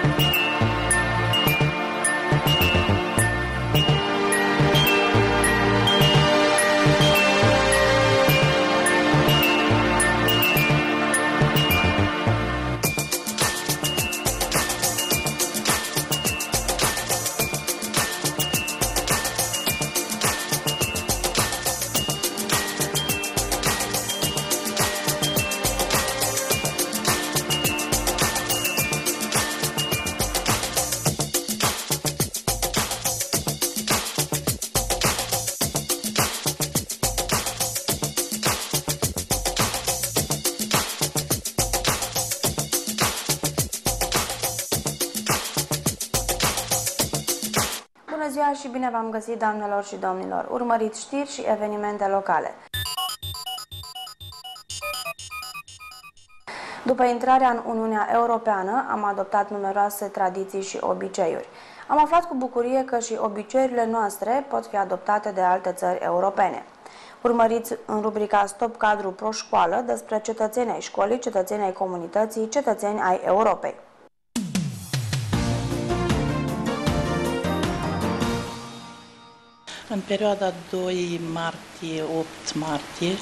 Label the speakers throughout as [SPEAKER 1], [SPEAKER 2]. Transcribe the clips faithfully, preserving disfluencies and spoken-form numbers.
[SPEAKER 1] Bună ziua și bine v-am găsit, doamnelor și domnilor! Urmăriți știri și evenimente locale. După intrarea în Uniunea Europeană, am adoptat numeroase tradiții și obiceiuri. Am aflat cu bucurie că și obiceiurile noastre pot fi adoptate de alte țări europene. Urmăriți în rubrica Stop Cadru Pro Școală despre cetățeni ai școlii, cetățeni ai comunității, cetățeni ai Europei.
[SPEAKER 2] În perioada doi martie - opt martie,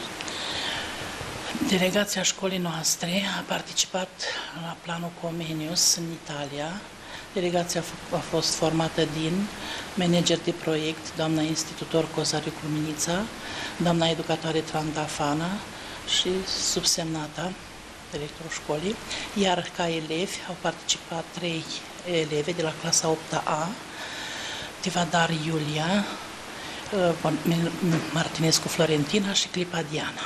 [SPEAKER 2] delegația școlii noastre a participat la planul Comenius în Italia. Delegația a fost formată din manager de proiect, doamna institutor Cozariu Luminița, doamna educatoare Trandafana și subsemnata, directorul școlii, iar ca elevi au participat trei elevi de la clasa opta A, Tivadar Iulia, Martinescu Florentina și Clipa Diana.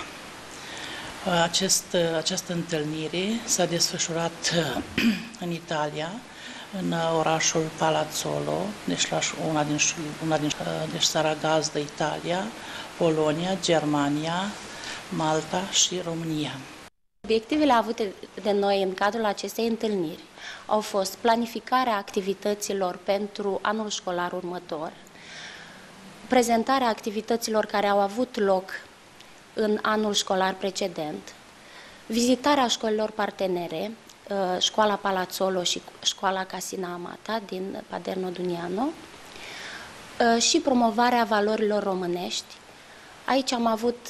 [SPEAKER 2] Acest, această întâlnire s-a desfășurat în Italia, în orașul Palazzolo, deci la una din, una din deci țara gazdă Italia, Polonia, Germania, Malta și România.
[SPEAKER 3] Obiectivele avute de noi în cadrul acestei întâlniri au fost planificarea activităților pentru anul școlar următor, prezentarea activităților care au avut loc în anul școlar precedent, vizitarea școlilor partenere, școala Palazzolo și școala Casina Amata din Paderno Duniano, și promovarea valorilor românești. Aici am avut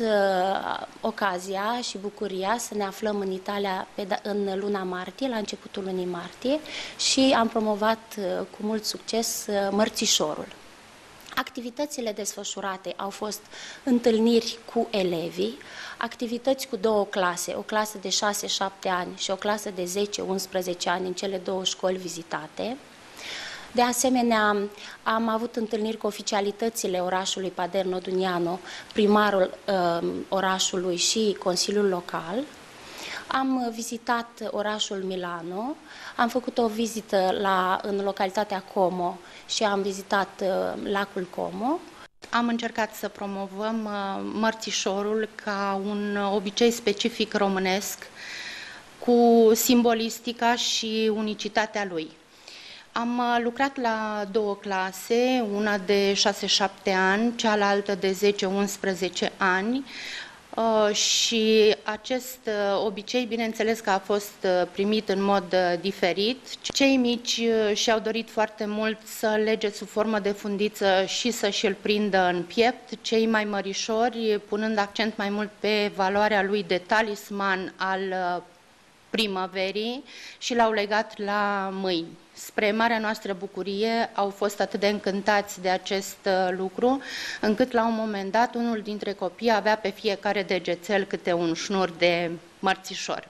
[SPEAKER 3] ocazia și bucuria să ne aflăm în Italia în luna martie, la începutul lunii martie, și am promovat cu mult succes Mărțișorul. Activitățile desfășurate au fost întâlniri cu elevii, activități cu două clase, o clasă de șase șapte ani și o clasă de zece unsprezece ani în cele două școli vizitate. De asemenea, am avut întâlniri cu oficialitățile orașului Paderno Duniano, primarul uh, orașului și Consiliul Local. Am vizitat orașul Milano, am făcut o vizită la, în localitatea Como și am vizitat uh, lacul Como.
[SPEAKER 4] Am încercat să promovăm uh, Mărțișorul ca un obicei specific românesc, cu simbolistica și unicitatea lui. Am uh, lucrat la două clase, una de șase șapte ani, cealaltă de zece unsprezece ani. Uh, și acest uh, obicei, bineînțeles că a fost uh, primit în mod uh, diferit. Cei mici uh, și-au dorit foarte mult să lege sub formă de fundiță și să și-l prindă în piept, cei mai mărișori punând accent mai mult pe valoarea lui de talisman al uh, primăverii și l-au legat la mâini. Spre marea noastră bucurie, au fost atât de încântați de acest lucru, încât la un moment dat unul dintre copii avea pe fiecare degețel câte un șnur de mărțișor.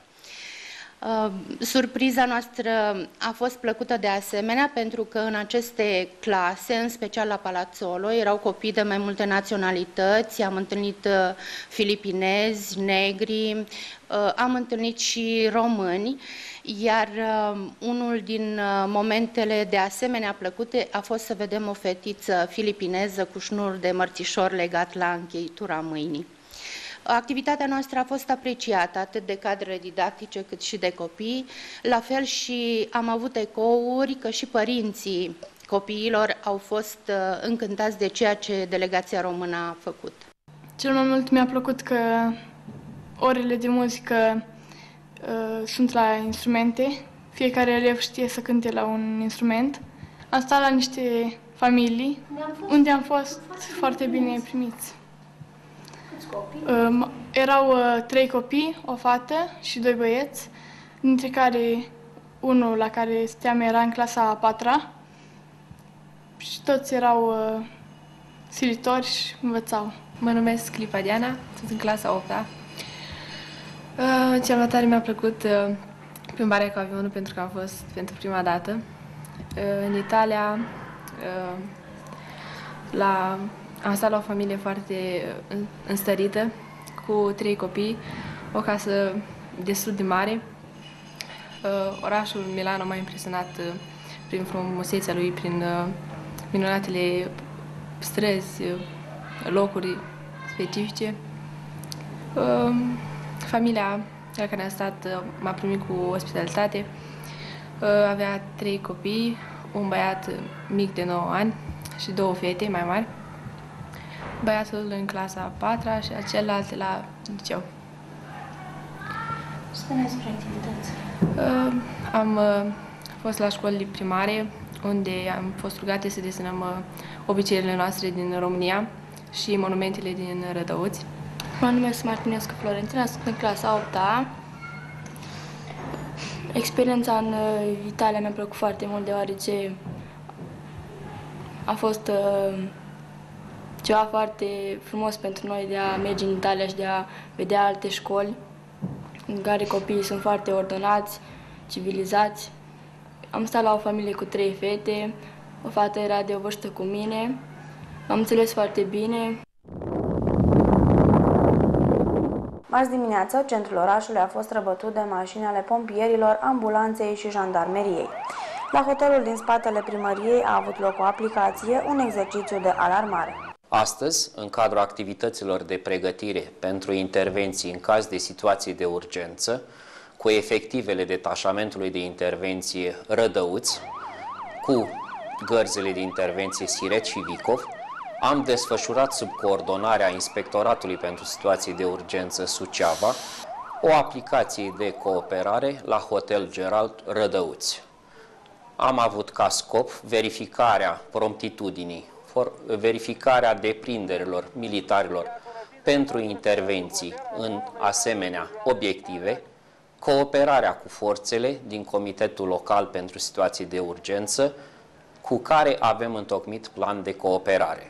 [SPEAKER 4] Surpriza noastră a fost plăcută de asemenea, pentru că în aceste clase, în special la Palazzolo, erau copii de mai multe naționalități, am întâlnit filipinezi, negri, am întâlnit și români, iar unul din momentele de asemenea plăcute a fost să vedem o fetiță filipineză cu șnur de mărțișor legat la încheitura mâinii. Activitatea noastră a fost apreciată atât de cadre didactice cât și de copii, la fel și am avut ecouri că și părinții copiilor au fost încântați de ceea ce delegația română a făcut.
[SPEAKER 5] Cel mai mult mi-a plăcut că orele de muzică uh, sunt la instrumente, fiecare elev știe să cânte la un instrument. Am stat la niște familii unde am fost foarte bine primiți. Uh, erau uh, trei copii, o fată și doi băieți, dintre care unul la care stăteam era în clasa a patra și toți erau uh, silitori și învățau.
[SPEAKER 6] Mă numesc Clipa Diana, sunt în clasa a opta. Uh, cel mai tare mi-a plăcut uh, plimbarea cu avionul pentru că a fost pentru prima dată. Uh, în Italia uh, la, am stat la o familie foarte uh, înstărită, cu trei copii, o casă destul de mare. Uh, orașul Milano m-a impresionat uh, prin frumusețea lui, prin uh, minunatele străzi, uh, locuri specifice. Uh, familia la care am stat uh, m-a primit cu ospitalitate. Uh, avea trei copii, un băiat mic de nouă ani și două fete mai mari. Băiatul în clasa a patra și celălalt la liceu.
[SPEAKER 3] Spune despre activități.
[SPEAKER 6] Uh, am uh, fost la școli primare, unde am fost rugate să desenăm uh, obiceiurile noastre din România și monumentele din Rădăuți.
[SPEAKER 7] Mă numesc Martinescu Florentina, sunt în clasa a opta. Experiența în Italia mi-a plăcut foarte mult, deoarece a fost uh, ceva foarte frumos pentru noi de a merge în Italia și de a vedea alte școli în care copiii sunt foarte ordonați, civilizați. Am stat la o familie cu trei fete, o fată era de o vârstă cu mine, m-am înțeles foarte bine.
[SPEAKER 1] Marți dimineață, centrul orașului a fost răbătut de mașini ale pompierilor, ambulanței și jandarmeriei. La hotelul din spatele primăriei a avut loc o aplicație, un exercițiu de alarmare.
[SPEAKER 8] Astăzi, în cadrul activităților de pregătire pentru intervenții în caz de situații de urgență, cu efectivele detașamentului de intervenție Rădăuți, cu gărzile de intervenție Siret și Vicov, am desfășurat sub coordonarea Inspectoratului pentru Situații de Urgență Suceava o aplicație de cooperare la Hotel Gerald Rădăuți. Am avut ca scop verificarea promptitudinii, verificarea deprinderilor militarilor pentru intervenții în asemenea obiective, cooperarea cu forțele din Comitetul Local pentru Situații de Urgență, cu care avem întocmit plan de cooperare.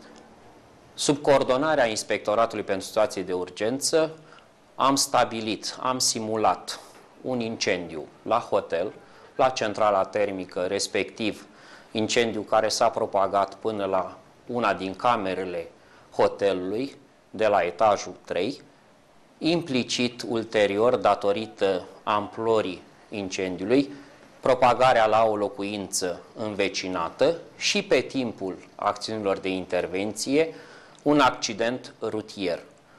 [SPEAKER 8] Sub coordonarea Inspectoratului pentru Situații de Urgență, am stabilit, am simulat un incendiu la hotel, la centrala termică, respectiv incendiu care s-a propagat până la una din camerele hotelului, de la etajul trei, implicit, ulterior, datorită amplorii incendiului, propagarea la o locuință învecinată și, pe timpul acțiunilor de intervenție, un accident rutier.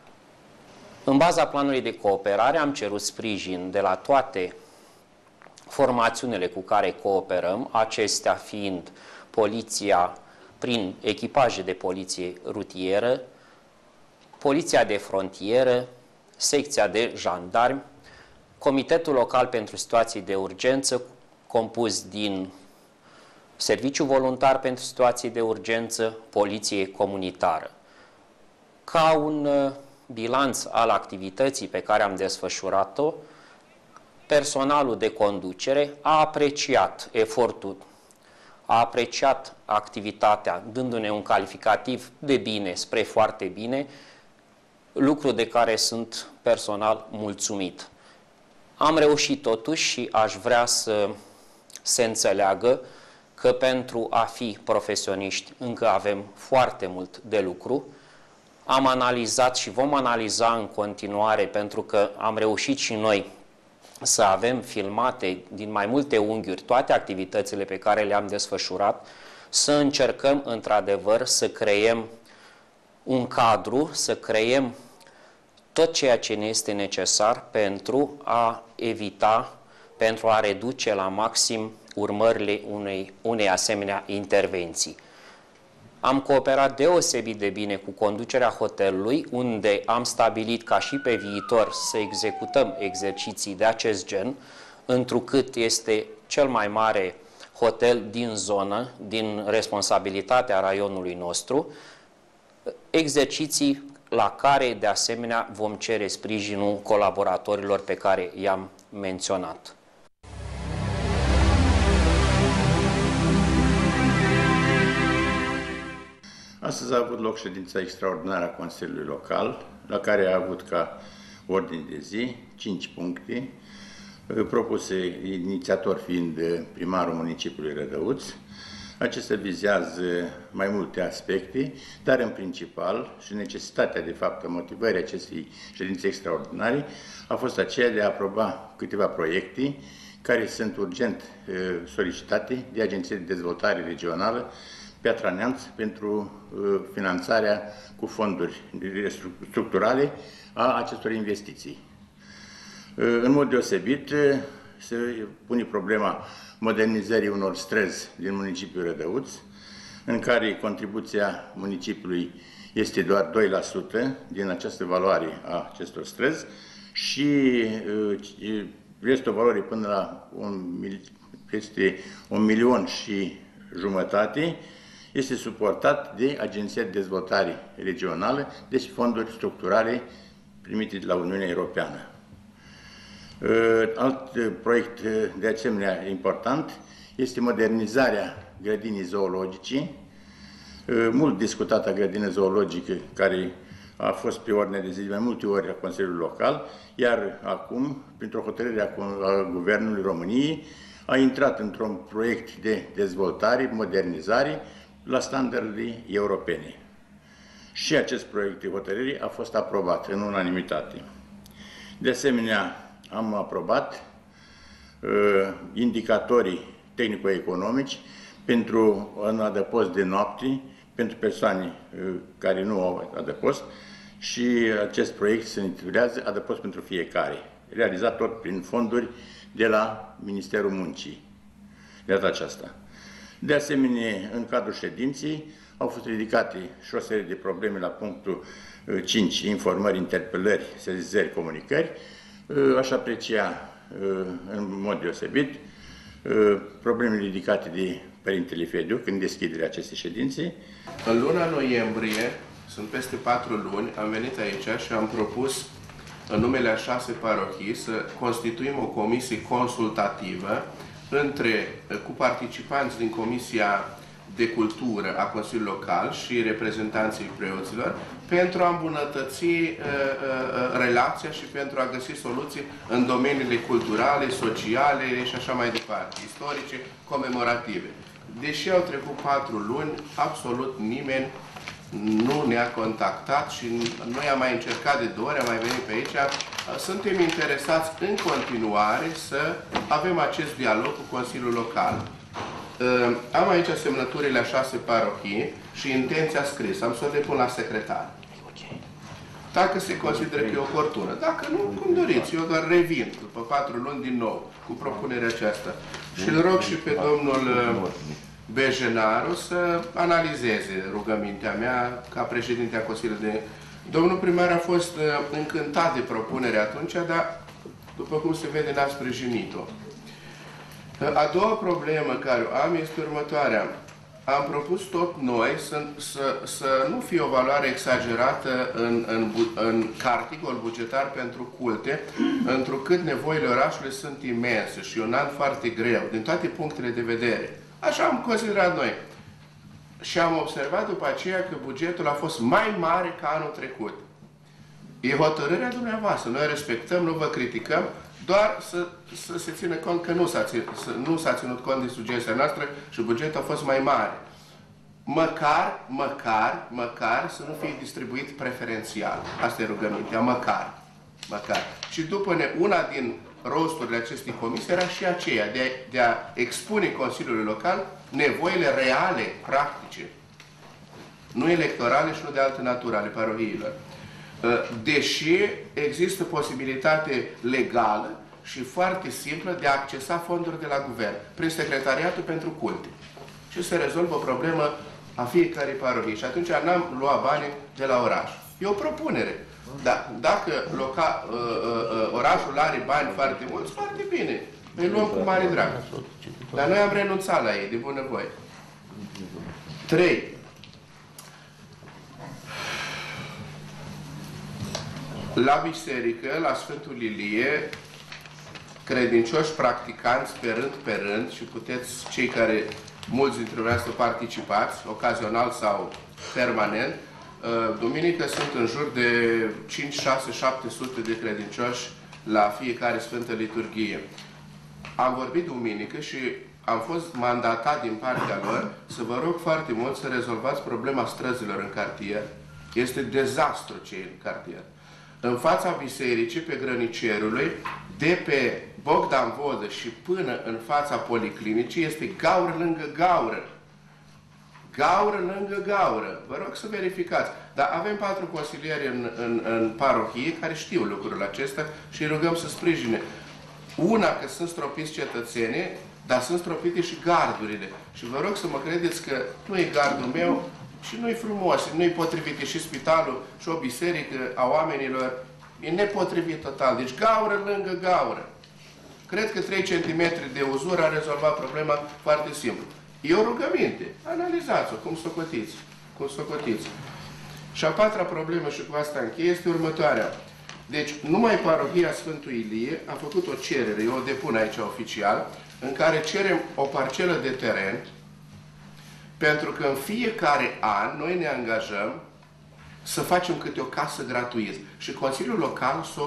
[SPEAKER 8] În baza planului de cooperare am cerut sprijin de la toate formațiunile cu care cooperăm, acestea fiind poliția prin echipaje de poliție rutieră, poliția de frontieră, secția de jandarmi, Comitetul Local pentru Situații de Urgență, compus din Serviciu Voluntar pentru Situații de Urgență, Poliție Comunitară. Ca un bilanț al activității pe care am desfășurat-o, personalul de conducere a apreciat efortul, a apreciat activitatea, dându-ne un calificativ de bine spre foarte bine, lucru de care sunt personal mulțumit. Am reușit totuși și aș vrea să se înțeleagă că pentru a fi profesioniști încă avem foarte mult de lucru. Am analizat și vom analiza în continuare, pentru că am reușit și noi să avem filmate din mai multe unghiuri toate activitățile pe care le-am desfășurat, să încercăm într-adevăr să creăm un cadru, să creăm tot ceea ce ne este necesar pentru a evita, pentru a reduce la maxim urmările unei, unei asemenea intervenții. Am cooperat deosebit de bine cu conducerea hotelului, unde am stabilit ca și pe viitor să executăm exerciții de acest gen, întrucât este cel mai mare hotel din zonă, din responsabilitatea raionului nostru, exerciții la care, de asemenea, vom cere sprijinul colaboratorilor pe care i-am menționat.
[SPEAKER 9] Astăzi a avut loc ședința extraordinară a Consiliului Local, la care a avut ca ordine de zi cinci puncte, propuse inițiator fiind primarul municipiului Rădăuț. Acestea vizează mai multe aspecte, dar în principal și necesitatea de fapt a motivării acestei ședințe extraordinare a fost aceea de a aproba câteva proiecte care sunt urgent solicitate de Agenția de Dezvoltare Regională Piatra Neamț pentru finanțarea cu fonduri structurale a acestor investiții. În mod deosebit se pune problema modernizării unor străzi din municipiul Rădăuț, în care contribuția municipiului este doar doi la sută din această valoare a acestor străzi și este o valoare până la un, peste un milion și jumătate, este suportat de Agenția de Dezvoltare Regională, deci fonduri structurale primite de la Uniunea Europeană. Alt proiect de asemenea important este modernizarea grădinii zoologice, mult discutată grădină zoologică, care a fost pe ordinea de zi de mai multe ori a Consiliului Local, iar acum, printr-o hotărâre a Guvernului României, a intrat într-un proiect de dezvoltare, modernizare, la standardele europene. Și acest proiect de hotărâre a fost aprobat în unanimitate. De asemenea, am aprobat uh, indicatorii tehnico-economici pentru un adăpost de noapte, pentru persoane uh, care nu au adăpost, și acest proiect se intitulează Adăpost pentru fiecare, realizat tot prin fonduri de la Ministerul Muncii, de data aceasta. De asemenea, în cadrul ședinței au fost ridicate și o serie de probleme la punctul cinci, informări, interpelări, sesizări, comunicări. Aș aprecia în mod deosebit probleme ridicate de Părintele Fediu în deschiderea acestei ședințe.
[SPEAKER 10] În luna noiembrie, sunt peste patru luni, am venit aici și am propus în numele a șase parohii să constituim o comisie consultativă între, cu participanți din Comisia de Cultură a Consiliului Local și reprezentanții preoților pentru a îmbunătăți uh, uh, relația și pentru a găsi soluții în domeniile culturale, sociale și așa mai departe, istorice, comemorative. Deși au trecut patru luni, absolut nimeni nu ne-a contactat și noi am mai încercat de două ori, am mai venit pe aici. Suntem interesați în continuare să avem acest dialog cu Consiliul Local. Am aici semnăturile a șase parohii și intenția scrisă. Am să o depun la secretar. Dacă se consideră că e oportună. Dacă nu, cum doriți. Eu doar revin după patru luni din nou cu propunerea aceasta. Și îl rog și pe domnul Bejenaru să analizeze rugămintea mea ca președinte a Consiliului de... Domnul primar a fost încântat de propunere atunci, dar, după cum se vede, n-a sprijinit-o. A doua problemă care o am este următoarea. Am propus tot noi să, să, să nu fie o valoare exagerată în, în, în articol bugetar pentru culte, întrucât nevoile orașului sunt imense și un an foarte greu, din toate punctele de vedere. Așa am considerat noi. Și am observat după aceea că bugetul a fost mai mare ca anul trecut. E hotărârea dumneavoastră. Noi respectăm, nu vă criticăm, doar să, să se țină cont că nu s-a ținut, nu s-a ținut cont de sugestia noastră și bugetul a fost mai mare. Măcar, măcar, măcar să nu fie distribuit preferențial. Asta e rugămintea, măcar. Măcar. Și după ne, una din rosturile acestei comisii era și aceea de, de a expune Consiliului Local nevoile reale, practice, nu electorale și nu de altă natură ale parohiilor. Deși există posibilitate legală și foarte simplă de a accesa fonduri de la guvern, prin Secretariatul pentru Culte. Și se rezolvă o problemă a fiecărei parohii. Și atunci n-am luat banii de la oraș. E o propunere. Da, dacă loca, uh, uh, orașul are bani foarte mulți, foarte bine. îi luăm cu mare drag. Dar noi am renunțat la ei, de bunăvoie. trei. La biserică, la Sfântul Ilie, credincioși practicanți pe rând pe rând, și puteți, cei care, mulți dintre dumneavoastră, participați, ocazional sau permanent, duminică sunt în jur de cinci, șase, șapte sute de credincioși la fiecare Sfântă Liturghie. Am vorbit duminică și am fost mandatat din partea lor să vă rog foarte mult să rezolvați problema străzilor în cartier. Este dezastru ce e în cartier. În fața bisericii, pe Grănicerului, de pe Bogdan Vodă și până în fața policlinicii, este gaură lângă gaură. Gaură lângă gaură. Vă rog să verificați. Dar avem patru consilieri în, în, în parohie care știu lucrul acesta și îi rugăm să sprijine. Una, că sunt stropiți cetățenii, dar sunt stropite și gardurile. Și vă rog să mă credeți că nu e gardul meu și nu e frumos, nu e potrivit. Și spitalul și o biserică a oamenilor e nepotrivit total. Deci gaură lângă gaură. Cred că trei centimetri de uzură a rezolvat problema foarte simplu. E o rugăminte. Analizați-o, cum socotiți. Cum socotiți. Și a patra problemă, și cu asta încheie, este următoarea. Deci, numai parohia Sfântul Ilie a făcut o cerere, eu o depun aici oficial, în care cerem o parcelă de teren, pentru că în fiecare an noi ne angajăm să facem câte o casă gratuit și Consiliul Local să o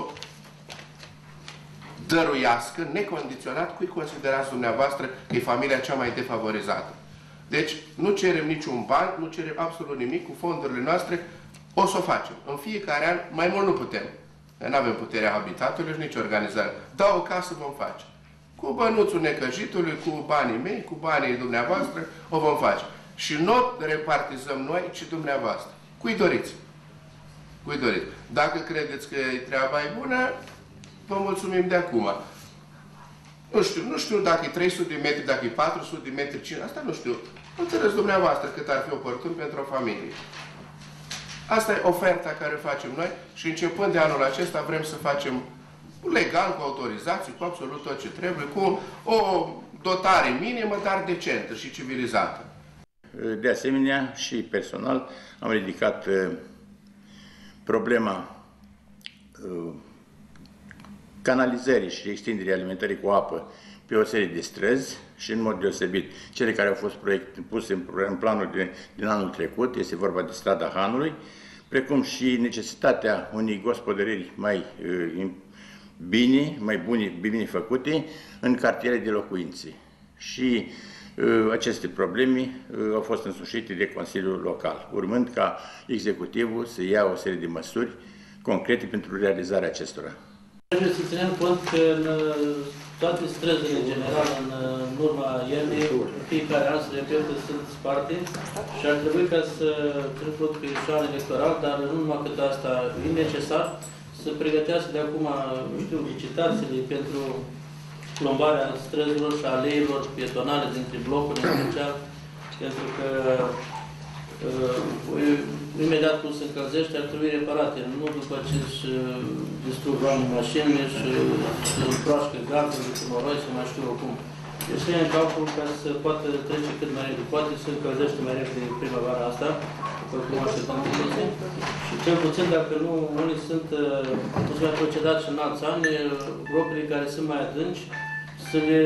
[SPEAKER 10] dăruiască necondiționat cui considerați dumneavoastră că e familia cea mai defavorizată. Deci nu cerem niciun ban, nu cerem absolut nimic, cu fondurile noastre o să o facem. În fiecare an, mai mult nu putem. Nu avem puterea habitatului și nici organizare. Da, o casă vom face. Cu bănuțul necăjitului, cu banii mei, cu banii dumneavoastră, o vom face. Și nu repartizăm noi, ci dumneavoastră. Cui doriți? Cui doriți? Dacă credeți că treaba e bună, vă mulțumim de acum. Nu știu, nu știu dacă e trei sute de metri, dacă e patru sute de metri, cine, asta nu știu. Hotărâți dumneavoastră cât ar fi oportun pentru o familie. Asta e oferta care o facem noi și începând de anul acesta vrem să facem legal, cu autorizații, cu absolut tot ce trebuie, cu o dotare minimă, dar decentă și civilizată.
[SPEAKER 9] De asemenea, și personal, am ridicat uh, problema uh, canalizării și extinderii alimentării cu apă pe o serie de străzi și, în mod deosebit, cele care au fost proiect, puse în, în planul de, din anul trecut, este vorba de strada Hanului, precum și necesitatea unei gospodăriri mai uh, bine, mai bune, bine făcute în cartiere de locuințe. Și uh, aceste probleme uh, au fost însușite de Consiliul Local, urmând ca executivul să ia o serie de măsuri concrete pentru realizarea acestora.
[SPEAKER 11] Trebuie să ținem cont că în toate străzile, în general, în, în urma iernii, fiecare an se repetă, sunt sparte și ar trebui ca să ținem cont că e și an electoral, dar nu numai cât asta e necesar, să pregătească de acum, nu știu, licitațiile pentru plombarea străzilor și aleilor pietonale dintre blocuri, în special, pentru că uh, imediat cum se încălzește, ar trebui reparate, nu după ce își distrug oamenii mașinile și se împroașcă gardurile cu noroi, să mai știu eu cum. Deci să în calcul ca să poată trece cât mai repede. Poate se încălzește mai repede primăvara asta, după cum așteptăm cu toții. Și cel puțin, dacă nu, unii sunt, nu se mai procedat și în alți ani, gropile care sunt mai adânci, să le,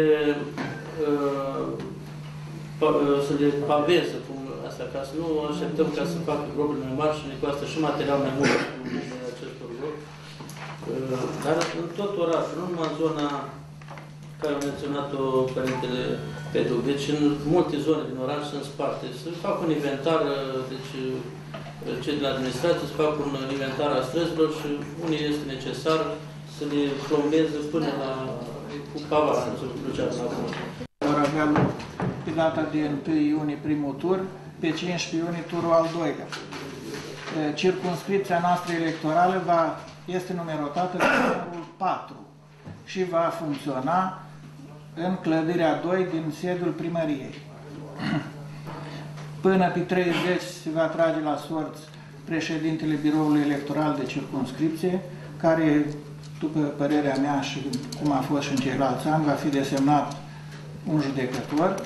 [SPEAKER 11] să le paveze, cum asta, ca să nu așteptăm ca să facă gropile mai mari și ne costă și material mai mult în acestor gropi. Dar în tot orașul, nu numai în zona care a menționat-o Părintele Petru, deci în multe zone din oraș sunt sparte. Să fac un inventar, deci cei din administrație să fac un inventar a străzilor și unii este necesar să le plombeze până la cu pava, nu se ducea până acum.
[SPEAKER 12] Vor avea loc pe data de întâi iunie primul tur, pe cincisprezece iunie turul al doilea. Circumscripția noastră electorală va, este numerotată cu numărul patru și va funcționa în clădirea doi din sediul primăriei. Până pe treizeci se va trage la sorți președintele biroului electoral de circumscripție, care, după părerea mea și cum a fost și în ceilalți ani, va fi desemnat un judecător.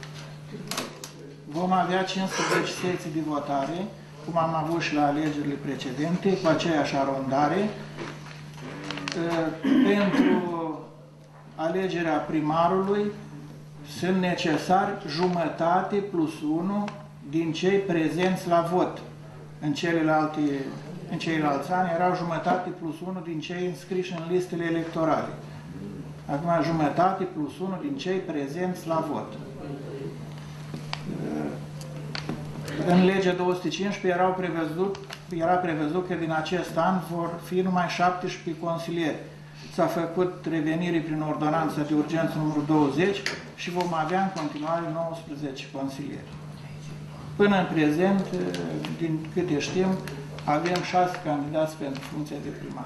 [SPEAKER 12] Vom avea cincisprezece secții de votare, cum am avut și la alegerile precedente, cu aceeași arondare. Pentru alegerea primarului sunt necesari jumătate plus unu din cei prezenți la vot. În celelalte, în ceilalți ani erau jumătate plus unu din cei înscriși în listele electorale. Acum jumătate plus unu din cei prezenți la vot. În legea două sute cincisprezece erau prevăzut, era prevăzut că din acest an vor fi numai șaptesprezece consilieri. S-a făcut revenire prin ordonanța de urgență numărul douăzeci și vom avea în continuare nouăsprezece consilieri. Până în prezent, din câte știm, avem șase candidați pentru funcția de primar.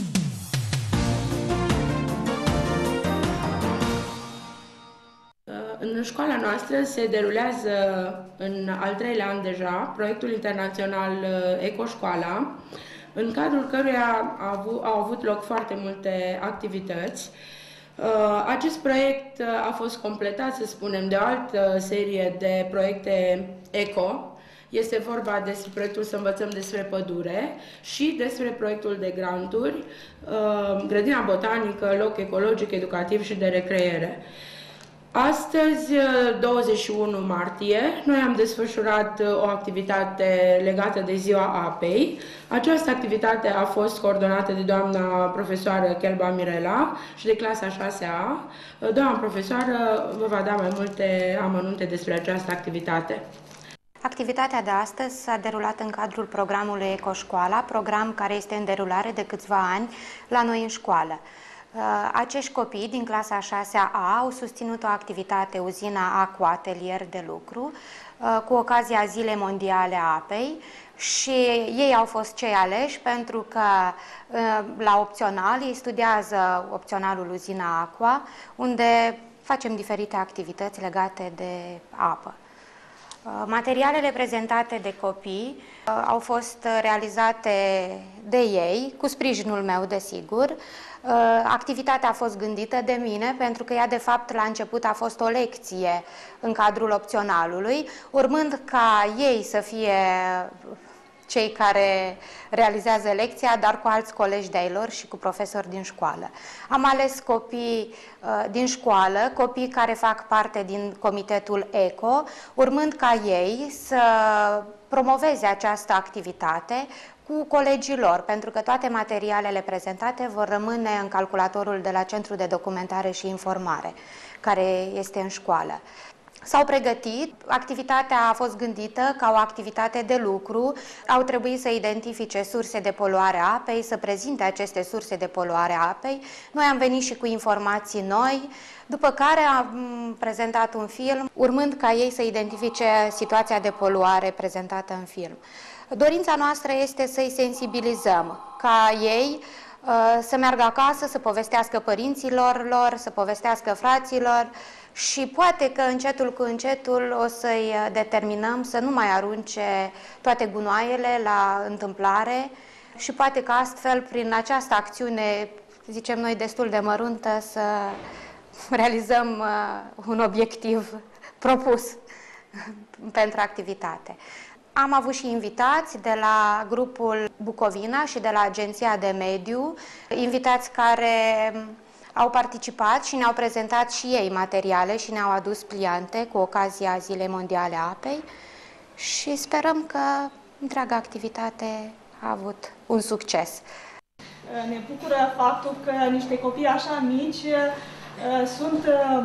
[SPEAKER 13] În școala noastră se derulează în al treilea an deja proiectul internațional Ecoșcoala, în cadrul căruia au avut loc foarte multe activități. Acest proiect a fost completat, să spunem, de o altă serie de proiecte eco. Este vorba despre proiectul Să învățăm despre pădure și despre proiectul de granturi, grădina botanică, loc ecologic, educativ și de recreere. Astăzi, douăzeci și unu martie, noi am desfășurat o activitate legată de Ziua Apei. Această activitate a fost coordonată de doamna profesoară Chelba Mirela și de clasa a șasea. Doamna profesoară vă va da mai multe amănunte despre această activitate.
[SPEAKER 14] Activitatea de astăzi s-a derulat în cadrul programului Ecoșcoala, program care este în derulare de câțiva ani la noi în școală. Acești copii din clasa a șasea A au susținut o activitate uzina Aqua Atelier de lucru cu ocazia Zilei Mondiale a Apei și ei au fost cei aleși pentru că la opțional ei studiază opționalul uzina Aqua, unde facem diferite activități legate de apă. Materialele prezentate de copii au fost realizate de ei, cu sprijinul meu, desigur. Activitatea a fost gândită de mine pentru că ea, de fapt, la început a fost o lecție în cadrul opționalului, urmând ca ei să fie cei care realizează lecția, dar cu alți colegi de-ai lor și cu profesori din școală. Am ales copii uh, din școală, copii care fac parte din comitetul ECO, urmând ca ei să promoveze această activitate cu colegii lor, pentru că toate materialele prezentate vor rămâne în calculatorul de la Centrul de Documentare și Informare, care este în școală. S-au pregătit, activitatea a fost gândită ca o activitate de lucru, au trebuit să identifice surse de poluare a apei, să prezinte aceste surse de poluare a apei. Noi am venit și cu informații noi, după care am prezentat un film, urmând ca ei să identifice situația de poluare prezentată în film. Dorința noastră este să-i sensibilizăm, ca ei să meargă acasă, să povestească părinților lor, să povestească fraților și poate că încetul cu încetul o să-i determinăm să nu mai arunce toate gunoaiele la întâmplare și poate că astfel, prin această acțiune, zicem noi, destul de măruntă, să realizăm un obiectiv propus pentru activitate. Am avut și invitați de la grupul Bucovina și de la Agenția de Mediu, invitați care au participat și ne-au prezentat și ei materiale și ne-au adus pliante cu ocazia Zilei Mondiale a Apei și sperăm că întreaga activitate a avut un succes.
[SPEAKER 15] Ne bucură faptul că niște copii așa mici sunt,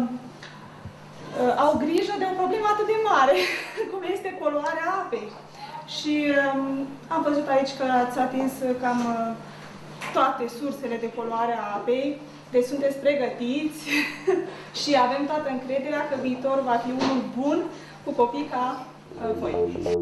[SPEAKER 15] au grijă de o problemă atât de mare, cum este poluarea apei. Și am văzut aici că ați atins cam toate sursele de poluare a apei, deci sunteți pregătiți și avem toată încrederea că viitorul va fi unul bun cu copii ca voi.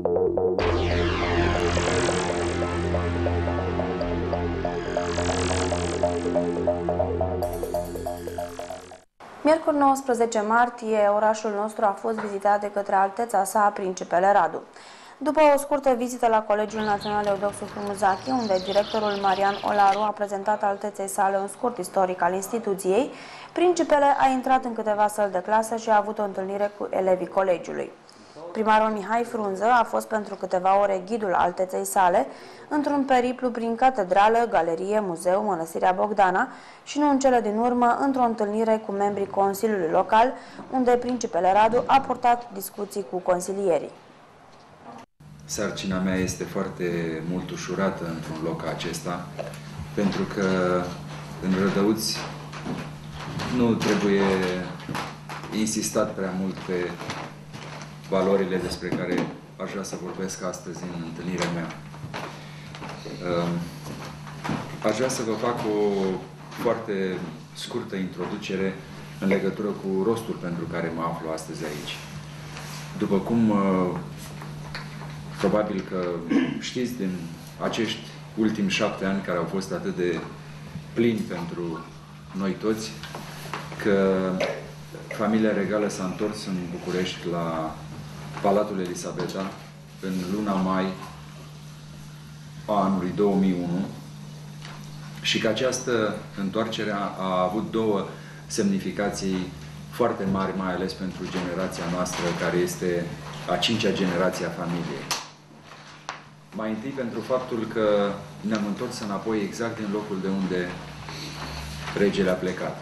[SPEAKER 1] Miercuri nouăsprezece martie, orașul nostru a fost vizitat de către Alteța sa Principele Radu. După o scurtă vizită la Colegiul Național Eudoxiu Frumuzachi, unde directorul Marian Olaru a prezentat alteței sale un scurt istoric al instituției, principele a intrat în câteva săli de clasă și a avut o întâlnire cu elevii colegiului. Primarul Mihai Frunză a fost pentru câteva ore ghidul alteței sale într-un periplu prin catedrală, galerie, muzeu, mănăstirea Bogdana și nu în cele din urmă într-o întâlnire cu membrii Consiliului Local, unde principele Radu a purtat discuții cu consilierii.
[SPEAKER 16] Sarcina mea este foarte mult ușurată într-un loc ca acesta, pentru că în Rădăuți nu trebuie insistat prea mult pe valorile despre care aș vrea să vorbesc astăzi în întâlnirea mea. Aș vrea să vă fac o foarte scurtă introducere în legătură cu rostul pentru care mă aflu astăzi aici. După cum probabil că știți din acești ultimi șapte ani care au fost atât de plini pentru noi toți, că familia regală s-a întors în București la Palatul Elisabeta în luna mai a anului două mii unu și că această întoarcere a avut două semnificații foarte mari, mai ales pentru generația noastră, care este a cincea generație a familiei. Mai întâi pentru faptul că ne-am întors înapoi exact din locul de unde regele a plecat.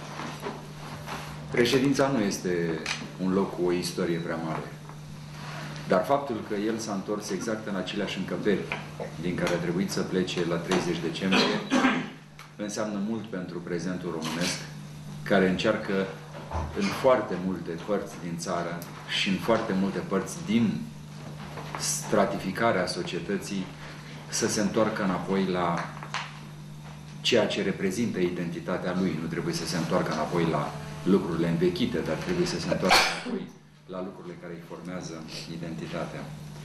[SPEAKER 16] Reședința nu este un loc cu o istorie prea mare, dar faptul că el s-a întors exact în aceleași încăperi din care a trebuit să plece la treizeci decembrie înseamnă mult pentru prezentul românesc, care încearcă în foarte multe părți din țară și în foarte multe părți din stratificarea societății să se întoarcă înapoi la ceea ce reprezintă identitatea lui. Nu trebuie să se întoarcă înapoi la lucrurile învechite, dar trebuie să se întoarcă înapoi la lucrurile care îi formează identitatea.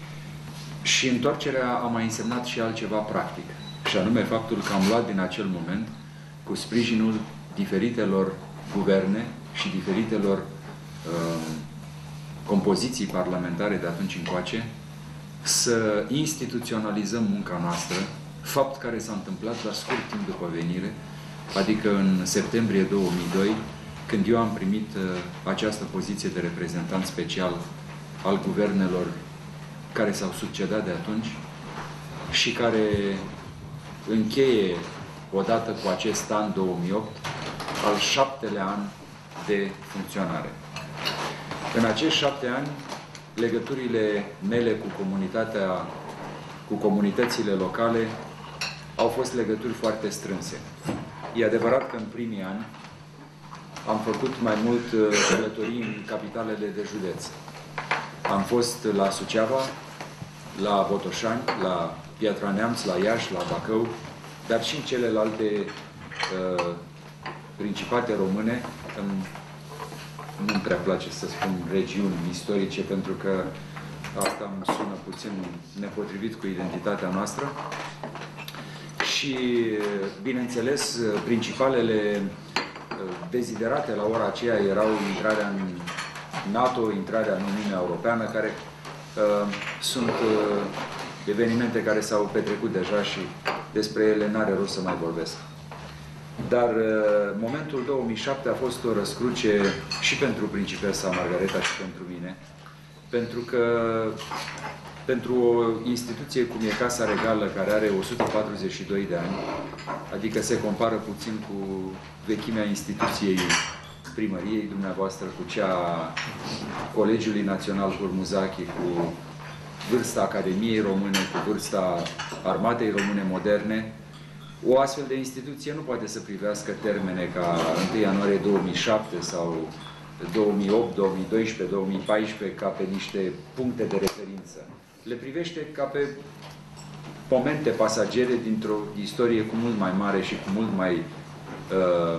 [SPEAKER 16] Și întoarcerea a mai însemnat și altceva practic, și anume faptul că am luat din acel moment, cu sprijinul diferitelor guverne și diferitelor uh, compoziții parlamentare de atunci încoace, să instituționalizăm munca noastră, fapt care s-a întâmplat la scurt timp după venire, adică în septembrie două mii doi, când eu am primit uh, această poziție de reprezentant special al guvernelor care s-au succedat de atunci și care încheie, odată cu acest an două mii opt, al șaptelea an de funcționare. În acești șapte ani, legăturile mele cu comunitatea, cu comunitățile locale au fost legături foarte strânse. E adevărat că în primii ani am făcut mai mult călătorii în capitalele de județ. Am fost la Suceava, la Botoșani, la Piatra Neamț, la Iași, la Bacău, dar și în celelalte uh, principate române. Nu-mi prea place să spun regiuni istorice, pentru că asta îmi sună puțin nepotrivit cu identitatea noastră. Și, bineînțeles, principalele deziderate la ora aceea erau intrarea în NATO, intrarea în Uniunea Europeană, care uh, sunt uh, evenimente care s-au petrecut deja și despre ele n-are rost să mai vorbesc. Dar uh, momentul două mii șapte a fost o răscruce și pentru principesa Margareta și pentru mine, pentru că pentru o instituție cum e Casa Regală, care are o sută patruzeci și doi de ani, adică se compară puțin cu vechimea instituției primăriei dumneavoastră, cu cea a Colegiului Național Frumuzachi, cu vârsta Academiei Române, cu vârsta Armatei Române Moderne, o astfel de instituție nu poate să privească termene ca întâi ianuarie două mii șapte sau două mii opt, două mii doisprezece, două mii paisprezece ca pe niște puncte de referință. Le privește ca pe momente pasagere dintr-o istorie cu mult mai mare și cu mult mai uh,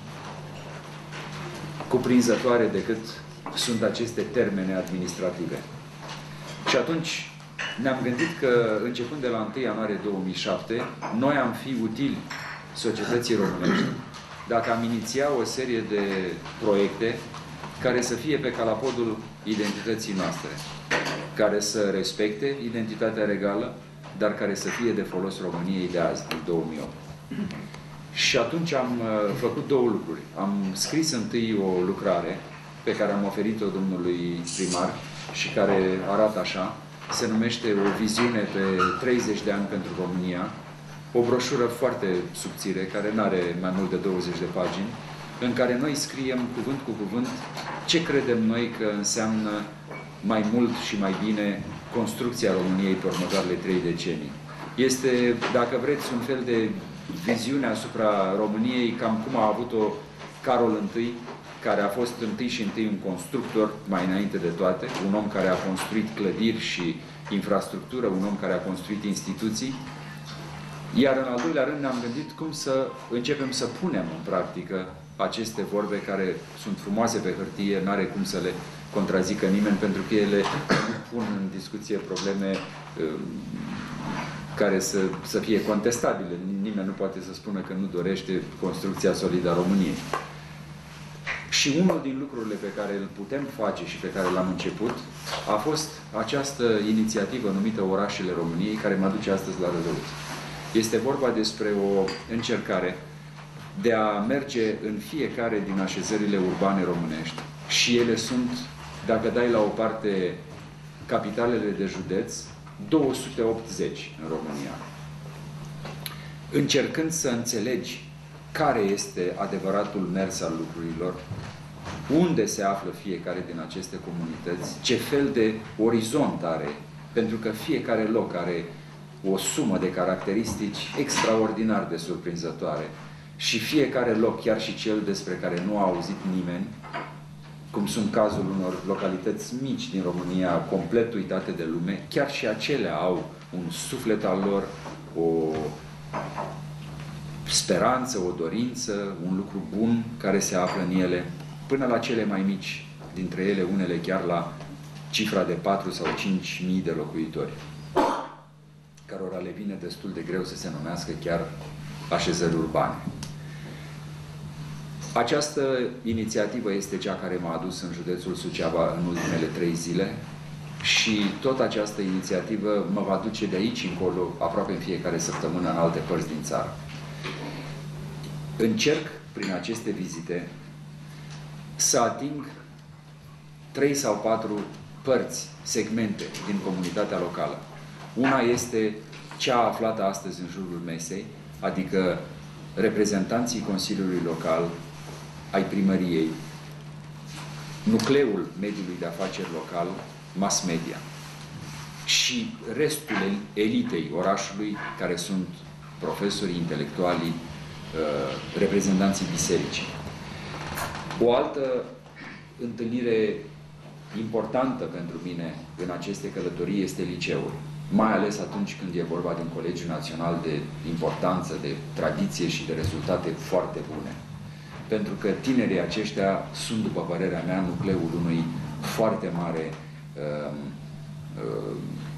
[SPEAKER 16] cuprinzătoare decât sunt aceste termene administrative. Și atunci ne-am gândit că, începând de la întâi ianuarie două mii șapte, noi am fi utili societății românești dacă am iniția o serie de proiecte care să fie pe calapodul identității noastre. care să respecte identitatea regală, dar care să fie de folos României de azi, din două mii opt. Și atunci am făcut două lucruri. Am scris întâi o lucrare pe care am oferit-o domnului primar și care arată așa. Se numește O viziune pe treizeci de ani pentru România. O broșură foarte subțire, care nu are mai mult de douăzeci de pagini, în care noi scriem cuvânt cu cuvânt ce credem noi că înseamnă mai mult și mai bine construcția României pe următoarele trei decenii. Este, dacă vreți, un fel de viziune asupra României, cam cum a avut-o Carol întâi, care a fost întâi și întâi un constructor, mai înainte de toate, un om care a construit clădiri și infrastructură, un om care a construit instituții. Iar în al doilea rând ne-am gândit cum să începem să punem în practică aceste vorbe care sunt frumoase pe hârtie, n-are cum să le contrazică nimeni, pentru că ele nu pun în discuție probleme uh, care să, să fie contestabile. Nimeni nu poate să spună că nu dorește construcția solidă a României. Și unul din lucrurile pe care îl putem face și pe care l-am început a fost această inițiativă numită Orașele României, care mă duce astăzi la Rădăuți. Este vorba despre o încercare de a merge în fiecare din așezările urbane românești și ele sunt, dacă dai la o parte capitalele de județ, două sute optzeci în România. Încercând să înțelegi care este adevăratul mers al lucrurilor, unde se află fiecare din aceste comunități, ce fel de orizont are, pentru că fiecare loc are o sumă de caracteristici extraordinar de surprinzătoare și fiecare loc, chiar și cel despre care nu a auzit nimeni, cum sunt cazul unor localități mici din România, complet uitate de lume, chiar și acelea au un suflet al lor, o speranță, o dorință, un lucru bun care se află în ele, până la cele mai mici, dintre ele unele chiar la cifra de patru sau cinci mii de locuitori, cărora le vine destul de greu să se numească chiar așezări urbane. Această inițiativă este cea care m-a adus în județul Suceava în ultimele trei zile și tot această inițiativă mă va duce de aici încolo, aproape în fiecare săptămână, în alte părți din țară. Încerc, prin aceste vizite, să ating trei sau patru părți, segmente din comunitatea locală. Una este cea aflată astăzi în jurul mesei, adică reprezentanții Consiliului Local, ai primăriei, nucleul mediului de afaceri local, mass media și restul elitei orașului, care sunt profesorii, intelectualii, reprezentanții bisericii. O altă întâlnire importantă pentru mine în aceste călătorii este liceul, mai ales atunci când e vorba de un colegiu național de importanță, de tradiție și de rezultate foarte bune. Pentru că tinerii aceștia sunt, după părerea mea, nucleul unui foarte mare uh, uh,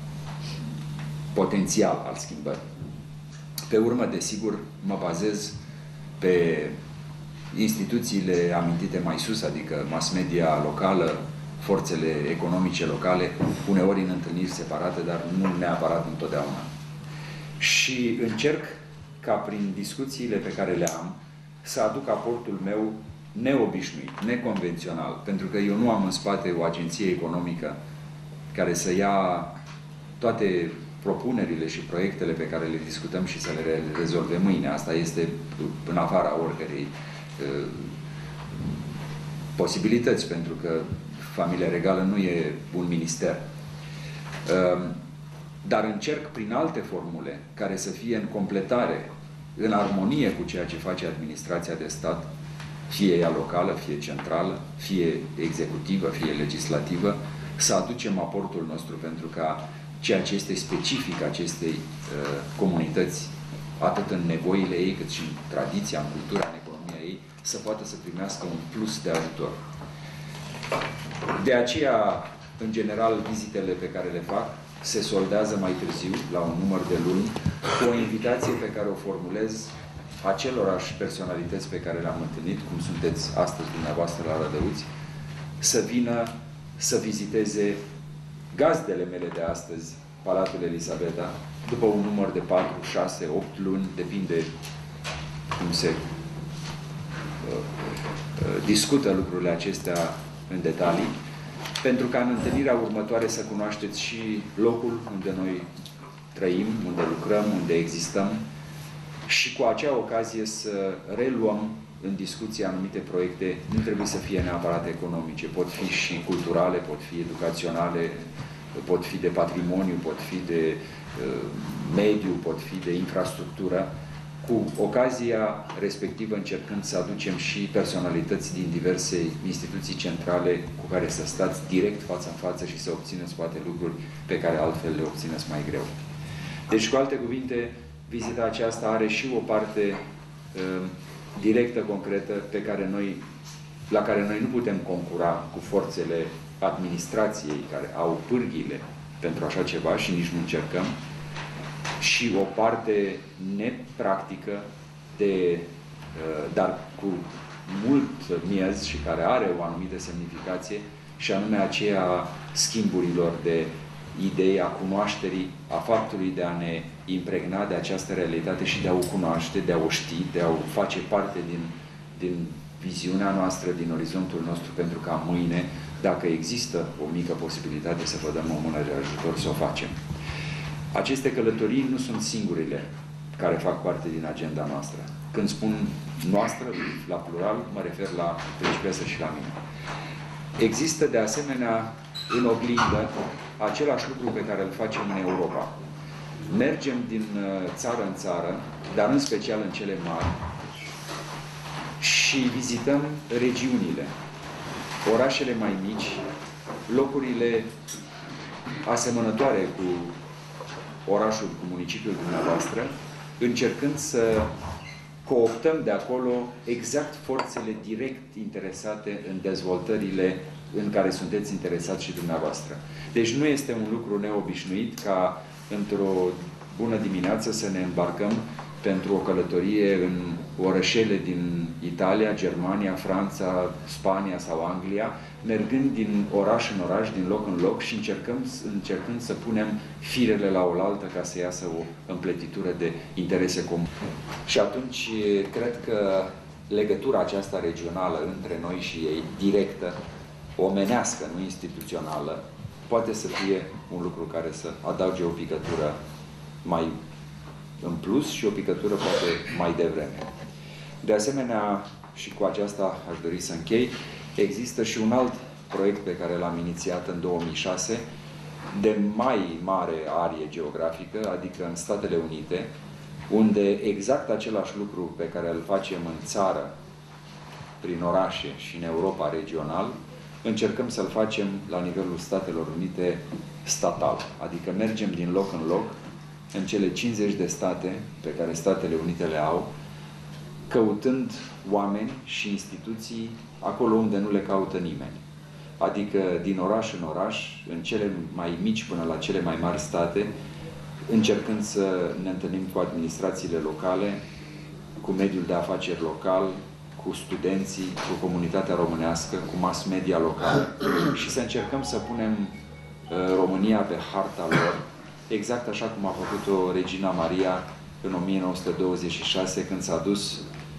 [SPEAKER 16] potențial al schimbării. Pe urmă, desigur, mă bazez pe instituțiile amintite mai sus, adică mass media locală, forțele economice locale, uneori în întâlniri separate, dar nu neapărat întotdeauna. Și încerc ca prin discuțiile pe care le am să aduc aportul meu neobișnuit, neconvențional, pentru că eu nu am în spate o agenție economică care să ia toate propunerile și proiectele pe care le discutăm și să le rezolve mâine. Asta este în afara oricărei uh, posibilități, pentru că familia regală nu e un minister. Uh, dar încerc prin alte formule care să fie în completare, în armonie cu ceea ce face administrația de stat, fie ea locală, fie centrală, fie executivă, fie legislativă, să aducem aportul nostru pentru ca ceea ce este specific acestei uh, comunități, atât în nevoile ei, cât și în tradiția, în cultura, în economia ei, să poată să primească un plus de ajutor. De aceea, în general, vizitele pe care le fac se soldează mai târziu, la un număr de luni, cu o invitație pe care o formulez acelorași personalități pe care le-am întâlnit, cum sunteți astăzi dumneavoastră la Rădăuți, să vină să viziteze gazdele mele de astăzi, Palatul Elisabeta, după un număr de patru, șase, opt luni, depinde cum se uh, uh, discută lucrurile acestea în detalii, pentru ca în întâlnirea următoare să cunoașteți și locul unde noi trăim, unde lucrăm, unde existăm și cu acea ocazie să reluăm în discuție anumite proiecte. Nu trebuie să fie neapărat economice, pot fi și culturale, pot fi educaționale, pot fi de patrimoniu, pot fi de uh, mediu, pot fi de infrastructură. Cu ocazia respectivă încercând să aducem și personalități din diverse instituții centrale cu care să stați direct față în față și să obțineți poate lucruri pe care altfel le obțineți mai greu. Deci, cu alte cuvinte, vizita aceasta are și o parte uh, directă, concretă, pe care noi, la care noi nu putem concura cu forțele administrației care au pârghiile pentru așa ceva și nici nu încercăm, și o parte nepractică, de, dar cu mult miez și care are o anumită semnificație, și anume aceea schimburilor de idei, a cunoașterii, a faptului de a ne impregna de această realitate și de a o cunoaște, de a o ști, de a o face parte din, din viziunea noastră, din orizontul nostru, pentru ca mâine, dacă există o mică posibilitate să vă dăm o mână de ajutor, să o facem. Aceste călătorii nu sunt singurile care fac parte din agenda noastră. Când spun noastră, la plural, mă refer la principesă și la mine. Există de asemenea în oglindă același lucru pe care îl facem în Europa. Mergem din țară în țară, dar în special în cele mari, și vizităm regiunile, orașele mai mici, locurile asemănătoare cu orașul, cu municipiul dumneavoastră, încercând să cooptăm de acolo exact forțele direct interesate în dezvoltările în care sunteți interesați și dumneavoastră. Deci nu este un lucru neobișnuit ca într-o bună dimineață să ne îmbarcăm pentru o călătorie în orășele din Italia, Germania, Franța, Spania sau Anglia, mergând din oraș în oraș, din loc în loc și încercăm, încercând să punem firele la oaltă ca să iasă o împletitură de interese comune. Și atunci cred că legătura aceasta regională între noi și ei, directă, omenească, nu instituțională, poate să fie un lucru care să adauge o picătură mai în plus și o picătură poate mai devreme. De asemenea, și cu aceasta aș dori să închei, există și un alt proiect pe care l-am inițiat în două mii șase, de mai mare arie geografică, adică în Statele Unite, unde exact același lucru pe care îl facem în țară, prin orașe și în Europa regional, încercăm să-l facem la nivelul Statelor Unite statal. Adică mergem din loc în loc, în cele cincizeci de state pe care Statele Unite le au, căutând oameni și instituții acolo unde nu le caută nimeni. Adică din oraș în oraș, în cele mai mici până la cele mai mari state, încercând să ne întâlnim cu administrațiile locale, cu mediul de afaceri local, cu studenții, cu comunitatea românească, cu mass media locală și să încercăm să punem uh, România pe harta lor, exact așa cum a făcut-o Regina Maria în o mie nouă sute douăzeci și șase, când s-a dus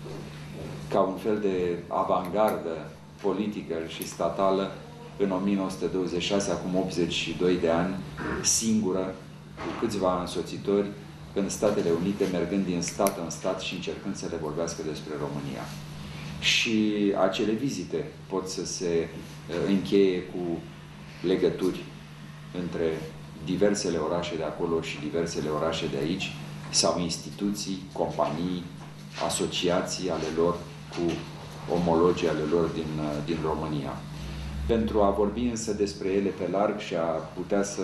[SPEAKER 16] ca un fel de avangardă politică și statală în o mie nouă sute douăzeci și șase, acum optzeci și doi de ani, singură, cu câțiva însoțitori, în Statele Unite, mergând din stat în stat și încercând să le vorbească despre România. Și acele vizite pot să se încheie cu legături între diversele orașe de acolo și diversele orașe de aici, sau instituții, companii, asociații ale lor cu omologii ale lor din, din România. Pentru a vorbi însă despre ele pe larg și a putea să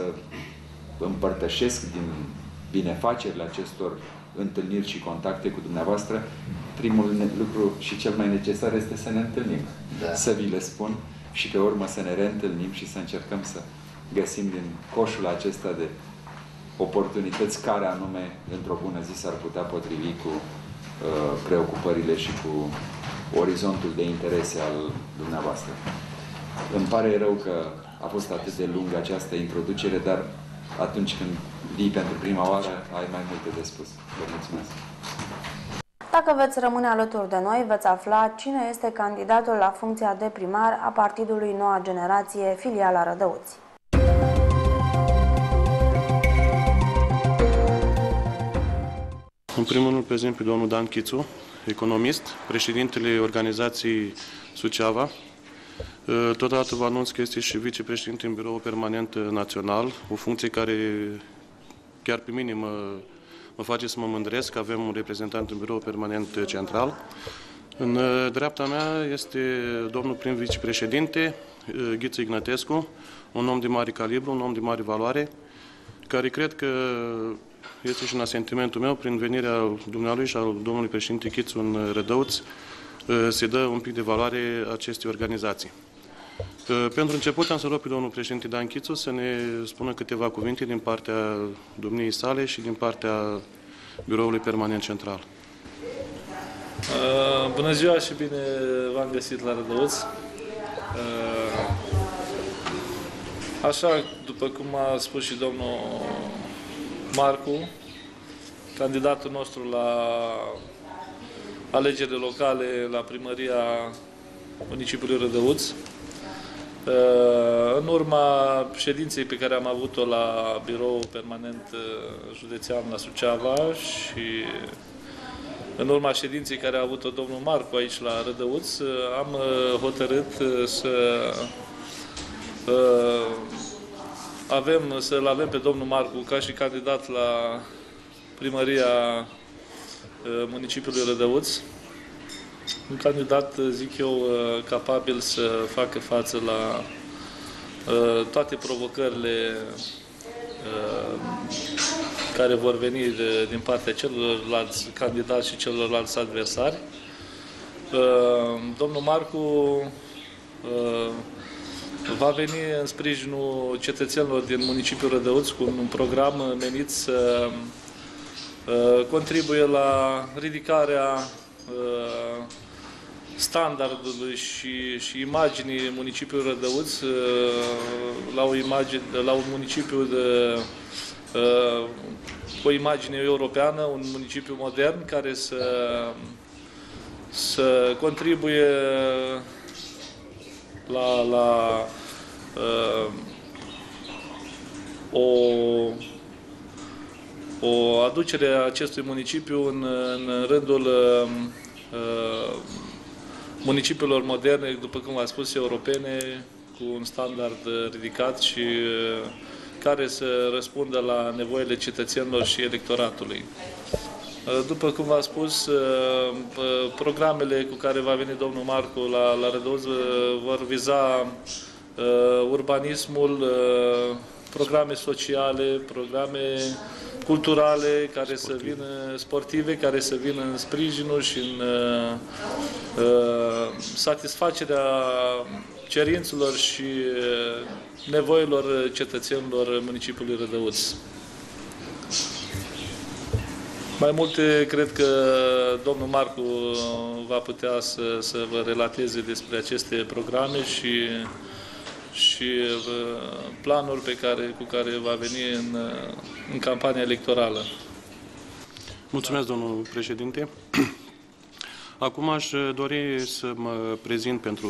[SPEAKER 16] împărtășesc din binefacerile acestor întâlniri și contacte cu dumneavoastră, primul lucru și cel mai necesar este să ne întâlnim. Da. Să vi le spun și pe urmă să ne reîntâlnim și să încercăm să găsim din coșul acesta de oportunități care anume, într-o bună zi, s-ar putea potrivi cu uh, preocupările și cu orizontul de interese al dumneavoastră. Îmi pare rău că a fost atât de lungă această introducere, dar atunci când vii pentru prima oară, ai mai multe de spus. Vă mulțumesc!
[SPEAKER 1] Dacă veți rămâne alături de noi, veți afla cine este candidatul la funcția de primar a Partidului Noua Generație, filiala Rădăuți.
[SPEAKER 17] În primul rând prezint pe domnul Dan Chițu, economist, președintele organizației Suceava. Totodată vă anunț că este și vicepreședinte în Biroul Permanent Național, o funcție care chiar pe mine mă, mă face să mă mândresc că avem un reprezentant în Biroul Permanent Central. În dreapta mea este domnul prim vicepreședinte, Ghiță Ignatescu, un om de mare calibru, un om de mare valoare, care cred că este și în asentimentul meu, prin venirea dumnealui și al domnului președinte Chițu în Rădăuți, se dă un pic de valoare acestei organizații. Pentru început am să rog pe domnul președinte Dan Chițu să ne spună câteva cuvinte din partea domniei sale și din partea Biroului Permanent Central.
[SPEAKER 18] Bună ziua și bine v-am găsit la Rădăuți. Așa, după cum a spus și domnul Marcu, candidatul nostru la alegerile locale la primăria municipiului Rădăuți. În urma ședinței pe care am avut-o la Birou Permanent Județean la Suceava și în urma ședinței care a avut-o domnul Marcu aici la Rădăuți, am hotărât să avem, să-l avem pe domnul Marcu ca și candidat la primăria municipiului Rădăuți. Un candidat, zic eu, capabil să facă față la toate provocările care vor veni de, din partea celorlalți candidați și celorlalți adversari. Domnul Marcu va veni în sprijinul cetățenilor din municipiul Rădăuți cu un program menit să contribuie la ridicarea standardului și, și imaginii municipiului Rădăuți la, o imagine, la un municipiu de, cu o imagine europeană, un municipiu modern care să, să contribuie la, la uh, o, o aducere a acestui municipiu în, în rândul uh, municipiilor moderne, după cum v-am spus, europene, cu un standard ridicat și uh, care să răspundă la nevoile cetățenilor și electoratului. După cum v-am spus, programele cu care va veni domnul Marcu la, la Rădăuți vor viza urbanismul, programe sociale, programe culturale care să vină, sportive, care să vină în sprijinul și în satisfacerea cerințelor și nevoilor cetățenilor municipiului Rădăuți. Mai multe, cred că domnul Marcu va putea să, să vă relateze despre aceste programe și, și planuri pe care, cu care va veni în, în campania electorală.
[SPEAKER 17] Mulțumesc, domnul președinte. Acum aș dori să mă prezint pentru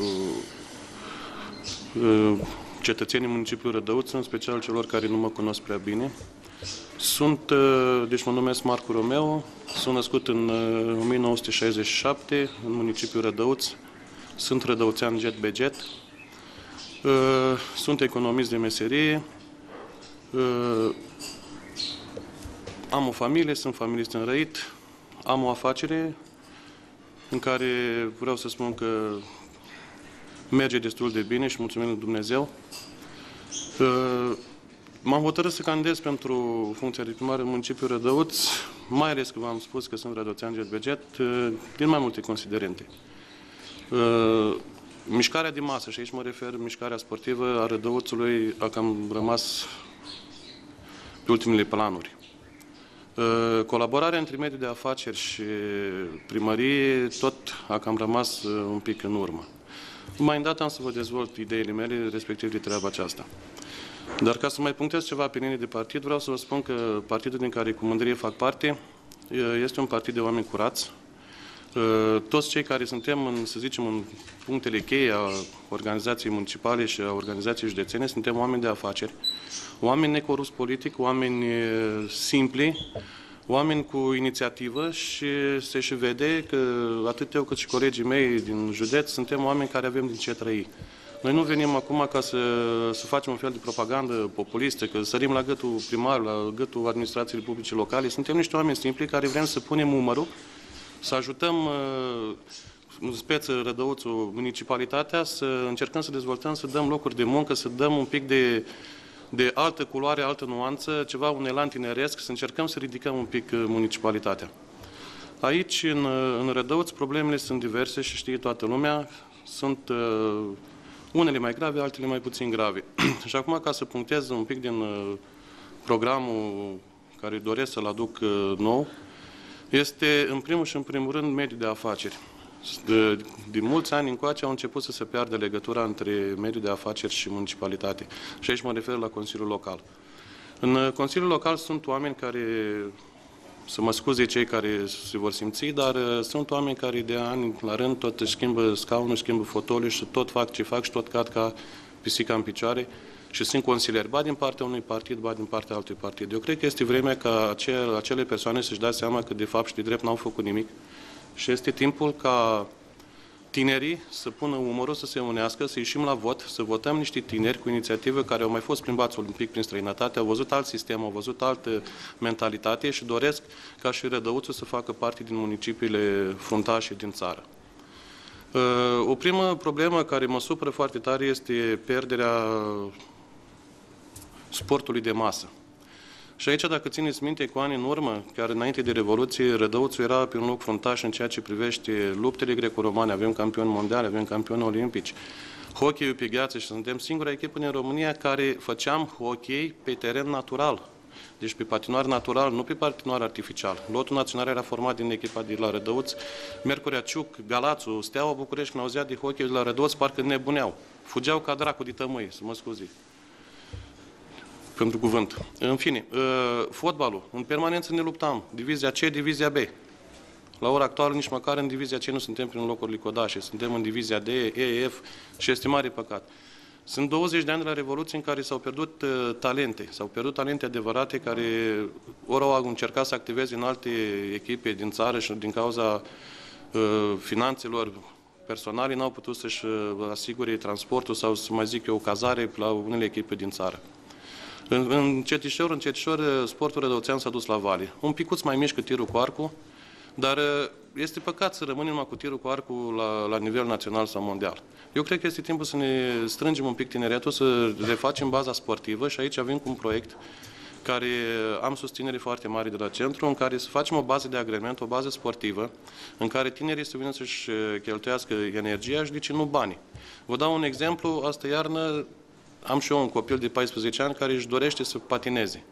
[SPEAKER 17] cetățenii municipiului Rădăuți, în special celor care nu mă cunosc prea bine. Sunt, deci mă numesc Marcu Romeo, sunt născut în o mie nouă sute șaizeci și șapte în municipiul Rădăuți, sunt rădăuțean jet be jet, sunt economist de meserie, am o familie, sunt familist înrăit, am o afacere în care vreau să spun că merge destul de bine și mulțumim lui Dumnezeu. M-am hotărât să candidez pentru funcția de primar în municipiul Rădăuți, mai ales că v-am spus că sunt rădăuțean jet be jet, din mai multe considerente. Mișcarea de masă, și aici mă refer mișcarea sportivă a Rădăuțului, a cam rămas pe ultimele planuri. Colaborarea între mediul de afaceri și primărie tot a cam rămas un pic în urmă. Mai îndată am să vă dezvolt ideile mele respectiv de treaba aceasta. Dar ca să mai punctez ceva pe linie de partid, vreau să vă spun că partidul din care cu mândrie fac parte este un partid de oameni curați. Toți cei care suntem, în, să zicem, în punctele cheie a organizației municipale și a organizației județene, suntem oameni de afaceri, oameni necorupți politic, oameni simpli, oameni cu inițiativă și se și vede că atât eu cât și colegii mei din județ suntem oameni care avem din ce trăi. Noi nu venim acum ca să, să facem un fel de propagandă populistă, că sărim la gâtul primar, la gâtul administrației publice locale. Suntem niște oameni simpli care vrem să punem umărul, să ajutăm în speță Rădăuțul, municipalitatea, să încercăm să dezvoltăm, să dăm locuri de muncă, să dăm un pic de, de altă culoare, altă nuanță, ceva, un elan tineresc, să încercăm să ridicăm un pic municipalitatea. Aici, în, în Rădăuț, problemele sunt diverse și știe toată lumea. Sunt uh, unele mai grave, altele mai puțin grave. Și acum, ca să punctez un pic din uh, programul care doresc să-l aduc uh, nou, este, în primul și în primul rând, mediul de afaceri. De, de mulți ani încoace au început să se piardă legătura între mediul de afaceri și municipalitate. Și aici mă refer la Consiliul Local. În Consiliul Local sunt oameni care, să mă scuze cei care se vor simți, dar sunt oameni care de ani la rând tot își schimbă scaunul, își schimbă fotoliu și tot fac ce fac și tot cad ca pisica în picioare și sunt consilieri, ba din partea unui partid, ba din partea altui partid. Eu cred că este vremea ca acele, acele persoane să-și dea seama că de fapt și de drept n-au făcut nimic și este timpul ca tinerii să pună umărul, să se unească, să ieșim la vot, să votăm niște tineri cu inițiativă care au mai fost plimbați un pic prin străinătate, au văzut alt sistem, au văzut altă mentalitate și doresc ca și Rădăuțul să facă parte din municipiile fruntașe din țară. O primă problemă care mă supără foarte tare este pierderea sportului de masă. Și aici, dacă țineți minte, cu ani în urmă, chiar înainte de Revoluție, Rădăuțul era pe un loc fruntaș în ceea ce privește luptele greco-romane. Avem campioni mondiali, avem campioni olimpici, hockey-ul pe gheață și suntem singura echipă din România care făceam hockey pe teren natural. Deci pe patinoar natural, nu pe patinoar artificial. Lotul național era format din echipa de la Rădăuț, Miercurea Ciuc, Galațu, Steaua București, când auzeau de hockey de la Rădăuț, parcă nebuneau. Fugeau ca dracu de tămâie, să mă scuzi pentru cuvânt. În fine, fotbalul, în permanență ne luptam. Divizia C, Divizia B. La ora actuală, nici măcar în Divizia C nu suntem prin locuri codașe. Suntem în Divizia D, E, F și este mare păcat. Sunt douăzeci de ani de la Revoluție în care s-au pierdut uh, talente, s-au pierdut talente adevărate care ori au încercat să activeze în alte echipe din țară și din cauza uh, finanțelor personale n-au putut să-și uh, asigure transportul sau, să mai zic eu, cazare la unele echipe din țară. Încetișor, încetișor, sportul rădăuțean s-a dus la vale. Un picuț mai mișcă tirul cu arcul, dar este păcat să rămânem numai cu tirul cu arcul la, la nivel național sau mondial. Eu cred că este timpul să ne strângem un pic tineretul, să refacem baza sportivă și aici avem cu un proiect care am susținere foarte mare de la centru, în care să facem o bază de agrement, o bază sportivă, în care tinerii să vină să-și cheltuiască energia și de ce nu banii. Vă dau un exemplu, astă iarnă am și eu un copil de paisprezece ani care își dorește să patineze.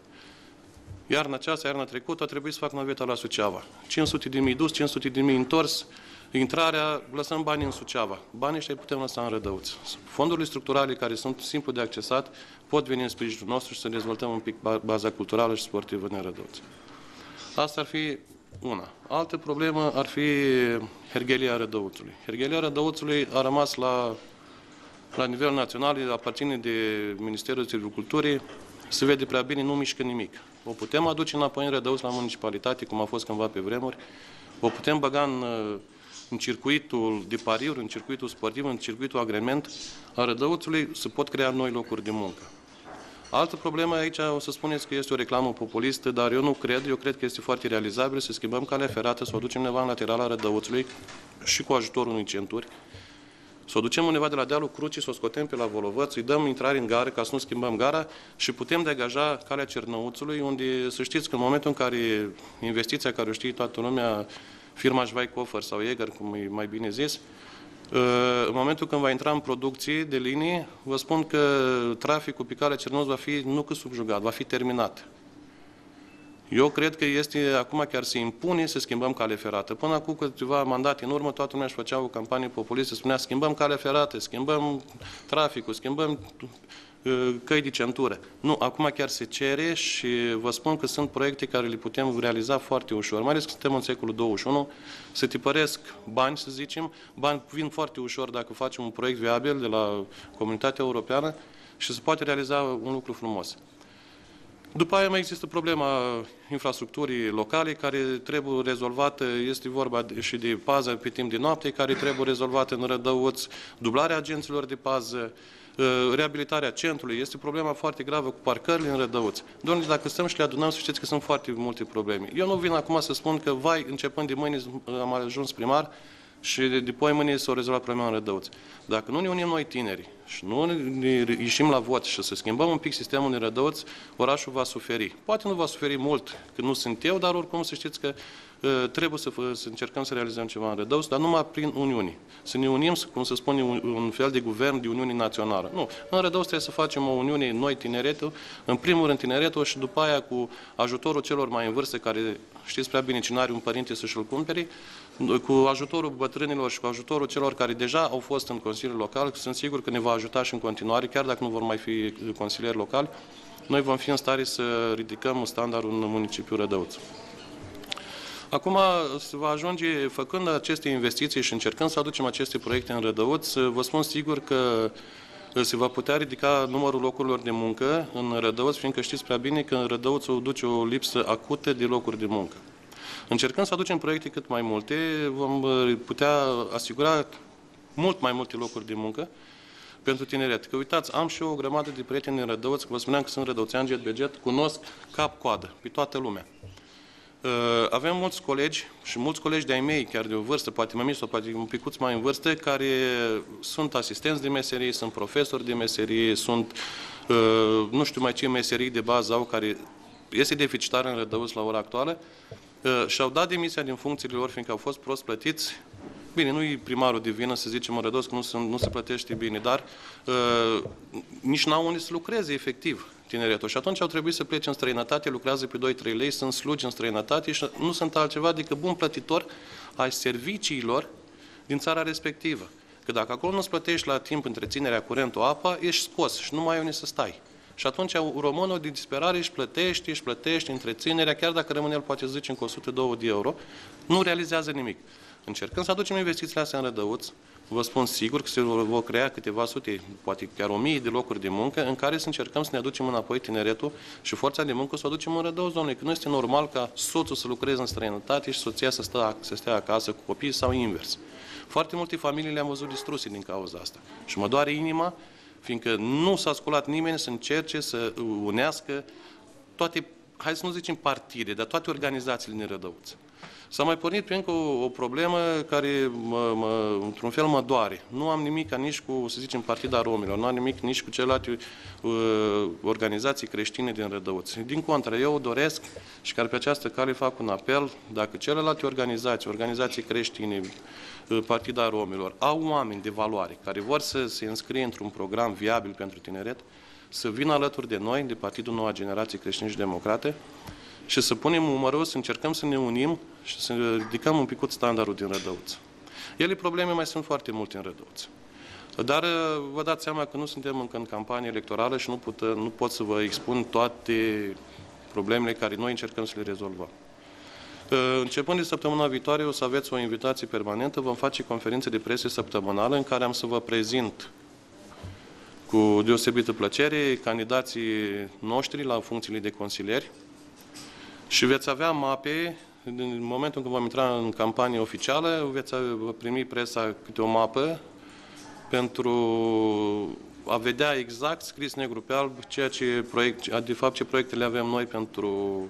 [SPEAKER 17] Iarna aceasta, iarna trecută, a trebuit să fac naveta la Suceava. cinci sute de mii dus, cinci sute de mii întors, intrarea, lăsăm banii în Suceava. Banii ăștia putem lăsa în Rădăuț. Fondurile structurale care sunt simplu de accesat pot veni în sprijinul nostru și să dezvoltăm un pic baza culturală și sportivă în Rădăuț. Asta ar fi una. Altă problemă ar fi Herghelia Rădăuțului. Herghelia Rădăuțului a rămas la la nivel național, aparține de Ministerul Silviculturii, se vede prea bine, nu mișcă nimic. O putem aduce înapoi în Rădăuț la municipalitate, cum a fost cândva pe vremuri, o putem băga în, în circuitul de pariuri, în circuitul sportiv, în circuitul agrement a Rădăuțului, se pot crea noi locuri de muncă. Altă problemă aici, o să spuneți că este o reclamă populistă, dar eu nu cred, eu cred că este foarte realizabil să schimbăm calea ferată, să o ducem undeva în laterala Rădăuțului și cu ajutorul unei centuri, să o ducem undeva de la dealul Crucii, să o scotem pe la Volovăț, să-i dăm intrare în gară ca să nu schimbăm gara și putem degaja calea Cernăuțului, unde să știți că în momentul în care investiția care o știe toată lumea, firma Schweighofer sau Jäger, cum e mai bine zis, în momentul când va intra în producție de linii, vă spun că traficul pe calea Cernăuț va fi nu că subjugat, va fi terminat. Eu cred că este acum chiar se impune să schimbăm calea ferată. Până acum câteva mandate în urmă, toată lumea își făcea o campanie populistă, spunea schimbăm calea ferată, schimbăm traficul, schimbăm căi de centură. Nu, acum chiar se cere și vă spun că sunt proiecte care le putem realiza foarte ușor, mai ales că suntem în secolul douăzeci și unu, se tipăresc bani, să zicem, bani vin foarte ușor dacă facem un proiect viabil de la Comunitatea Europeană și se poate realiza un lucru frumos. După aia mai există problema infrastructurii locale care trebuie rezolvată, este vorba și de pază pe timp de noapte, care trebuie rezolvată în Rădăuț, dublarea agenților de pază, reabilitarea centrului, este problema foarte gravă cu parcările în Rădăuț. Doamne, dacă stăm și le adunăm, să știți că sunt foarte multe probleme. Eu nu vin acum să spun că, vai, începând de mâine am ajuns primar și de poi mâine s-o rezolvat problema în Rădăuț. Dacă nu ne unim noi tineri și nu ne ieșim la vot și să schimbăm un pic sistemul în Rădăuț, orașul va suferi. Poate nu va suferi mult, că nu sunt eu, dar oricum să știți că uh, trebuie să, să încercăm să realizăm ceva în Rădăuț, dar numai prin Uniuni. Să ne unim, cum se spune, un, un fel de guvern de Uniune Națională. Nu, în Rădăuț trebuie să facem o Uniune noi tineretul, în primul rând tineretul și după aia cu ajutorul celor mai în vârstă, care știți prea bine cine are un părinte să-și-l cumpere, cu ajutorul bătrânilor și cu ajutorul celor care deja au fost în Consiliul Local, sunt sigur că ne va ajuta și în continuare, chiar dacă nu vor mai fi consilieri locali, noi vom fi în stare să ridicăm standardul în municipiul Rădăuț. Acum se va ajunge, făcând aceste investiții și încercând să aducem aceste proiecte în Rădăuț, vă spun sigur că se va putea ridica numărul locurilor de muncă în Rădăuț, fiindcă știți prea bine că în Rădăuț o duce o lipsă acută de locuri de muncă. Încercând să aducem proiecte cât mai multe, vom putea asigura mult mai multe locuri de muncă pentru tineret. Că uitați, am și eu o grămadă de prieteni în Rădăuț, că vă spuneam că sunt rădăuțean jet-beget, cunosc cap-coadă pe toată lumea. Avem mulți colegi și mulți colegi de-ai mei, chiar de o vârstă, poate mai mici sau poate un picuț mai în vârstă, care sunt asistenți de meserie, sunt profesori de meserie, sunt nu știu mai ce meserii de bază au, care este deficitar în Rădăuț la ora actuală, și-au dat demisia din funcțiile lor, fiindcă au fost prost plătiți. Bine, nu-i primarul de vină, să zicem, în Rădăuț, că nu se, nu se plătește bine, dar uh, nici n-au unde să lucreze efectiv tineretul. Și atunci au trebuit să plece în străinătate, lucrează pe doi trei lei, sunt slugi în străinătate și nu sunt altceva decât bun plătitor ai serviciilor din țara respectivă. Că dacă acolo nu-ți plătești la timp întreținerea, curentul, apa, ești scos și nu mai ai unde să stai. Și atunci românul din disperare își plătește, își plătește întreținerea, chiar dacă rămâne el, poate zice, cu o sută doi de euro, nu realizează nimic. Încercăm să aducem investițiile astea în Rădăuț, vă spun sigur că se vor crea câteva sute, poate chiar o mie de locuri de muncă, în care să încercăm să ne aducem înapoi tineretul și forța de muncă să o aducem în Rădăuț, domnule, că nu este normal ca soțul să lucreze în străinătate și soția să, stă, să stea acasă cu copiii sau invers. Foarte multe familii le-am văzut distruse din cauza asta. Și mă doare inima, fiindcă nu s-a sculat nimeni să încerce să unească toate, hai să nu zicem partide, dar toate organizațiile din Rădăuț. S-a mai pornit pe încă o, o problemă care, mă, mă, într-un fel, mă doare. Nu am nimic nici cu, să zicem, Partida Romilor, nu am nimic nici cu celelalte uh, organizații creștine din Rădăuț. Din contră, eu doresc și care pe această cale fac un apel, dacă celelalte organizații, organizații creștine, uh, Partida Romilor, au oameni de valoare care vor să se înscrie într-un program viabil pentru tineret, să vină alături de noi, de Partidul Noua Generație Creștini și Democrate, și să punem umărul, să încercăm să ne unim și să ridicăm un picut standardul din Rădăuț. Ele probleme mai sunt foarte multe în Rădăuț. Dar vă dați seama că nu suntem încă în campanie electorală și nu, put, nu pot să vă expun toate problemele care noi încercăm să le rezolvăm. Începând de săptămâna viitoare o să aveți o invitație permanentă, vom face conferințe de presă săptămânală în care am să vă prezint cu deosebită plăcere candidații noștri la funcțiile de consilieri. Și veți avea mape, în momentul când vom intra în campanie oficială, veți primi presa câte o mapă pentru a vedea exact, scris negru pe alb, ceea ce proiect, de fapt ce proiectele avem noi pentru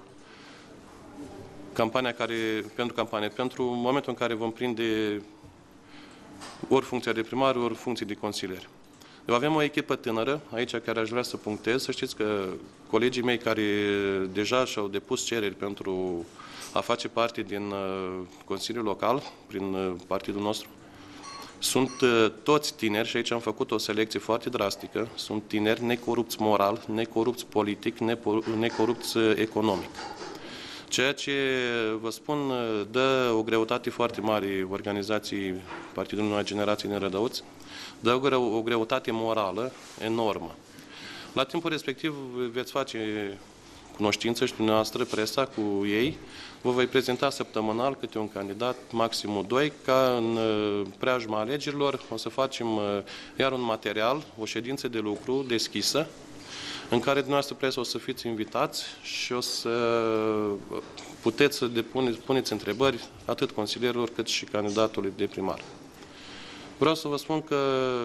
[SPEAKER 17] campania care, pentru campanie, pentru momentul în care vom prinde ori funcția de primar, ori funcții de consilier. Eu avem o echipă tânără, aici care aș vrea să punctez, să știți că colegii mei care deja și-au depus cereri pentru a face parte din uh, Consiliul Local, prin uh, partidul nostru, sunt uh, toți tineri și aici am făcut o selecție foarte drastică, sunt tineri necorupți moral, necorupți politic, necorupți uh, economic. Ceea ce, vă spun, dă o greutate foarte mare organizației Partidului Noua Generație din Rădăuți, dă o greutate morală enormă. La timpul respectiv veți face cunoștință și dumneavoastră, presa, cu ei. Vă voi prezenta săptămânal câte un candidat, maximum doi, ca în preajma alegerilor o să facem iar un material, o ședință de lucru deschisă, în care dumneavoastră presă o să fiți invitați și o să puteți să depuneți, puneți întrebări atât consilierilor cât și candidatului de primar. Vreau să vă spun că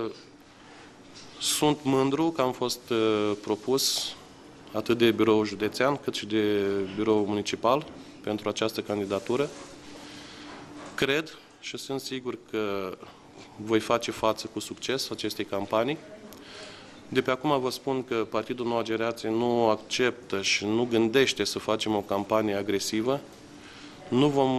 [SPEAKER 17] sunt mândru că am fost propus atât de birou județean cât și de birou municipal pentru această candidatură. Cred și sunt sigur că voi face față cu succes acestei campanii. De pe acum vă spun că Partidul Noua Generație nu acceptă și nu gândește să facem o campanie agresivă. Nu, vom,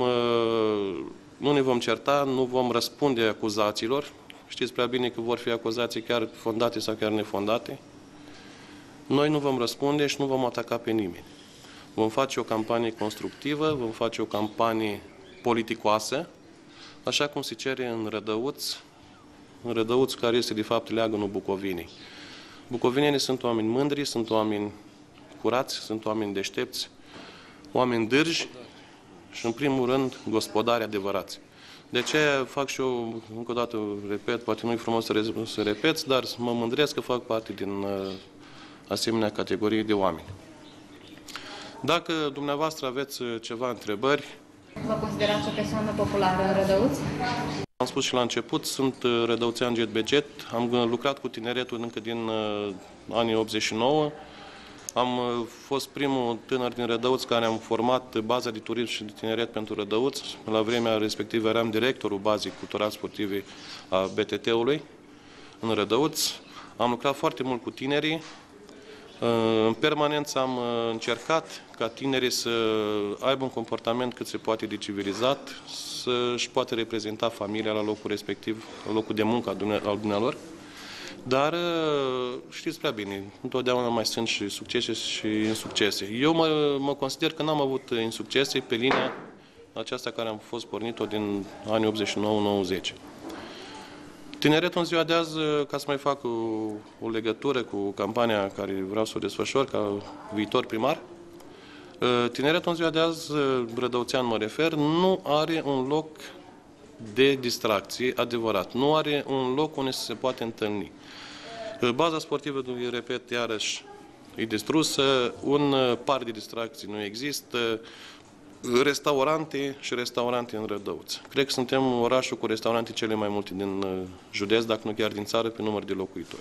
[SPEAKER 17] nu ne vom certa, nu vom răspunde acuzațiilor. Știți prea bine că vor fi acuzații chiar fondate sau chiar nefondate. Noi nu vom răspunde și nu vom ataca pe nimeni. Vom face o campanie constructivă, vom face o campanie politicoasă, așa cum se cere în Rădăuț, în Rădăuț care este de fapt leagănul Bucovinei. Bucovinenii sunt oameni mândri, sunt oameni curați, sunt oameni deștepți, oameni dârji și, în primul rând, gospodari adevărați. De aceea fac și eu, încă o dată repet, poate nu e frumos să, să repet, dar mă mândresc că fac parte din uh, asemenea categorii de oameni. Dacă dumneavoastră aveți ceva întrebări...
[SPEAKER 19] Vă considerați o persoană populară în Rădăuț?
[SPEAKER 17] Am spus și la început, sunt rădăuțean jet be jet, am lucrat cu tineretul încă din uh, anii optzeci și nouă, am uh, fost primul tânăr din Rădăuț care am format baza de turism și de tineret pentru Rădăuț. La vremea respectivă eram directorul bazei culturale sportive a B T T-ului în Rădăuț. Am lucrat foarte mult cu tinerii. În permanență am încercat ca tinerii să aibă un comportament cât se poate de civilizat, să-și poată reprezenta familia la locul respectiv, la locul de muncă al dumnealor. Dar știți prea bine, întotdeauna mai sunt și succese și insuccese. Eu mă, mă consider că n-am avut insuccese pe linia aceasta care am fost pornit-o din anii optzeci și nouă nouăzeci. Tineretul în ziua de azi, ca să mai fac o, o legătură cu campania care vreau să o desfășor ca viitor primar, tineretul în ziua de azi, rădăuțean mă refer, nu are un loc de distracție adevărat, nu are un loc unde se poate întâlni. Baza sportivă, repet, iarăși, e distrusă, un parc de distracții nu există, restaurante și restaurante în Rădăuț. Cred că suntem orașul cu restaurante cele mai multe din județ, dacă nu chiar din țară, pe număr de locuitori.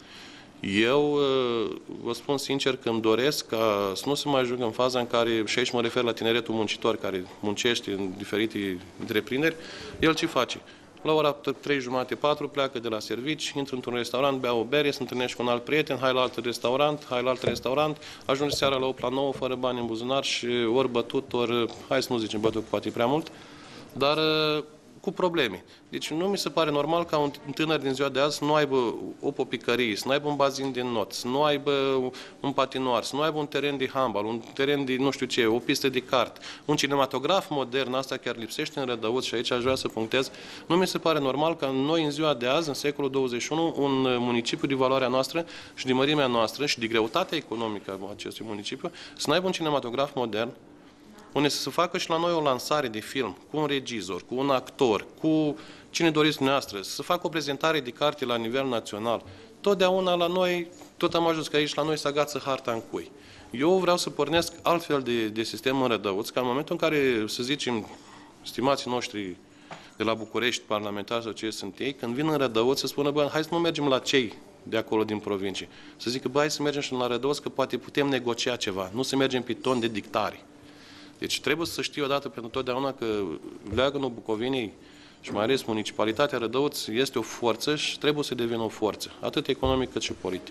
[SPEAKER 17] Eu vă spun sincer că îmi doresc ca să nu se mai ajungă în faza în care, și aici mă refer la tineretul muncitor care muncește în diferite întreprinderi, el ce face? La ora trei jumate, patru, pleacă de la servici, intră într-un restaurant, bea o bere, se întâlnește cu un alt prieten, hai la alt restaurant, hai la alt restaurant, ajunge seara la opt la nouă, fără bani în buzunar și ori bătut, ori, hai să nu zicem bătut, poate prea mult, dar cu probleme. Deci nu mi se pare normal ca un tânăr din ziua de azi să nu aibă o popicărie, să nu aibă un bazin de not, să nu aibă un patinoar, să nu aibă un teren de handbal, un teren de nu știu ce, o pistă de kart, un cinematograf modern, asta chiar lipsește în Rădăuț și aici aș vrea să punctez. Nu mi se pare normal ca noi în ziua de azi, în secolul douăzeci și unu, un municipiu de valoarea noastră și de mărimea noastră și de greutatea economică a acestui municipiu, să nu aibă un cinematograf modern, unde să se facă și la noi o lansare de film cu un regizor, cu un actor, cu cine doriți dumneavoastră, să se facă o prezentare de carte la nivel național. Totdeauna la noi, tot am ajuns că aici la noi se agață harta în cui. Eu vreau să pornesc altfel de, de sistem în Rădăuț, ca în momentul în care, să zicem, stimații noștri de la București, parlamentari sau ce sunt ei, când vin în Rădăuț să spună, bă, hai să nu mergem la cei de acolo din provincie. Să zică, bă, hai să mergem și la Rădăuț, că poate putem negocia ceva, nu să mergem pe ton de dictare. Deci trebuie să știu odată pentru totdeauna că leagănul Bucovinei și mai ales municipalitatea Rădăuț este o forță și trebuie să devină o forță, atât economic cât și politic.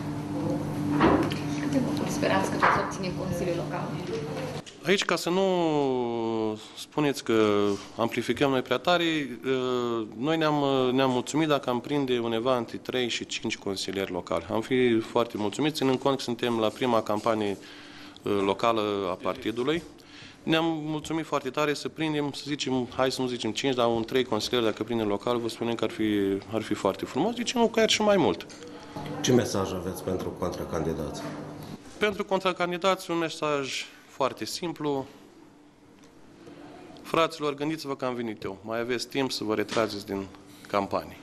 [SPEAKER 19] Câte voturi sperați că veți obține în Consiliul Local?
[SPEAKER 17] Aici, ca să nu spuneți că amplificăm noi prea tare, noi ne-am ne-am mulțumit dacă am prinde undeva între trei și cinci consilieri locali. Am fi foarte mulțumiți, ținând cont că suntem la prima campanie locală a partidului. Ne-am mulțumit foarte tare să prindem, să zicem, hai să nu zicem cinci, dar un trei consilieri, dacă prindem local, vă spunem că ar fi, ar fi foarte frumos, zicem nu, chiar și mai mult.
[SPEAKER 20] Ce mesaj aveți pentru contracandidați?
[SPEAKER 17] Pentru contracandidați un mesaj foarte simplu. Fraților, gândiți-vă că am venit eu. Mai aveți timp să vă retrageți din campanie.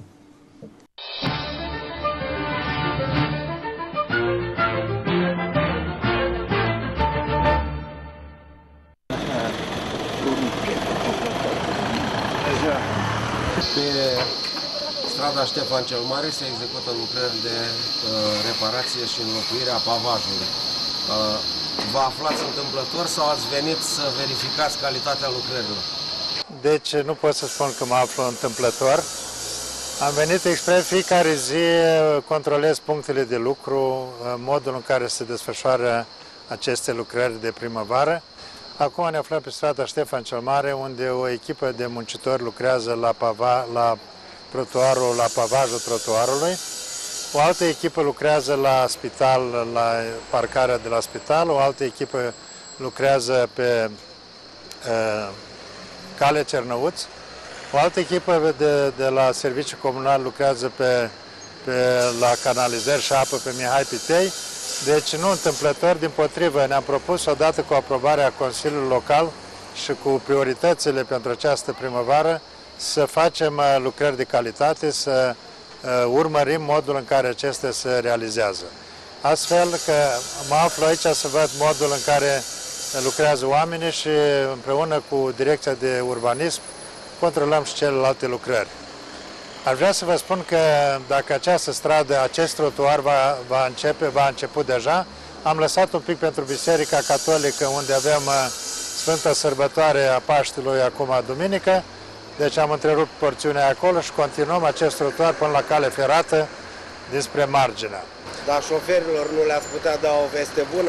[SPEAKER 20] Pe strada Ștefan cel Mare se execută lucrări de uh, reparație și înlocuire a pavajului. Uh, vă aflați întâmplător sau ați venit să verificați calitatea lucrărilor?
[SPEAKER 21] Deci nu pot să spun că mă aflu întâmplător. Am venit expres fiecare zi, controlez punctele de lucru, modul în care se desfășoară aceste lucrări de primăvară. Acum ne aflăm pe strada Ștefan cel Mare, unde o echipă de muncitori lucrează la, pava, la, trotuarul, la pavajul trotuarului. O altă echipă lucrează la spital, la parcarea de la spital, o altă echipă lucrează pe uh, cale Cernăuț, o altă echipă de, de la serviciu comunal lucrează pe, pe, la canalizări și apă pe Mihai Pitei. Deci nu întâmplător, dimpotrivă, ne-am propus odată cu aprobarea Consiliului Local și cu prioritățile pentru această primăvară să facem lucrări de calitate, să urmărim modul în care acestea se realizează. Astfel că mă aflu aici să văd modul în care lucrează oamenii și împreună cu Direcția de Urbanism controlăm și celelalte lucrări. Aș vrea să vă spun că dacă această stradă, acest trotuar va, va începe, va început deja, am lăsat un pic pentru Biserica Catolică, unde avem Sfânta Sărbătoare a Paștelui acum duminică, deci am întrerupt porțiunea acolo și continuăm acest trotuar până la cale ferată dinspre marginea.
[SPEAKER 20] Dar șoferilor nu le-ați putea da o veste bună?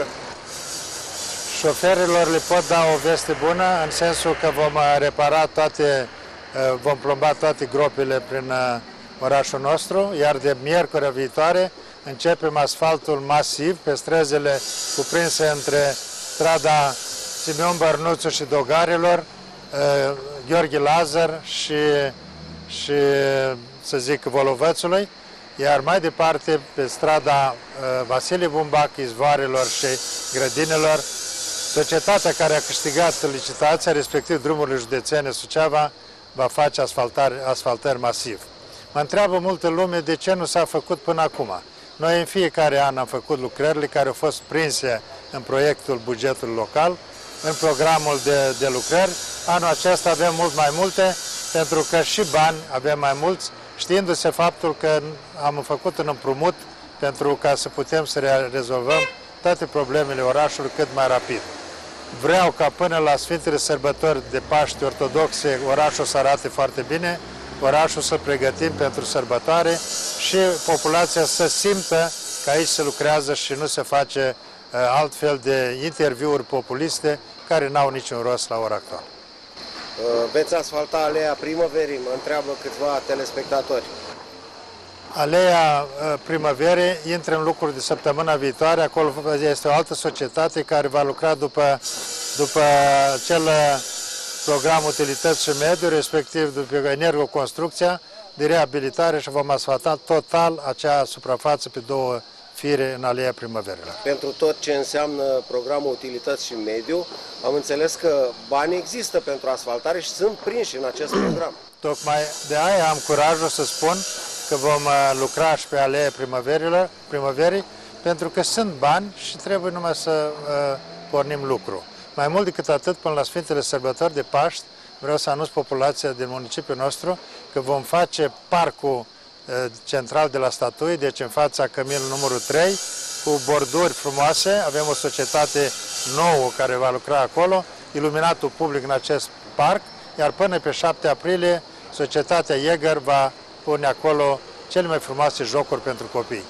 [SPEAKER 21] Șoferilor le pot da o veste bună, în sensul că vom repara toate, vom plomba toate gropile prin orașul nostru, iar de miercurea viitoare începem asfaltul masiv pe străzile cuprinse între strada Simeon Bărnuțu și Dogarilor, Gheorghe Lazar și, și să zic, Volovățului, iar mai departe pe strada Vasile Bumbac, Izvoarelor și Grădinelor, societatea care a câștigat licitația, respectiv Drumurile Județene Suceava, va face asfaltări, asfaltări masiv. Mă întreabă multă lume de ce nu s-a făcut până acum. Noi în fiecare an am făcut lucrările care au fost prinse în proiectul bugetului local, în programul de, de lucrări. Anul acesta avem mult mai multe, pentru că și bani avem mai mulți, știindu-se faptul că am făcut un împrumut pentru ca să putem să rezolvăm toate problemele orașului cât mai rapid. Vreau ca până la Sfintele Sărbători de Paște Ortodoxe orașul să arate foarte bine, orașul să pregătim pentru sărbătoare și populația să simtă că aici se lucrează și nu se face uh, altfel de interviuri populiste care n-au niciun rost la ora actuală.
[SPEAKER 20] Uh, veți asfalta Aleea Primăverii? Mă întreabă câțiva telespectatori.
[SPEAKER 21] Aleea Primăverii intră în lucruri de săptămâna viitoare, acolo este o altă societate care va lucra după, după acel program utilități și mediu, respectiv după energoconstrucția de reabilitare și vom asfalta total acea suprafață pe două fire în Aleea Primăverilor.
[SPEAKER 20] Pentru tot ce înseamnă programul utilități și mediu, am înțeles că bani există pentru asfaltare și sunt prinși în acest program.
[SPEAKER 21] Tocmai de aia am curajul să spun că vom lucra și pe Aleea Primăverilor, Primăverii, pentru că sunt bani și trebuie numai să uh, pornim lucru. Mai mult decât atât, până la Sfintele Sărbători de Paști, vreau să anunț populația din municipiul nostru că vom face parcul uh, central de la statui, deci în fața căminului numărul trei, cu borduri frumoase. Avem o societate nouă care va lucra acolo, iluminatul public în acest parc, iar până pe șapte aprilie, societatea Jäger va pune acolo cele mai frumoase jocuri pentru copii.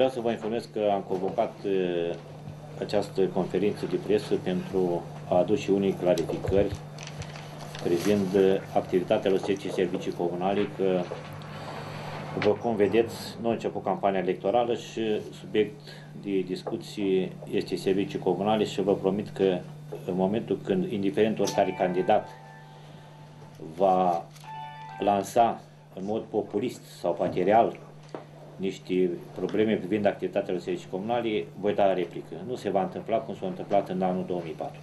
[SPEAKER 2] vreau să vă informez că am convocat această conferință de presă pentru a aduce unii clarificări privind activitatea lui S E C I Servicii Comunale, că, după cum vedeți, noi am început campania electorală și subiect de discuții este Servicii Comunale și vă promit că în momentul când, indiferent oricare candidat va lansa în mod populist sau material niște probleme privind activitatea lui Servicii Comunale, voi da replică. Nu se va întâmpla cum s-a întâmplat în anul două mii patru.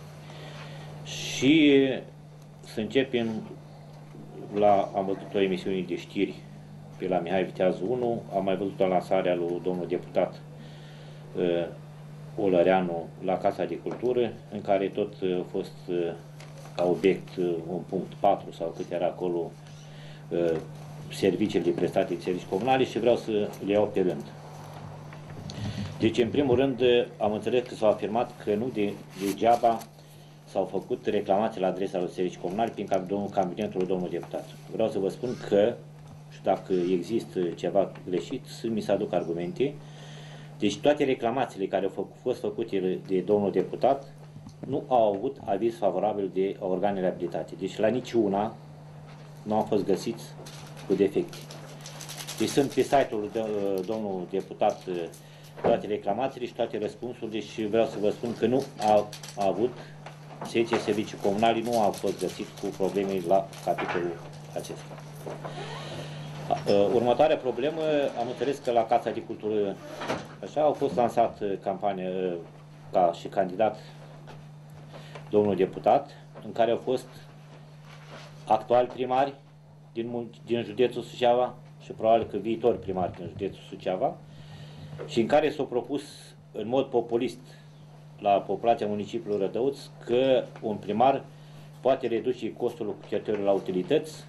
[SPEAKER 2] Și să începem la, am văzut o emisiune de știri pe la Mihai Viteazu unu, am mai văzut o lansare a lui domnul deputat uh, Olăreanu la Casa de Cultură, în care tot uh, a fost uh, ca obiect uh, un punct patru sau cât era acolo uh, serviciile prestate de servicii comunale și vreau să le iau pe rând. Deci, în primul rând, am înțeles că s-a afirmat că nu de, degeaba s-au făcut reclamații la adresa lui servicii comunale prin cabinetul domnului deputat. Vreau să vă spun că, și dacă există ceva greșit, să mi se aduc argumente. Deci toate reclamațiile care au fost făcute de domnul deputat nu au avut aviz favorabil de organele abilitate. Deci la niciuna nu au fost găsiți cu defecte. Deci sunt pe site-ul de, domnul deputat toate reclamațiile și toate răspunsurile și vreau să vă spun că nu a, a avut S E C I Servicii Comunale, nu au fost găsiți cu probleme la capitolul acesta. Următoarea problemă, am înțeles că la Casa de Cultură așa au fost lansat campania ca și candidat domnul deputat, în care au fost actuali primari din, din județul Suceava și probabil că viitori primari din județul Suceava și în care s-au propus în mod populist la populația municipiului Rădăuț că un primar poate reduce costul locuitorilor la utilități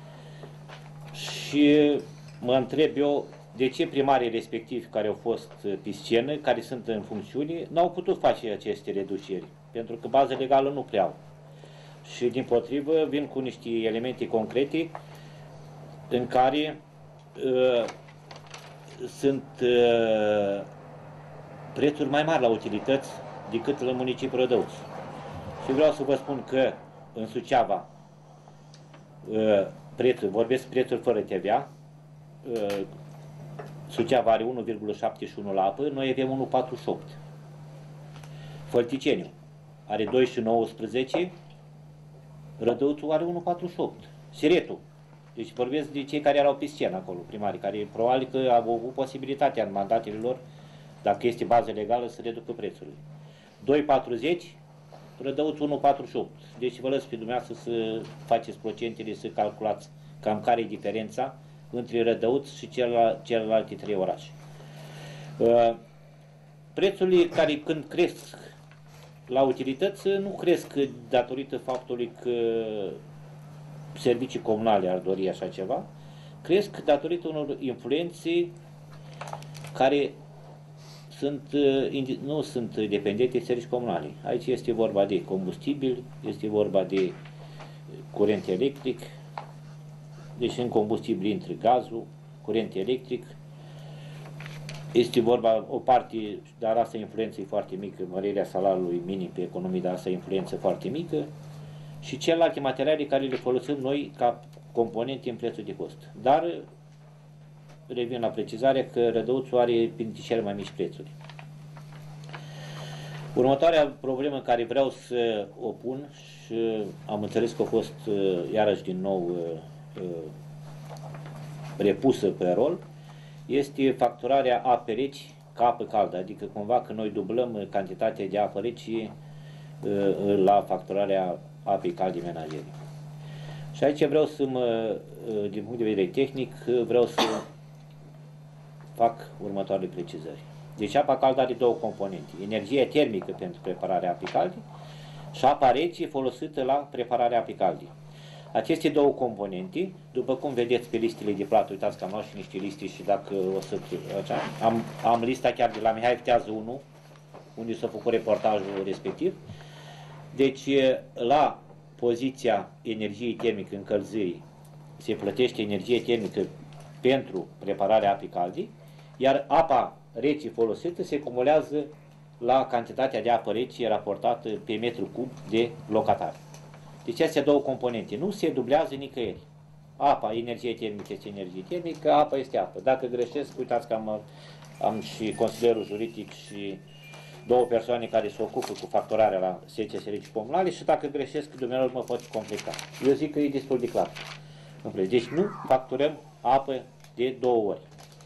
[SPEAKER 2] și mă întreb eu de ce primarii respectivi care au fost pe scenă, care sunt în funcțiune, n-au putut face aceste reduceri, pentru că bază legală nu prea au. Și din potrivă vin cu niște elemente concrete în care uh, sunt uh, prețuri mai mari la utilități decât la municipiul Rădăuț. Și vreau să vă spun că în Suceava uh, prețuri, vorbesc prețuri fără T V A, uh, Suceava are unu virgulă șaptezeci și unu la apă, noi avem unu virgulă patruzeci și opt. Fălticeniu are doi virgulă nouăsprezece, Rădăuțul are unu virgulă patruzeci și opt. Siretul, deci vorbesc de cei care erau pe scenă acolo, primarii, care probabil că au avut posibilitatea în mandatele lor, dacă este bază legală, să reducă prețurile. doi virgulă patruzeci, Rădăuțul unu virgulă patruzeci și opt. Deci vă lăs pe dumneavoastră să faceți procentele, să calculați cam care e diferența între Rădăuț și celelalte trei orașe. Uh, prețurile care când cresc la utilități nu cresc datorită faptului că servicii comunale ar dori așa ceva, cresc datorită unor influențe care sunt, nu sunt dependente de servicii comunale. Aici este vorba de combustibil, este vorba de curent electric, deci în combustibil intră gazul, curent electric, este vorba o parte, dar asta influență e foarte mică, mărirea salariului minim pe economie, dar asta e influență foarte mică, și celelalte materiale care le folosim noi ca componente în prețul de cost. Dar revin la precizarea că Rădăuțul are printre cele mai mici prețuri. Următoarea problemă care vreau să o pun și am înțeles că a fost iarăși din nou repusă pe rol, este facturarea apei reci ca apă caldă, adică cumva că noi dublăm cantitatea de apă reci la facturarea apei calde menajere. Și aici vreau să mă, din punct de vedere tehnic, vreau să fac următoarele precizări. Deci apa caldă are două componente, energia termică pentru prepararea apei calde și apa rece folosită la prepararea apei calde. Aceste două componente, după cum vedeți pe listele de plată, uitați că am luat și niște liste și dacă o să... Așa, am, am lista chiar de la Mihai Viteazu unu, unde s-a făcut reportajul respectiv. Deci, la poziția energiei termică încălzirii se plătește energie termică pentru prepararea apei calde, iar apa rece folosită se cumulează la cantitatea de apă rece raportată pe metru cub de locatar. Deci acestea două componente nu se dublează nicăieri. Apa, energie termică este energie termică, apa este apă. Dacă greșesc, uitați că am, am și consilierul juridic și două persoane care se ocupă cu facturarea la S C Servicii Comunale și dacă greșesc, dumneavoastră mă pot complica. Eu zic că e destul de clar. Deci nu facturăm apă de două ori.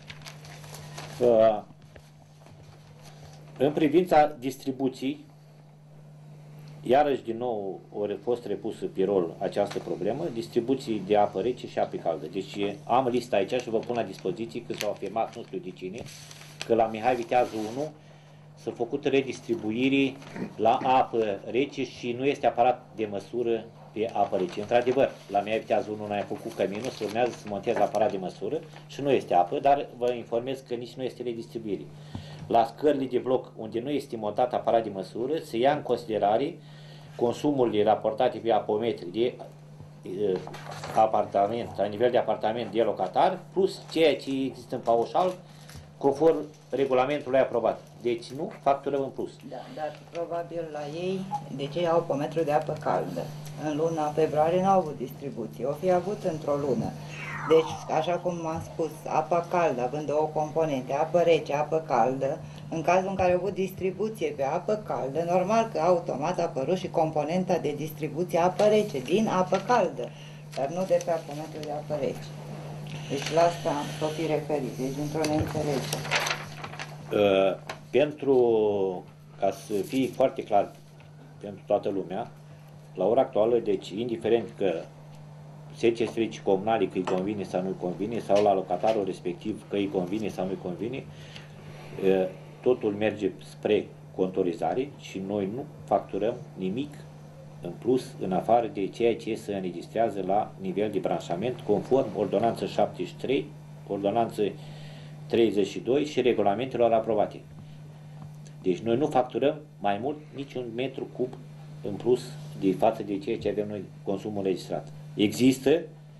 [SPEAKER 2] În privința distribuției, iarăși din nou a fost repusă pe rol această problemă, distribuții de apă rece și apă caldă. Deci am lista aici și vă pun la dispoziție că s-au afirmat, nu știu de cine, că la Mihai Viteazu unu s-a făcut redistribuirii la apă rece și nu este aparat de măsură pe apă rece. Într-adevăr, la Mihai Viteazu unu n-a făcut căminul, se urmează să monteze aparat de măsură și nu este apă, dar vă informez că nici nu este redistribuire. La scările de bloc unde nu este montat aparat de măsură, se ia în considerare consumurile raportate pe apometri de uh, apartament, la nivel de apartament de locatar, plus ceea ce există în paușal, conform regulamentului aprobat. Deci nu facturăm în plus.
[SPEAKER 4] Da, dar probabil la ei, de ce au pe metru de apă caldă? În luna februarie n-au avut distribuție, o fi avut într-o lună. Deci, așa cum am spus, apa caldă, având două componente, apă rece, apă caldă, în cazul în care au avut distribuție pe apă caldă, normal că automat a apărut și componenta de distribuție apă rece, din apă caldă, dar nu de pe apometru de apă rece. Deci la asta pot fi referit, deci într-o neînțelegere.
[SPEAKER 2] Uh, pentru, ca să fie foarte clar pentru toată lumea, la ora actuală, deci indiferent că S C Servicii Comunale că îi convine sau nu îi convine, sau la locatarul respectiv că îi convine sau nu îi convine, uh, totul merge spre contorizare și noi nu facturăm nimic în plus, în afară de ceea ce se înregistrează la nivel de branșament, conform ordonanță șaptezeci și trei, ordonanță treizeci și doi și regulamentelor aprobate. Deci noi nu facturăm mai mult niciun metru cub în plus de față de ceea ce avem noi consumul registrat. Există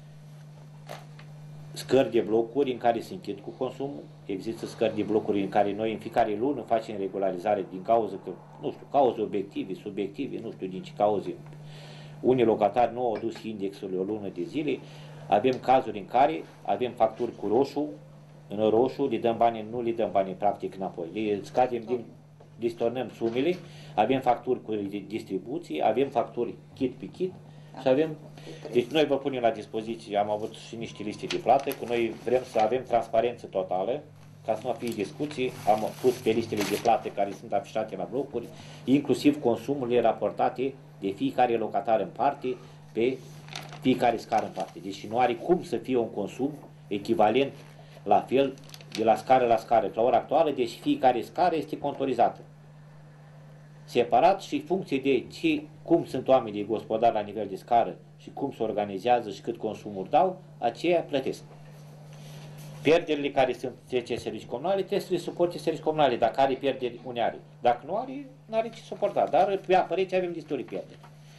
[SPEAKER 2] scări de blocuri în care se închid cu consumul, există scări de blocuri în care noi în fiecare lună facem regularizare din cauza că, nu știu, cauze obiective, subiective, nu știu din ce cauze. Unii locatari nu au adus indexul o lună de zile, avem cazuri în care avem facturi cu roșu, în roșu le dăm bani, nu le dăm bani practic înapoi, le scadem din, distornăm sumele, avem facturi cu distribuție, avem facturi kit pe kit și avem. Deci noi vă punem la dispoziție, am avut și niște liste de plată, că noi vrem să avem transparență totală, ca să nu fie discuții, am pus pe listele de plată care sunt afișate la blocuri, inclusiv consumurile raportate de fiecare locatar în parte, pe fiecare scară în parte. Deci nu are cum să fie un consum echivalent la fel de la scară la scară. La ora actuală, deci fiecare scară este contorizată. Separat și în funcție de ce, cum sunt oamenii gospodari la nivel de scară și cum se organizează și cât consumuri dau, aceia plătesc. Pierderile care sunt S C Servicii Comunale trebuie să le suporte Servicii Comunale, dacă are pierderi, unde are. Dacă nu are, nu are ce suporta, dar pe apă rece avem destule pierderi.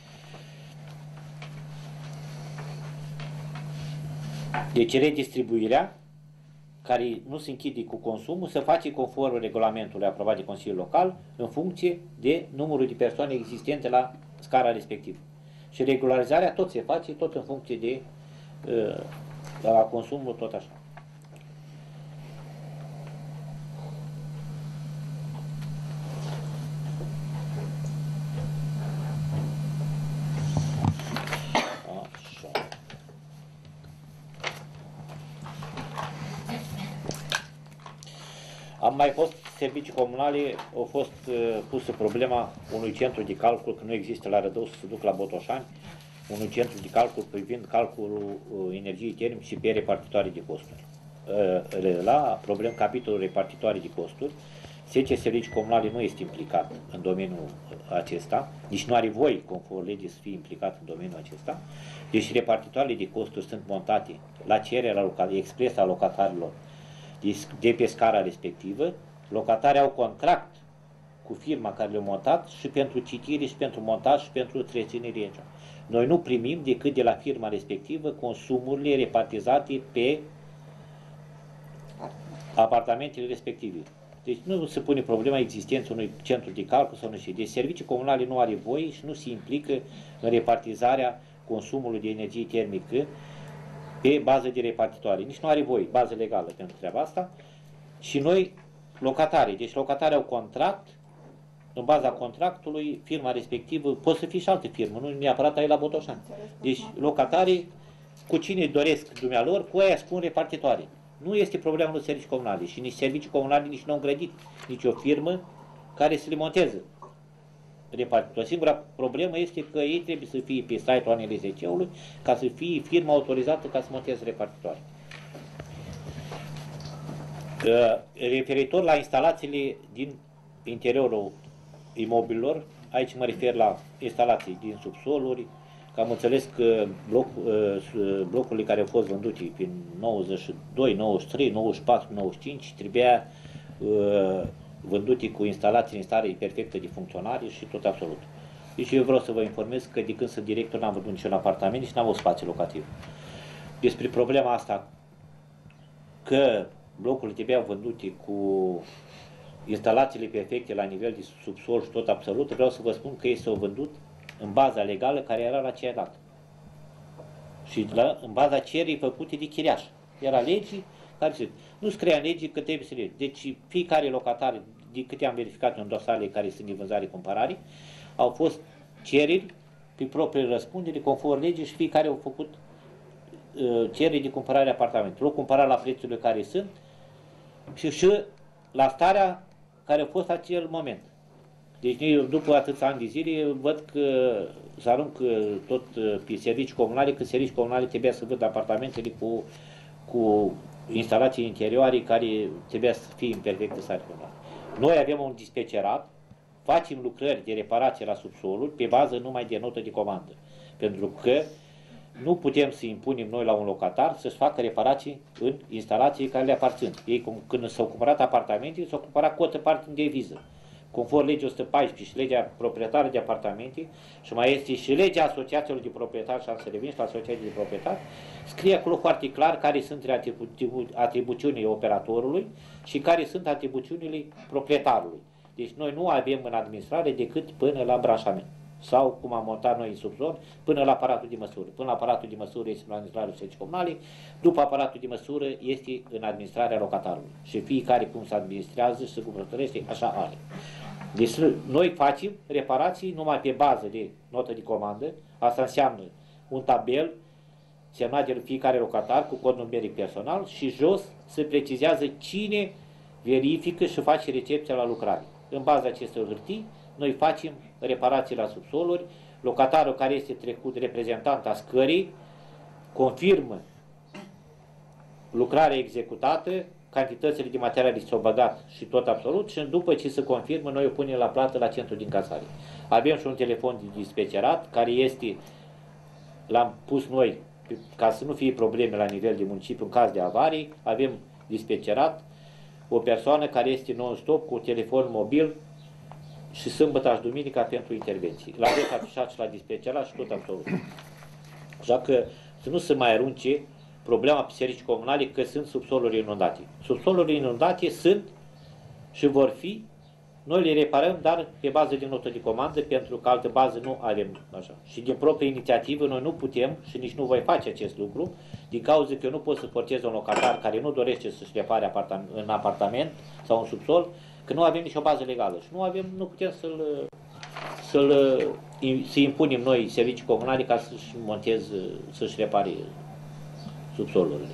[SPEAKER 2] Deci redistribuirea, care nu se închide cu consumul, se face conform regulamentului aprobat de Consiliul Local în funcție de numărul de persoane existente la scara respectivă. Și regularizarea tot se face, tot în funcție de uh, la consumul, tot așa. Am mai fost servicii comunale, a fost uh, pusă problema unui centru de calcul, că nu există la Rădău, să se duc la Botoșani, unui centru de calcul privind calculul uh, energiei termice și pe repartitoare de costuri. Uh, la problem capitolul repartitoare de costuri, S C Servicii Comunale nu este implicat în domeniul acesta, nici nu are voie, conform legii, să fie implicat în domeniul acesta. Deci repartitoarele de costuri sunt montate la cererea expresă a locatarilor de pe scara respectivă. Locatarii au contract cu firma care le-a montat și pentru citire, și pentru montaj, și pentru întreținere. Noi nu primim decât de la firma respectivă consumurile repartizate pe apartamentele respective. Deci nu se pune problema existenței unui centru de calcul sau nu știu. Deci servicii comunale nu are voie și nu se implică în repartizarea consumului de energie termică pe bază de repartitoare. Nici nu are voie, bază legală pentru treaba asta. Și noi, locatarii, deci locatarii au contract, în baza contractului, firma respectivă, poate să fie și altă firmă, nu neapărat ai la Botoșani. Deci locatarii, cu cine doresc dumnealor, cu aia spun repartitoare. Nu este problema lui servicii comunale și nici servicii comunale nici nu au îngrădit nici o firmă care să le monteze repartitor. Singura problemă este că ei trebuie să fie pe site-ul A N L Z C-ului ca să fie firma autorizată ca să monteze repartitoare. Referitor la instalațiile din interiorul imobililor, aici mă refer la instalații din subsoluri, că am înțeles că bloc, blocurile care au fost vândute prin nouăzeci și doi, nouăzeci și trei, nouăzeci și patru, nouăzeci și cinci trebuia vândute cu instalații în stare perfectă de funcționare și tot absolut. Deci eu vreau să vă informez că de când sunt director n-am vândut niciun apartament și n-am avut spațiu locativ. Despre problema asta că blocurile trebuiau vândute cu instalațiile perfecte la nivel de subsol și tot absolut, vreau să vă spun că ei s-au vândut în baza legală care era la aceea dată. Și la, în baza cererii făcute de chiriaș. Era legii care se... Nu scria în legii că trebuie să le... Deci fiecare locatar, de câte am verificat în dosarele care sunt de vânzare-cumpărare, au fost cereri pe proprie răspundere, conform legii, și fiecare au făcut uh, cereri de cumpărare apartamentului. O cumpărat la prețurile care sunt și, și la starea care a fost acel moment. Deci eu, după atâția ani de zile, văd că se aruncă tot pe servicii comunale, că servicii comunale trebuia să vând apartamentele cu, cu instalații interioare care trebuia să fie în perfectă stare. Noi avem un dispecerat, facem lucrări de reparație la subsoluri pe bază numai de notă de comandă. Pentru că nu putem să impunem noi la un locatar să-și facă reparații în instalații care le aparțin. Ei, când s-au cumpărat apartamente, s-au cumpărat cotă parte în deviză. Conform legii o sută paisprezece și legea proprietară de apartamente, și mai este și legea asociațiilor de proprietari, și am să revin și la asociații de proprietari, scrie acolo foarte clar care sunt atribu atribuțiunile operatorului și care sunt atribuțiunile proprietarului. Deci noi nu avem în administrare decât până la branșament. Sau, cum am montat noi în subzon, până la aparatul de măsură. Până la aparatul de măsură este în administrarea servicii comunale, după aparatul de măsură este în administrarea locatarului. Și fiecare cum se administrează și se cumpărătorește, așa are. Deci noi facem reparații numai pe bază de notă de comandă, asta înseamnă un tabel semnat de fiecare locatar cu cod numeric personal și jos se precizează cine verifică și face recepția la lucrare. În baza acestor hârtii, noi facem reparații la subsoluri, locatarul care este trecut reprezentant a scării confirmă lucrarea executată, cantitățile de materiale s-au băgat și tot absolut și după ce se confirmă, noi o punem la plată la centru din casare. Avem și un telefon de dispecerat care este, l-am pus noi ca să nu fie probleme la nivel de municipiu în caz de avarii, avem dispecerat o persoană care este non-stop cu un telefon mobil și sâmbătă și duminica pentru intervenții. La veți afișat și la dispecerat și tot absolut. Așa că să nu se mai arunce problema pe servicii comunale că sunt subsoluri inundate. Subsolurile inundate sunt și vor fi, noi le reparăm, dar pe bază de notă de comandă, pentru că altă bază nu avem așa. Și din proprie inițiativă noi nu putem și nici nu voi face acest lucru, din cauza că eu nu pot să forțez un locatar care nu dorește să-și repare apartament, în apartament sau în subsol, că nu avem nicio bază legală și nu avem, nu putem să-l să-l să impunem noi servicii comunale ca să-și monteze, să-și repare subsolurile.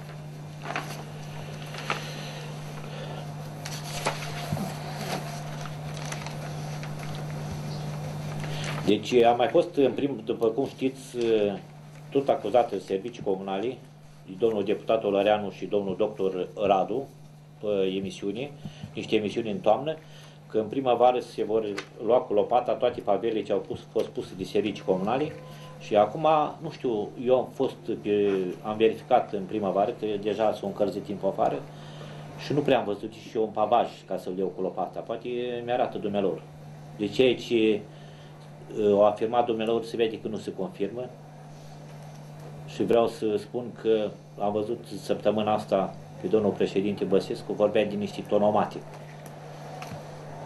[SPEAKER 2] Deci am mai fost, în prim, după cum știți, tot acuzată servicii comunale, domnul deputat Olăreanu și domnul doctor Radu, pe emisiune, niște emisiuni în toamnă, că în primăvară se vor lua cu lopata toate pavelele ce au pus, fost puse de servicii comunale și acum, nu știu, eu am fost, pe, am verificat în primăvară, că deja sunt încălzit timp afară și nu prea am văzut și eu un pavaj ca să-l iau cu lopata, poate mi-arată dumnealor. De ceea ce au afirmat dumnealor se vede că nu se confirmă și vreau să spun că am văzut săptămâna asta pe domnul președinte Băsescu vorbea de niște tonomate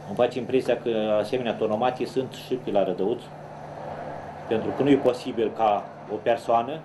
[SPEAKER 2] Îmi face impresia că asemenea tonomatii sunt și pe la Rădăuț, pentru că nu e posibil ca o persoană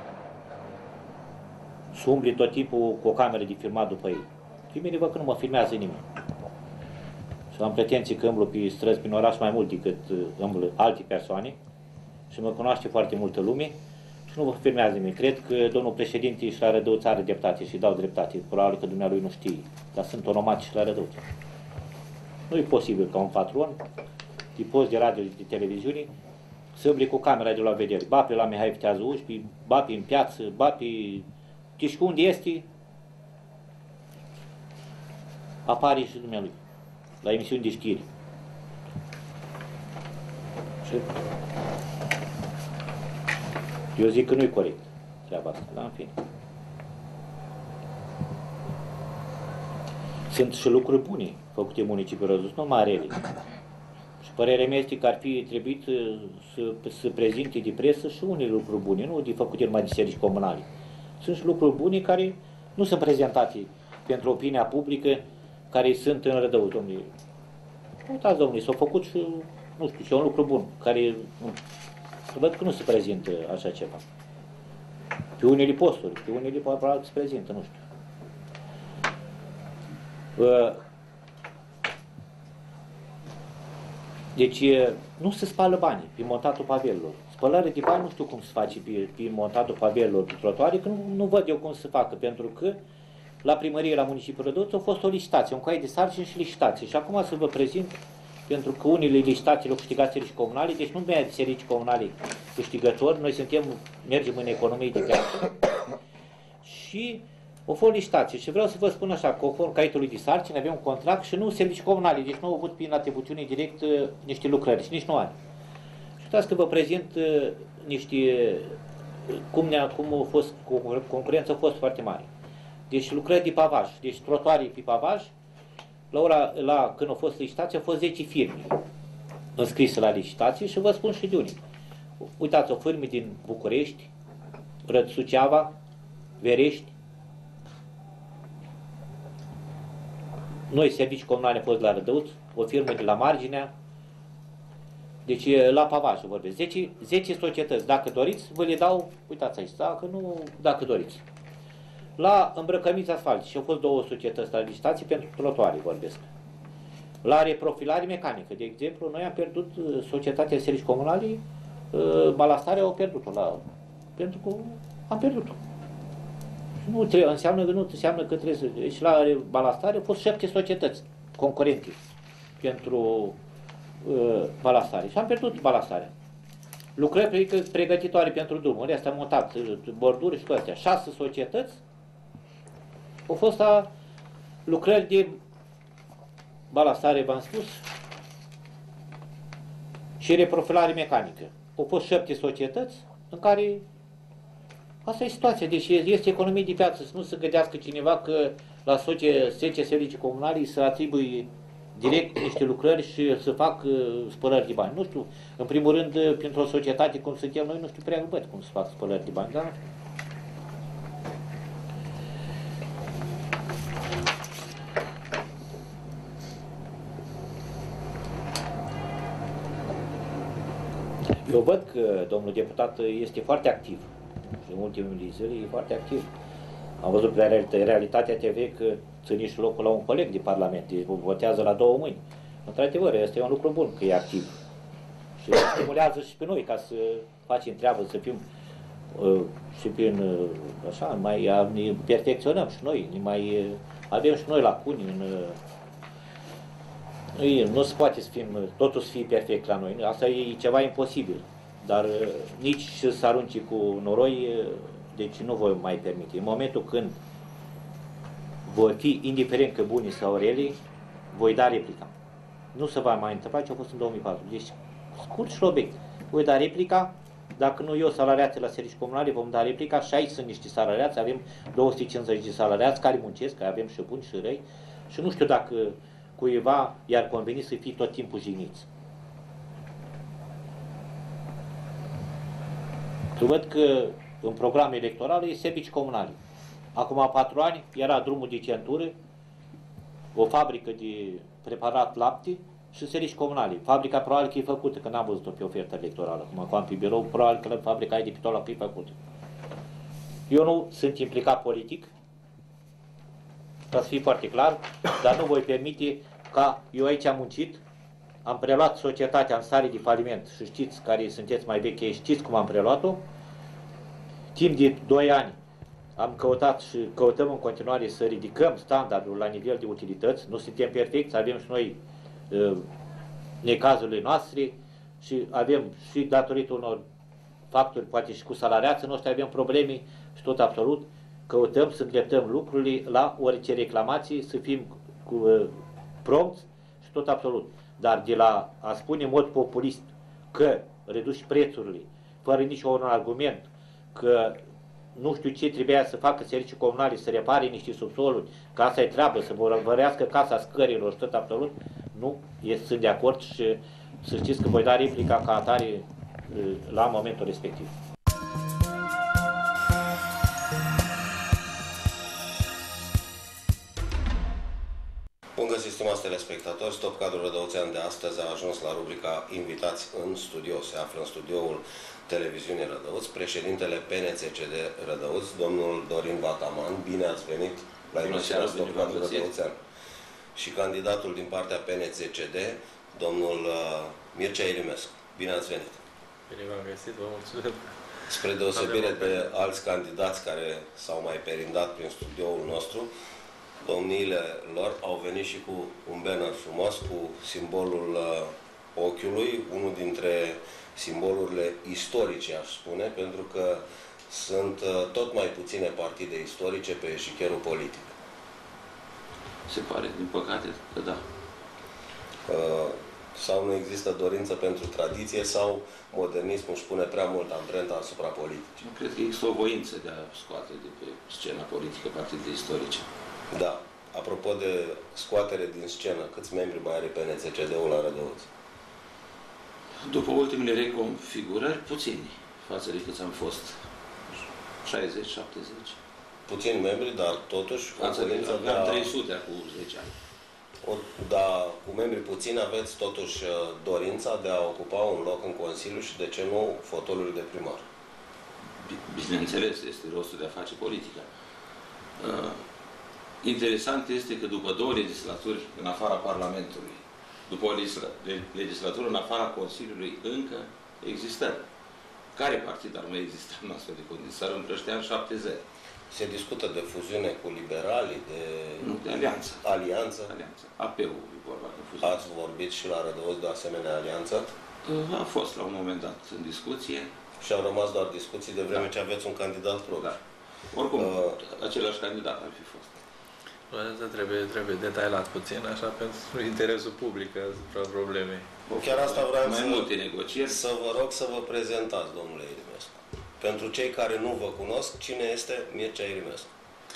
[SPEAKER 2] să umbli tot timpul cu o cameră de filmat după ei. Primele văd că nu mă filmează nimeni. Și am pretenții că îmblu pe străzi, prin oraș mai mult decât îmblu alte persoane și mă cunoaște foarte multă lume și nu vă filmează nimeni. Cred că domnul președinte și la Rădăuț are dreptate și dau dreptate. Probabil că dumnealui nu știe, dar sunt onomați și la Rădăuț. Nu e posibil ca un patron de post de radio și de televiziune să îmbli cu camera de la vedere. Ba pe la Mihai Viteazul unsprezece, ba pe în piață, ba pe... Știți unde este? Apare și dumnealui, la emisiuni de știri. Și eu zic că nu e corect treaba asta, dar în fine. Sunt și lucruri bune făcute în municipiul Rădăuț, nu mai rele. Și părerea mea este că ar fi trebuit să, să prezinte de presă și unele lucruri bune, nu de făcute numai de servicii comunale. Sunt și lucruri bune care nu sunt prezentate pentru opinia publică, care sunt în Rădăuț, domnule. Uitați, domnule, s-au făcut și, nu știu, și un lucru bun, care văd că nu se prezintă așa ceva. Pe unele posturi, pe unele probabil se prezintă, nu știu. Deci nu se spală banii pe montatul pavelelor. Spălare de bani nu știu cum se face pe, pe montatul pavelelor pe trotuare, că nu, nu văd eu cum se facă, pentru că la primărie, la municipiul Rădăuț, a fost o licitație, un caiet de sarcini și licitație. Și acum să vă prezint, pentru că unele licitații le-au câștigat servicii comunale, deci nu merg servicii comunale câștigători, noi suntem, mergem în economie de piață. Și o fost licitație și vreau să vă spun așa, conform caietului de sarcini, avem un contract și nu servicii comunale, deci nu au avut prin atribuțiune direct uh, niște lucrări și nici nu are. Și uitați că vă prezint uh, niște, uh, cum, ne-a, cum a fost, concurența a fost foarte mare. Deci lucrări de pavaj, deci trotuare pe pavaj, la ora, la, când a fost licitație, au fost zece firme înscrise la licitație și vă spun și de unii. Uitați, o firme din București, Suceava, Verești, noi, servicii comunale, am fost la Rădăuț, o firmă de la Marginea, deci la pavaj vorbesc. zece, zece societăți, dacă doriți, vă le dau, uitați aici, dacă nu, dacă doriți. La îmbrăcămiți asfalt și au fost două societăți la licitații pentru trotuare, vorbesc. La reprofilare mecanică, de exemplu, noi am pierdut societatea de servicii comunale, balastarea au pierdut-o, la, pentru că am pierdut-o. Nu trebuie, înseamnă că nu înseamnă că trebuie să... Deci la balastare au fost șapte societăți concurente pentru uh, balastare și am pierdut balastarea. Lucrări pregătitoare pentru drumuri, astea am montat borduri și cu astea. Șase societăți au fost a lucrări de balastare, v-am spus, și reprofilare mecanică. Au fost șapte societăți în care asta e situația, deci este economie de piață, să nu se gândească cineva că la zece servicii comunale să atribui direct niște lucrări și să fac spălări de bani. Nu știu, în primul rând, printr-o societate cum suntem noi, nu știu prea văd cum să fac spălări de bani, dar nu știu. Eu văd că domnul deputat este foarte activ. Și în ultimele zile e foarte activ. Am văzut pe Realitatea T V că ține și locul la un coleg de Parlament, deci votează la două mâini. Într-adevăr, este un lucru bun că e activ. Și stimulează și pe noi ca să facem treabă, să fim uh, și prin, uh, așa, mai ne perfecționăm și noi, ne mai uh, avem și noi lacuni în... Uh, nu se poate să fim, totul să fie perfect la noi, asta e ceva imposibil. Dar uh, nici să se arunce cu noroi, uh, deci nu voi mai permite. În momentul când voi fi, indiferent că buni sau rele, voi da replica. Nu se va mai întâmpla ce a fost în două mii patru. Deci, scurt și obiect. Voi da replica, dacă nu eu salariați la servicii comunale, vom da replica și aici sunt niște salariați, avem două sute cincizeci de salariați care muncesc, că avem și buni și răi, și nu știu dacă cuiva i-ar conveni să fie tot timpul jigniți. Tu văd că în program electoral e servicii comunale. Acum patru ani era drumul de centură, o fabrică de preparat lapte, și servicii comunale. Fabrica probabil că e făcută, că n-am văzut-o pe ofertă electorală. Acum, acum pe birou, probabil că la fabrica e de pitola pe făcută. Eu nu sunt implicat politic, ca să fie foarte clar, dar nu voi permite ca eu aici am muncit, am preluat societatea în stare de faliment și știți care sunteți mai vechi, știți cum am preluat-o. Timp de doi ani am căutat și căutăm în continuare să ridicăm standardul la nivel de utilități. Nu suntem perfecți, avem și noi uh, necazurile noastre și avem și datorită unor factori, poate și cu salariații noștri, avem probleme și tot absolut. Căutăm să îndreptăm lucrurile la orice reclamații, să fim cu, uh, prompți și tot absolut. Dar de la a spune în mod populist că reduci prețurile, fără nici un argument, că nu știu ce trebuia să facă servicii comunale, să repare niște subsoluri, că asta e treabă, să vorbească casa scărilor și tot absolut, nu sunt de acord și să știți că voi da replica ca atare la momentul respectiv.
[SPEAKER 5] Bun găsit, stimați telespectatori, Stop Cadrul Rădăuțean de astăzi a ajuns la rubrica Invitați în studio. Se află în studioul Televiziunii Rădăuți președintele P N C C D Rădăuți, domnul Dorin Bataman. Bine ați venit la emisiunea Stop Cadrul Rădăuțean. Și candidatul din partea P N C C D, domnul uh, Mircea Irimescu. Bine ați venit!
[SPEAKER 22] Bine v-am găsit, vă mulțumesc!
[SPEAKER 5] Spre deosebire de alți candidați care s-au mai perindat prin studioul nostru, domniile lor au venit și cu un banner frumos, cu simbolul uh, ochiului, unul dintre simbolurile istorice, aș spune, pentru că sunt uh, tot mai puține partide istorice pe eșichierul politic.
[SPEAKER 22] Se pare, din păcate, că da.
[SPEAKER 5] Uh, sau nu există dorință pentru tradiție, sau modernismul își pune prea mult amprenta asupra politicii.
[SPEAKER 22] Nu cred că există o voință de a scoate de pe scena politică partide istorice.
[SPEAKER 5] Da. Apropo de scoatere din scenă, câți membri mai are P N C C D-ul la Rădăuți?
[SPEAKER 22] După ultimele reconfigurări, puțini față de câți am fost. șaizeci șaptezeci.
[SPEAKER 5] Puțini membri, dar totuși
[SPEAKER 22] față de aveam trei sute acum zece ani.
[SPEAKER 5] O, dar cu membri puțini aveți totuși dorința de a ocupa un loc în Consiliu și de ce nu fotoliul de primar?
[SPEAKER 22] Bineînțeles, este rostul de a face politică. Uh, Interesant este că după două legislaturi în afara Parlamentului, după o legislatură în afara Consiliului, încă există. Care partid ar mai exista în astfel de condiții? S-ar împrăștea în șaptezeci.
[SPEAKER 5] Se discută de fuziune cu liberalii, de...
[SPEAKER 22] Nu, de alianță.
[SPEAKER 5] Alianță?
[SPEAKER 22] Alianță. A P-ul e vorba de fuziune.
[SPEAKER 5] Ați vorbit și la Rădăuți de asemenea alianță?
[SPEAKER 22] A fost la un moment dat în discuție.
[SPEAKER 5] Și au rămas doar discuții de vreme da. ce aveți un candidat propriu. Da.
[SPEAKER 22] Oricum, uh, același candidat ar fi fost.
[SPEAKER 18] Asta trebuie, trebuie detailat puțin, așa, pentru interesul public asupra problemei.
[SPEAKER 5] Chiar asta vreau
[SPEAKER 22] mai
[SPEAKER 5] să,
[SPEAKER 22] multe negocieri.
[SPEAKER 5] Să vă rog să vă prezentați, domnule Irimescu. Pentru cei care nu vă cunosc, cine este Mircea Irimescu?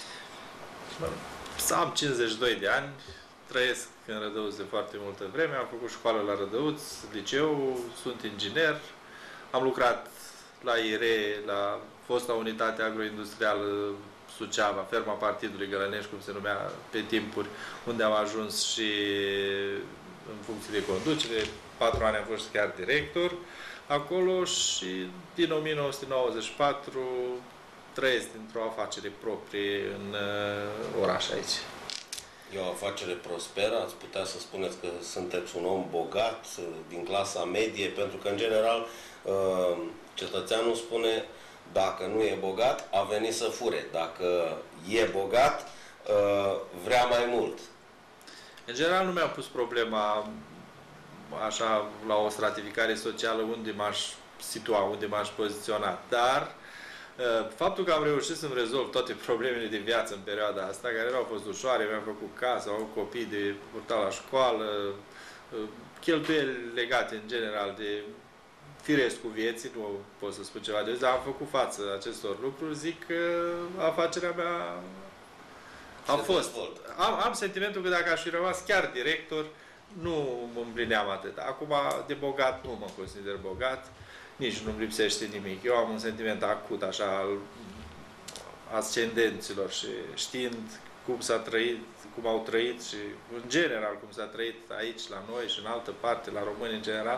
[SPEAKER 18] Am cincizeci și doi de ani, trăiesc în Rădăuți de foarte multă vreme, am făcut școală la Rădăuți, liceu, sunt inginer, am lucrat la I R E, la fosta unitate agroindustrială Suceava, ferma partidului Gălănești, cum se numea pe timpuri, unde am ajuns și în funcție de conducere. Patru ani am fost chiar director acolo și din o mie nouă sute nouăzeci și patru trăiesc dintr-o afacere proprie în uh, oraș aici.
[SPEAKER 5] E o afacere prosperă? Ați putea să spuneți că sunteți un om bogat, din clasa medie, pentru că, în general, uh, cetățeanul spune: dacă nu e bogat, a venit să fure. Dacă e bogat, vrea mai mult.
[SPEAKER 18] În general nu mi-am pus problema așa la o stratificare socială unde m-aș situa, unde m-aș poziționa. Dar faptul că am reușit să-mi rezolv toate problemele de viață în perioada asta, care nu au fost ușoare, mi-am făcut casă, am avut copii de purtat la școală, cheltuieli legate în general de firescul vieții, nu pot să spun ceva de zi, dar am făcut față acestor lucruri, zic că afacerea mea a fost. Am, am sentimentul că dacă aș fi rămas chiar director, nu mă împlineam atât. Acum, de bogat, nu mă consider bogat, nici nu-mi lipsește nimic. Eu am un sentiment acut, așa, al ascendenților și știind cum s-a trăit, cum au trăit și în general cum s-a trăit aici la noi și în altă parte, la români în general,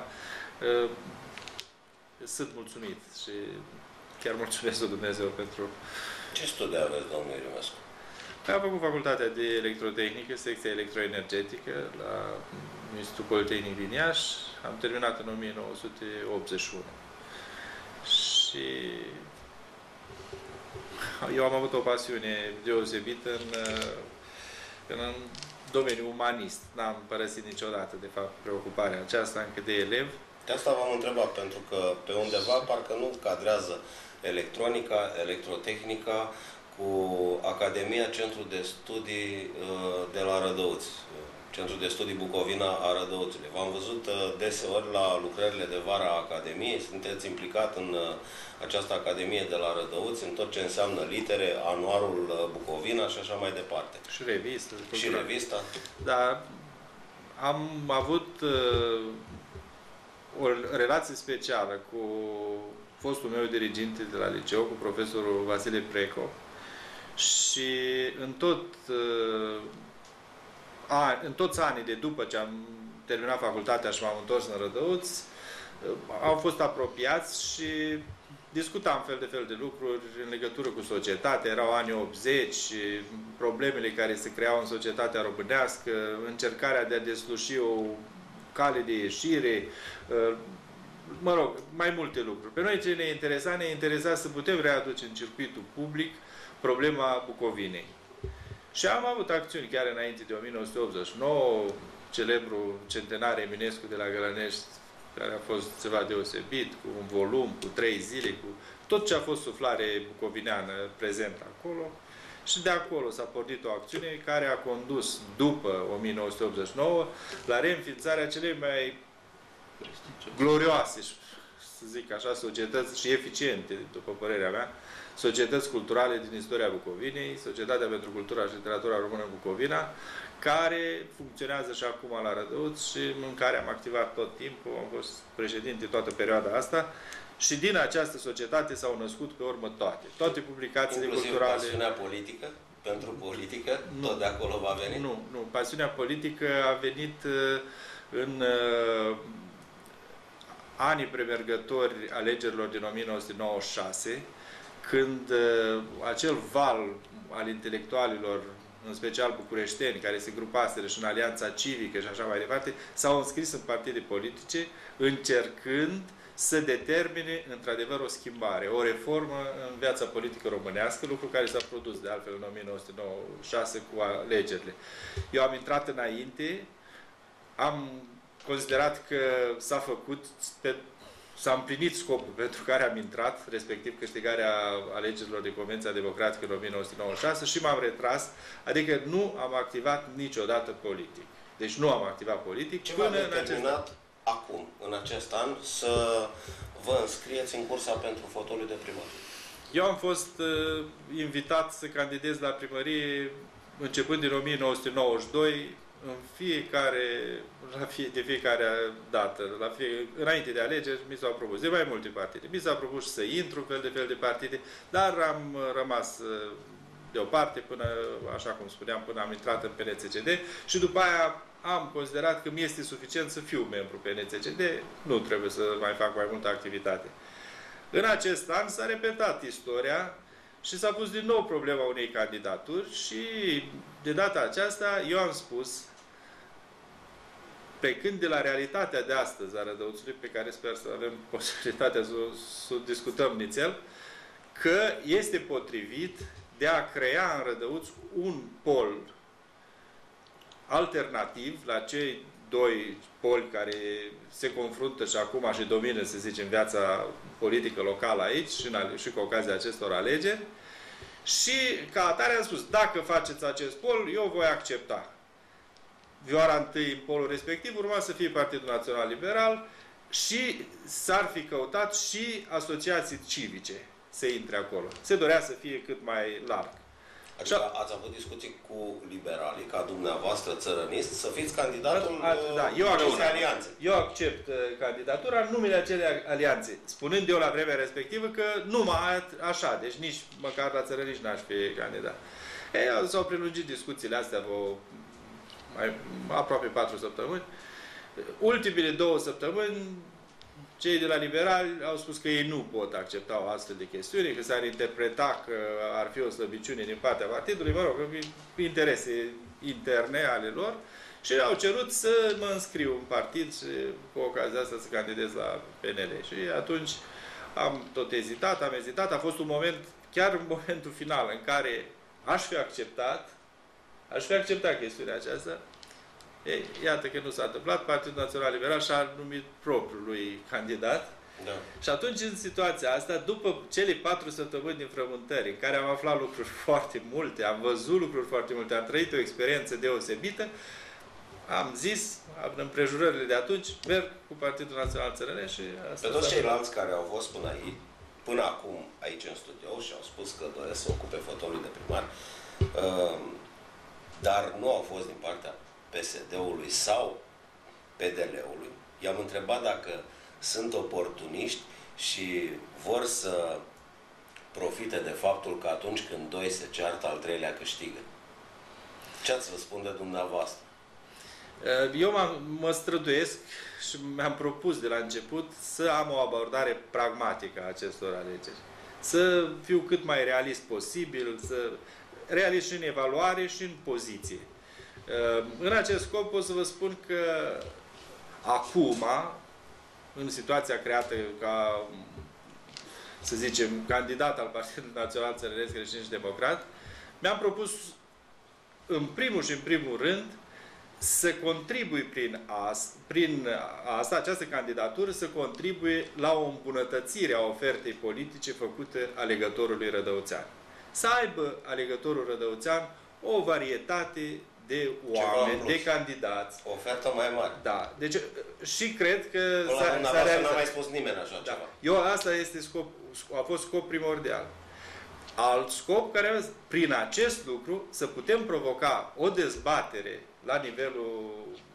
[SPEAKER 18] sunt mulțumit și chiar mulțumesc lui Dumnezeu pentru...
[SPEAKER 5] Ce studii aveți, domnul Irimescu?
[SPEAKER 18] Am făcut facultatea de electrotehnică, secția electroenergetică la Institutul Politehnic din Iași. Am terminat în o mie nouă sute optzeci și unu. Și eu am avut o pasiune deosebită în, în, în domeniul umanist. N-am părăsit niciodată, de fapt, preocuparea aceasta încă de elev.
[SPEAKER 5] De asta v-am întrebat, pentru că pe undeva parcă nu cadrează electronica, electrotehnica cu Academia Centru de Studii de la Rădăuți, Centrul de Studii Bucovina a Rădăuțului. V-am văzut deseori la lucrările de vară a Academiei, sunteți implicat în această Academie de la Rădăuți, în tot ce înseamnă litere, anuarul Bucovina și așa mai departe.
[SPEAKER 18] Și revistă.
[SPEAKER 5] Și revista.
[SPEAKER 18] Da, am avut uh, o relație specială cu fostul meu diriginte de la liceu, cu profesorul Vasile Preco, și în tot uh, a, în toți anii de după ce am terminat facultatea și m-am întors în Rădăuți, uh, au fost apropiați și discutam fel de fel de lucruri în legătură cu societatea. Erau anii optzeci, problemele care se creau în societatea românească, încercarea de a desluși o cale de ieșire, uh, mă rog, mai multe lucruri. Pe noi ce ne interesa, ne interesa să putem readuce în circuitul public problema Bucovinei. Și am avut acțiuni chiar înainte de o mie nouă sute optzeci și nouă, celebrul centenar Eminescu de la Gălănești, care a fost ceva deosebit, cu un volum, cu trei zile, cu tot ce a fost suflare bucovineană prezent acolo. Și de acolo s-a pornit o acțiune care a condus, după o mie nouă sute optzeci și nouă, la reînființarea celei mai glorioase, să zic așa, societăți și eficiente, după părerea mea, societăți culturale din istoria Bucovinei, Societatea pentru Cultura și Literatura Română Bucovina, care funcționează și acum la Rădăuți și în care am activat tot timpul, am fost președinte toată perioada asta și din această societate s-au născut pe urmă toate. Toate publicațiile
[SPEAKER 5] inclusiv
[SPEAKER 18] culturale.
[SPEAKER 5] Pasiunea politică? Pentru politică? Nu. Tot de acolo va veni?
[SPEAKER 18] Nu, nu. Pasiunea politică a venit în uh, anii premergători alegerilor din o mie nouă sute nouăzeci și șase, când uh, acel val al intelectualilor, în special bucureșteni, care se grupaseră și în Alianța Civică și așa mai departe, s-au înscris în partide politice, încercând să determine, într-adevăr, o schimbare, o reformă în viața politică românească, lucru care s-a produs, de altfel, în o mie nouă sute nouăzeci și șase cu alegerile. Eu am intrat înainte, am considerat că s-a făcut, s-a împlinit scopul pentru care am intrat, respectiv câștigarea alegerilor de Convenția Democratică în o mie nouă sute nouăzeci și șase și m-am retras, adică nu am activat niciodată politic. Deci nu am activat politic.
[SPEAKER 5] Ce v-a determinat acum, în acest an, să vă înscrieți în cursa pentru fotoliu de primar?
[SPEAKER 18] Eu am fost uh, invitat să candidez la primărie începând din o mie nouă sute nouăzeci și doi, în fiecare, la fie, de fiecare dată, la fie, înainte de alegeri, mi s-au propus de mai multe partide. Mi s-a propus să intru în fel de fel de partide, dar am rămas deoparte până, așa cum spuneam, până am intrat în P N C C D și după aia am considerat că mi este suficient să fiu membru P N C C D, nu trebuie să mai fac mai multă activitate. În acest an s-a repetat istoria și s-a pus din nou problema unei candidaturi și de data aceasta eu am spus, plecând de la realitatea de astăzi a Rădăuțului, pe care sper să avem posibilitatea să, să discutăm nițel, că este potrivit de a crea în Rădăuți un pol alternativ la cei doi poli care se confruntă și acum și domină, să zicem, viața politică locală aici și, în, și cu ocazia acestor alegeri. Și ca atare am spus, dacă faceți acest pol, eu voi accepta. Vioara întâi în polul respectiv urma să fie Partidul Național Liberal și s-ar fi căutat și asociații civice să intre acolo. Se dorea să fie cât mai larg.
[SPEAKER 5] Adică ați avut discuții cu liberalii, ca dumneavoastră țărănist, să fiți candidatul
[SPEAKER 18] a, da, eu accept,
[SPEAKER 5] alianțe.
[SPEAKER 18] Eu accept uh, candidatura în numele acelei alianțe, spunând eu la vremea respectivă că numai așa, deci nici măcar la țărăniști n-aș fi candidat.
[SPEAKER 3] S-au prelungit discuțiile astea vreo mai, aproape patru săptămâni. Ultimele două săptămâni, cei de la liberali au spus că ei nu pot accepta o astfel de chestiune, că s-ar interpreta că ar fi o slăbiciune din partea partidului, mă rog, interese interne ale lor, și au cerut să mă înscriu în partid și cu ocazia asta să candidez la P N L. Și atunci am tot ezitat, am ezitat, a fost un moment, chiar în momentul final, în care aș fi acceptat, aș fi acceptat chestiunea aceasta. Ei, iată că nu s-a întâmplat, Partidul Național Liberal și-a numit propriul lui candidat. Da. Și atunci, în situația asta, după cele patru săptămâni din frământări, în care am aflat lucruri foarte multe, am văzut lucruri foarte multe, am trăit o experiență deosebită, am zis, în împrejurările de atunci, merg cu Partidul Național Țărănești și asta.
[SPEAKER 5] Pe toți ceilalți care au fost până aici, până acum aici în studio și au spus că doresc să ocupe fotoliul de primar, dar nu au fost din partea P S D-ului sau P D L-ului. I-am întrebat dacă sunt oportuniști și vor să profite de faptul că atunci când doi se ceartă, al treilea câștigă. Ce ați răspunde dumneavoastră?
[SPEAKER 3] Eu mă străduiesc și mi-am propus de la început să am o abordare pragmatică a acestor alegeri. Să fiu cât mai realist posibil, să realist și în evaluare și în poziție. În acest scop pot să vă spun că acum, în situația creată ca, să zicem, candidat al Partidului Național Țărănesc Creștin și Democrat, mi-am propus în primul și în primul rând să contribui prin, as, prin asta, această candidatură, să contribuie la o îmbunătățire a ofertei politice făcute alegătorului rădăuțean. Să aibă alegătorul rădăuțean o varietate de oameni, de candidați.
[SPEAKER 5] O ofertă mai mare.
[SPEAKER 3] Da. Deci și cred că
[SPEAKER 5] s-a realizat. N-a mai spus nimeni așa da. ceva.
[SPEAKER 3] Eu, asta este scop, a fost scop primordial. Alt scop care, prin acest lucru, să putem provoca o dezbatere la nivelul,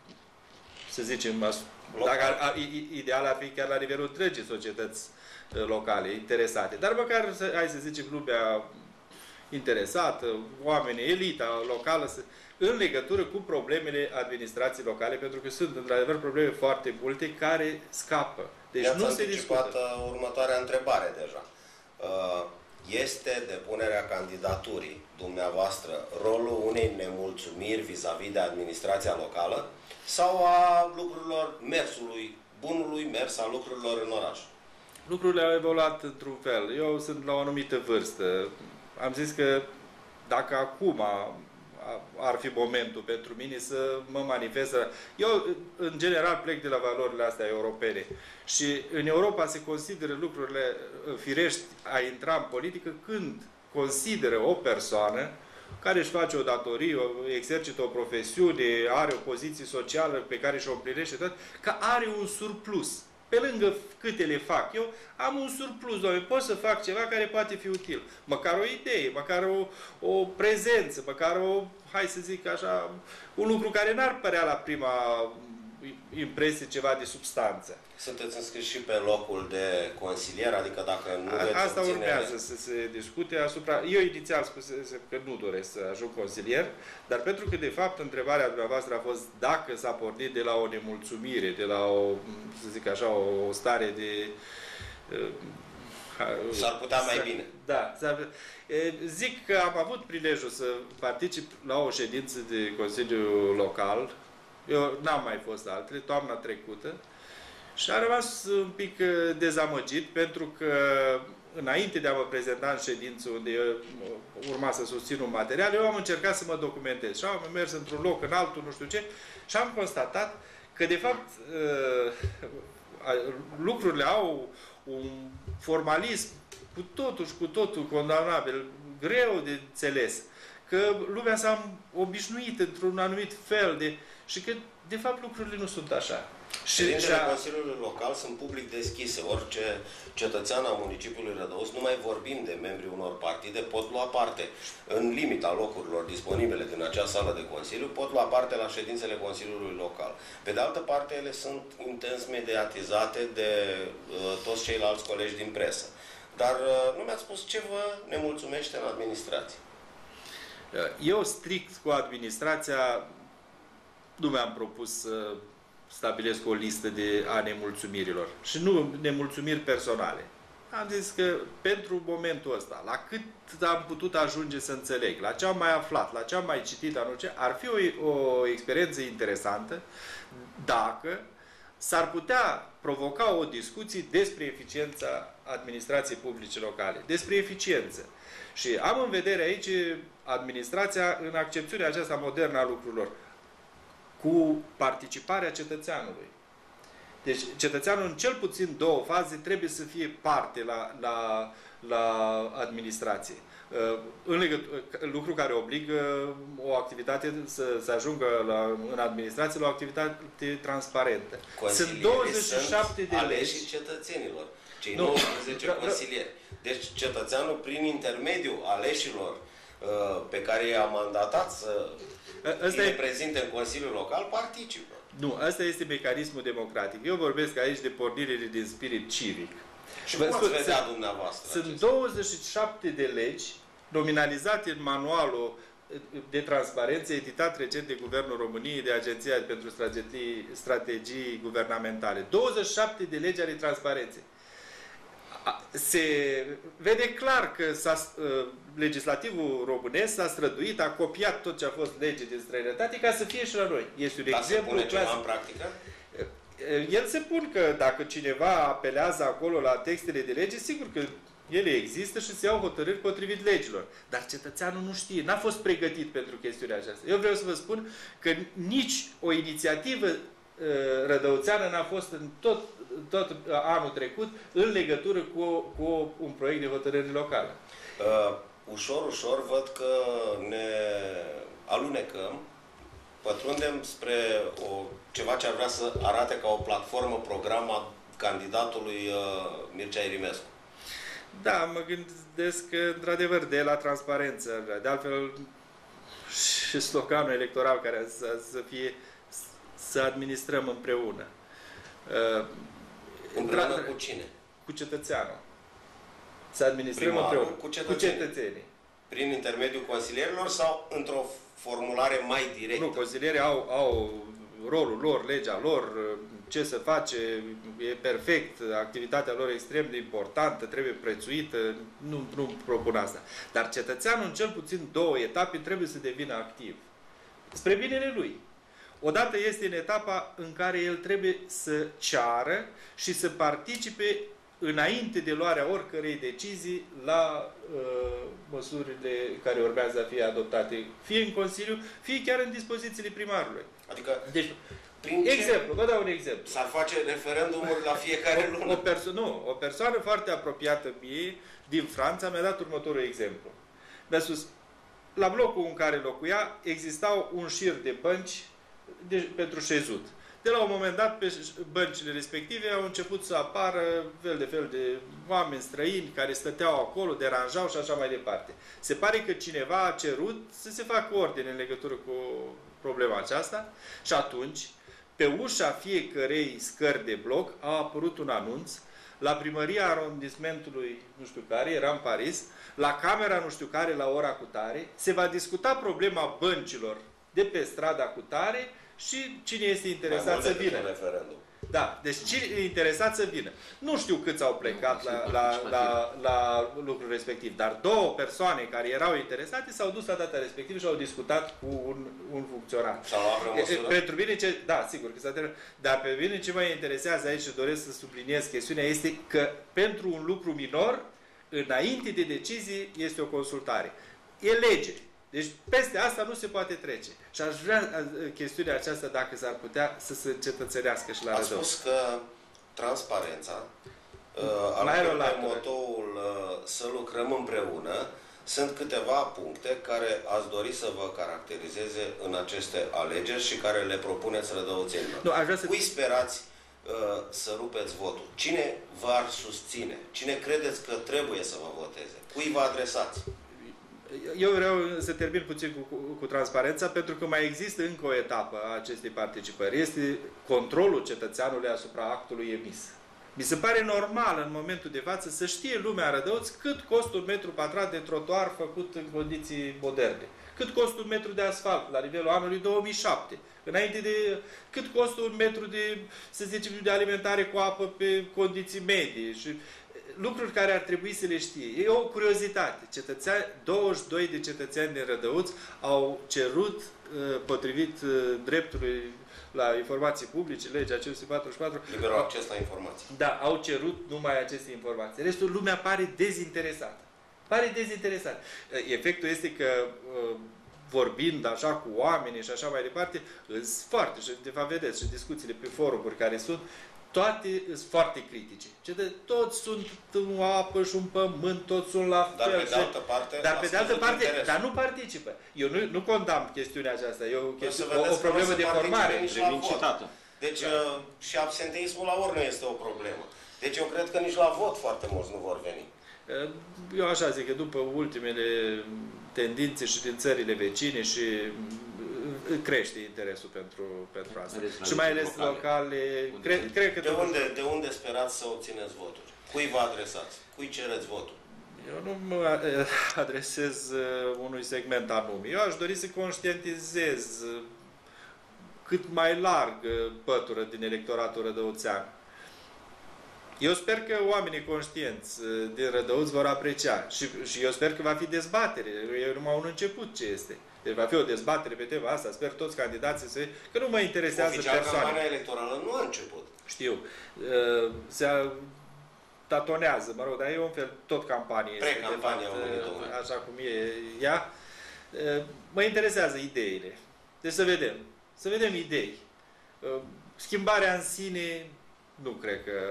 [SPEAKER 3] să zicem, dacă ar, ar, ideal ar fi chiar la nivelul întregii societăți locale, interesate. Dar măcar, hai să zicem, lumea interesată, oamenii, elita locală, în legătură cu problemele administrației locale, pentru că sunt, într-adevăr, probleme foarte multe care scapă. Deci nu se discută.
[SPEAKER 5] Următoarea întrebare deja. Este depunerea candidaturii dumneavoastră rolul unei nemulțumiri vis-a-vis de administrația locală sau a lucrurilor, mersului, bunului mers al lucrurilor în oraș?
[SPEAKER 3] Lucrurile au evoluat într-un fel. Eu sunt la o anumită vârstă. Am zis că dacă acum ar fi momentul pentru mine să mă manifestă. Eu, în general, plec de la valorile astea europene. Și în Europa se consideră lucrurile firești a intra în politică când consideră o persoană care își face o datorie, exercită o profesiune, are o poziție socială pe care și-o împlinește tot, că are un surplus. Pe lângă câte le fac eu, am un surplus, doamne, pot să fac ceva care poate fi util. Măcar o idee, măcar o, o prezență, măcar o, hai să zic așa, un lucru care n-ar părea la prima impresie ceva de substanță.
[SPEAKER 5] Sunteți înscriși și pe locul de consilier, adică dacă nu veți
[SPEAKER 3] Asta
[SPEAKER 5] obține...
[SPEAKER 3] urmează să se discute asupra... Eu inițial spusesem că nu doresc să ajung consilier, dar pentru că, de fapt, întrebarea dumneavoastră a fost dacă s-a pornit de la o nemulțumire, de la o, să zic așa, o stare de...
[SPEAKER 5] S-ar putea mai bine.
[SPEAKER 3] Da. Zic că am avut prilejul să particip la o ședință de Consiliu Local. Eu n-am mai fost altele, toamna trecută. Și am rămas un pic dezamăgit pentru că înainte de a mă prezenta în ședință unde eu urma să susțin un material, eu am încercat să mă documentez. Și am mers într-un loc, în altul, nu știu ce, și am constatat că, de fapt, lucrurile au un formalism cu totul și cu totul condamnabil, greu de înțeles. Că lumea s-a obișnuit într-un anumit fel de... și că, de fapt, lucrurile nu sunt așa.
[SPEAKER 5] Ședințele Consiliului Local sunt public deschise. Orice cetățean al municipiului Rădăuț, nu mai vorbim de membrii unor partide, pot lua parte, în limita locurilor disponibile din acea sală de Consiliu, pot lua parte la ședințele Consiliului Local. Pe de altă parte, ele sunt intens mediatizate de uh, toți ceilalți colegi din presă. Dar uh, nu mi-ați spus ce vă nemulțumește în administrație.
[SPEAKER 3] Eu strict cu administrația nu mi-am propus să stabilesc o listă de a nemulțumirilor și nu nemulțumiri personale. Am zis că pentru momentul ăsta, la cât am putut ajunge să înțeleg, la ce am mai aflat, la ce am mai citit anul ce, ar fi o, o experiență interesantă dacă s-ar putea provoca o discuție despre eficiența administrației publice locale, despre eficiență. Și am în vedere aici administrația în accepțiunea aceasta modernă a lucrurilor, cu participarea cetățeanului. Deci cetățeanul în cel puțin două faze trebuie să fie parte la, la, la administrație. În legătură, lucru care obligă o activitate să, să ajungă la, în administrație la o activitate transparentă. Sunt douăzeci și șapte de legi
[SPEAKER 5] cetățenilor, cei
[SPEAKER 3] nu,
[SPEAKER 5] nouăsprezece consilieri. Deci cetățeanul, prin intermediul aleșilor pe care i-a mandatat să îi reprezinte în Consiliul Local, participă.
[SPEAKER 3] Nu, ăsta este mecanismul democratic. Eu vorbesc aici de pornirile din spirit civic.
[SPEAKER 5] Și cum ați vedea dumneavoastră?
[SPEAKER 3] Sunt douăzeci și șapte de legi nominalizate în manualul de transparență editat recent de Guvernul României, de Agenția pentru Strategii, Strategii Guvernamentale. douăzeci și șapte de legi ale transparenței. Se vede clar că uh, legislativul românesc s-a străduit, a copiat tot ce a fost lege din străinătate ca să fie și la noi. Este un
[SPEAKER 5] Dar
[SPEAKER 3] exemplu
[SPEAKER 5] se pune ceva
[SPEAKER 3] clasic.
[SPEAKER 5] în practică?
[SPEAKER 3] El se pun că dacă cineva apelează acolo la textele de lege, sigur că ele există și se iau hotărâri potrivit legilor. Dar cetățeanul nu știe, n-a fost pregătit pentru chestiunea aceasta. Eu vreau să vă spun că nici o inițiativă rădăuțeană n-a fost în tot, tot anul trecut în legătură cu, cu un proiect de hotărâri locale.
[SPEAKER 5] Uh, ușor, ușor văd că ne alunecăm, pătrundem spre o, ceva ce ar vrea să arate ca o platformă, program a candidatului uh, Mircea Erimescu.
[SPEAKER 3] Da, mă gândesc că, într-adevăr, de la transparență, de altfel și sloganul electoral care să, să fie să administrăm împreună. Uh,
[SPEAKER 5] împreună cu cine?
[SPEAKER 3] Cu cetățeanul. Să administrăm
[SPEAKER 5] Primarul,
[SPEAKER 3] împreună.
[SPEAKER 5] cu cetățenii.
[SPEAKER 3] Cu cetățenii.
[SPEAKER 5] Prin intermediul consilierilor sau într-o formulare mai directă?
[SPEAKER 3] Nu, consilierii au, au rolul lor, legea lor, ce să face, e perfect, activitatea lor extrem de importantă, trebuie prețuită, nu, nu propun asta. Dar cetățeanul, în cel puțin două etape, trebuie să devină activ. Spre binele lui. Odată este în etapa în care el trebuie să ceară și să participe înainte de luarea oricărei decizii la uh, măsurile care urmează a fi adoptate, fie în Consiliu, fie chiar în dispozițiile primarului.
[SPEAKER 5] Adică,
[SPEAKER 3] deci,
[SPEAKER 5] prin
[SPEAKER 3] exemplu, vă dau un exemplu.
[SPEAKER 5] S-ar face referendumuri la fiecare
[SPEAKER 3] o,
[SPEAKER 5] lună.
[SPEAKER 3] O perso nu, o persoană foarte apropiată mie din Franța mi-a dat următorul exemplu. Mi-a spus, la blocul în care locuia existau un șir de bănci de, pentru șezut. De la un moment dat, pe băncile respective au început să apară fel de fel de oameni străini care stăteau acolo, deranjau și așa mai departe. Se pare că cineva a cerut să se facă ordine în legătură cu problema aceasta și atunci, pe ușa fiecărei scări de bloc a apărut un anunț la primăria arondismentului nu știu care, era în Paris, la camera nu știu care, la ora cu tare, se va discuta problema băncilor de pe strada cu tare și cine este interesat să vină. Da, deci cine e interesat să vină. Nu știu câți au plecat la, la, la, la lucrul respectiv, dar două persoane care erau interesate s-au dus la data respectivă și au discutat cu un, un funcționar. Pentru mine, ce, da, sigur că s-a terminat. Dar pe mine ce mă interesează aici și doresc să subliniez chestiunea este că pentru un lucru minor, înainte de decizie, este o consultare. E lege. Deci peste asta nu se poate trece. Și aș vrea chestiunea aceasta, dacă s-ar putea, să se cetățărească și la
[SPEAKER 5] Rădăuț. Ați spus că transparența, alături de motoul să lucrăm împreună, sunt câteva puncte care ați dori să vă caracterizeze în aceste alegeri și care le propuneți rădăuțenilor.
[SPEAKER 3] Nu, aș vrea să...
[SPEAKER 5] Cui sperați uh, să rupeți votul? Cine v-ar susține? Cine credeți că trebuie să vă voteze? Cui vă adresați?
[SPEAKER 3] Eu vreau să termin puțin cu, cu, cu transparența, pentru că mai există încă o etapă a acestei participări. Este controlul cetățeanului asupra actului emis. Mi se pare normal în momentul de față să știe lumea Rădăuț cât costă un metru pătrat de trotuar făcut în condiții moderne. Cât costă un metru de asfalt la nivelul anului două mii șapte. Înainte de cât costă un metru de, să zicem, de alimentare cu apă pe condiții medii. Și lucruri care ar trebui să le știe. E o curiozitate. Cetățeani, douăzeci și doi de cetățeni din Rădăuț au cerut, potrivit dreptului la informații publice, legea cinci sute patruzeci și patru.
[SPEAKER 5] Liberul acces la informații.
[SPEAKER 3] Da, au cerut numai aceste informații. Restul lumea pare dezinteresată. Pare dezinteresată. Efectul este că vorbind așa cu oamenii și așa mai departe, sunt foarte, și de fapt vedeți și discuțiile pe forumuri care sunt, toate sunt foarte critice. Toți sunt o apă și un pământ, toți sunt la
[SPEAKER 5] dar
[SPEAKER 3] fel.
[SPEAKER 5] Pe de altă parte,
[SPEAKER 3] dar pe de altă parte, dar nu participă. Eu nu, nu condamn chestiunea aceasta. E o, chestiune, o, o problemă de formare.
[SPEAKER 5] Deci da. Și absenteismul la ori nu este o problemă. Deci eu cred că nici la vot foarte mulți nu vor veni.
[SPEAKER 3] Eu așa zic că după ultimele tendințe și din țările vecine și crește interesul pentru, pentru asta. Și mai ales locale. locale cred, cred că
[SPEAKER 5] de, unde, de unde sperați să obțineți voturi? Cui vă adresați? Cui cereți votul?
[SPEAKER 3] Eu nu mă adresez unui segment anume. Eu aș dori să conștientizez cât mai larg pătură din electoratul rădăuțean. Eu sper că oamenii conștienți din Rădăuț vor aprecia și, și eu sper că va fi dezbatere. E numai un început ce este. Deci va fi o dezbatere pe tema asta. Sper toți candidații să... Că nu mă interesează
[SPEAKER 5] oficial,
[SPEAKER 3] persoane.
[SPEAKER 5] Campania electorală nu a început.
[SPEAKER 3] Știu. Se tatonează, mă rog, dar e un fel, tot campanie.
[SPEAKER 5] Pre-campania,
[SPEAKER 3] așa cum e ea. Mă interesează ideile. Deci să vedem. Să vedem idei. Schimbarea în sine nu cred că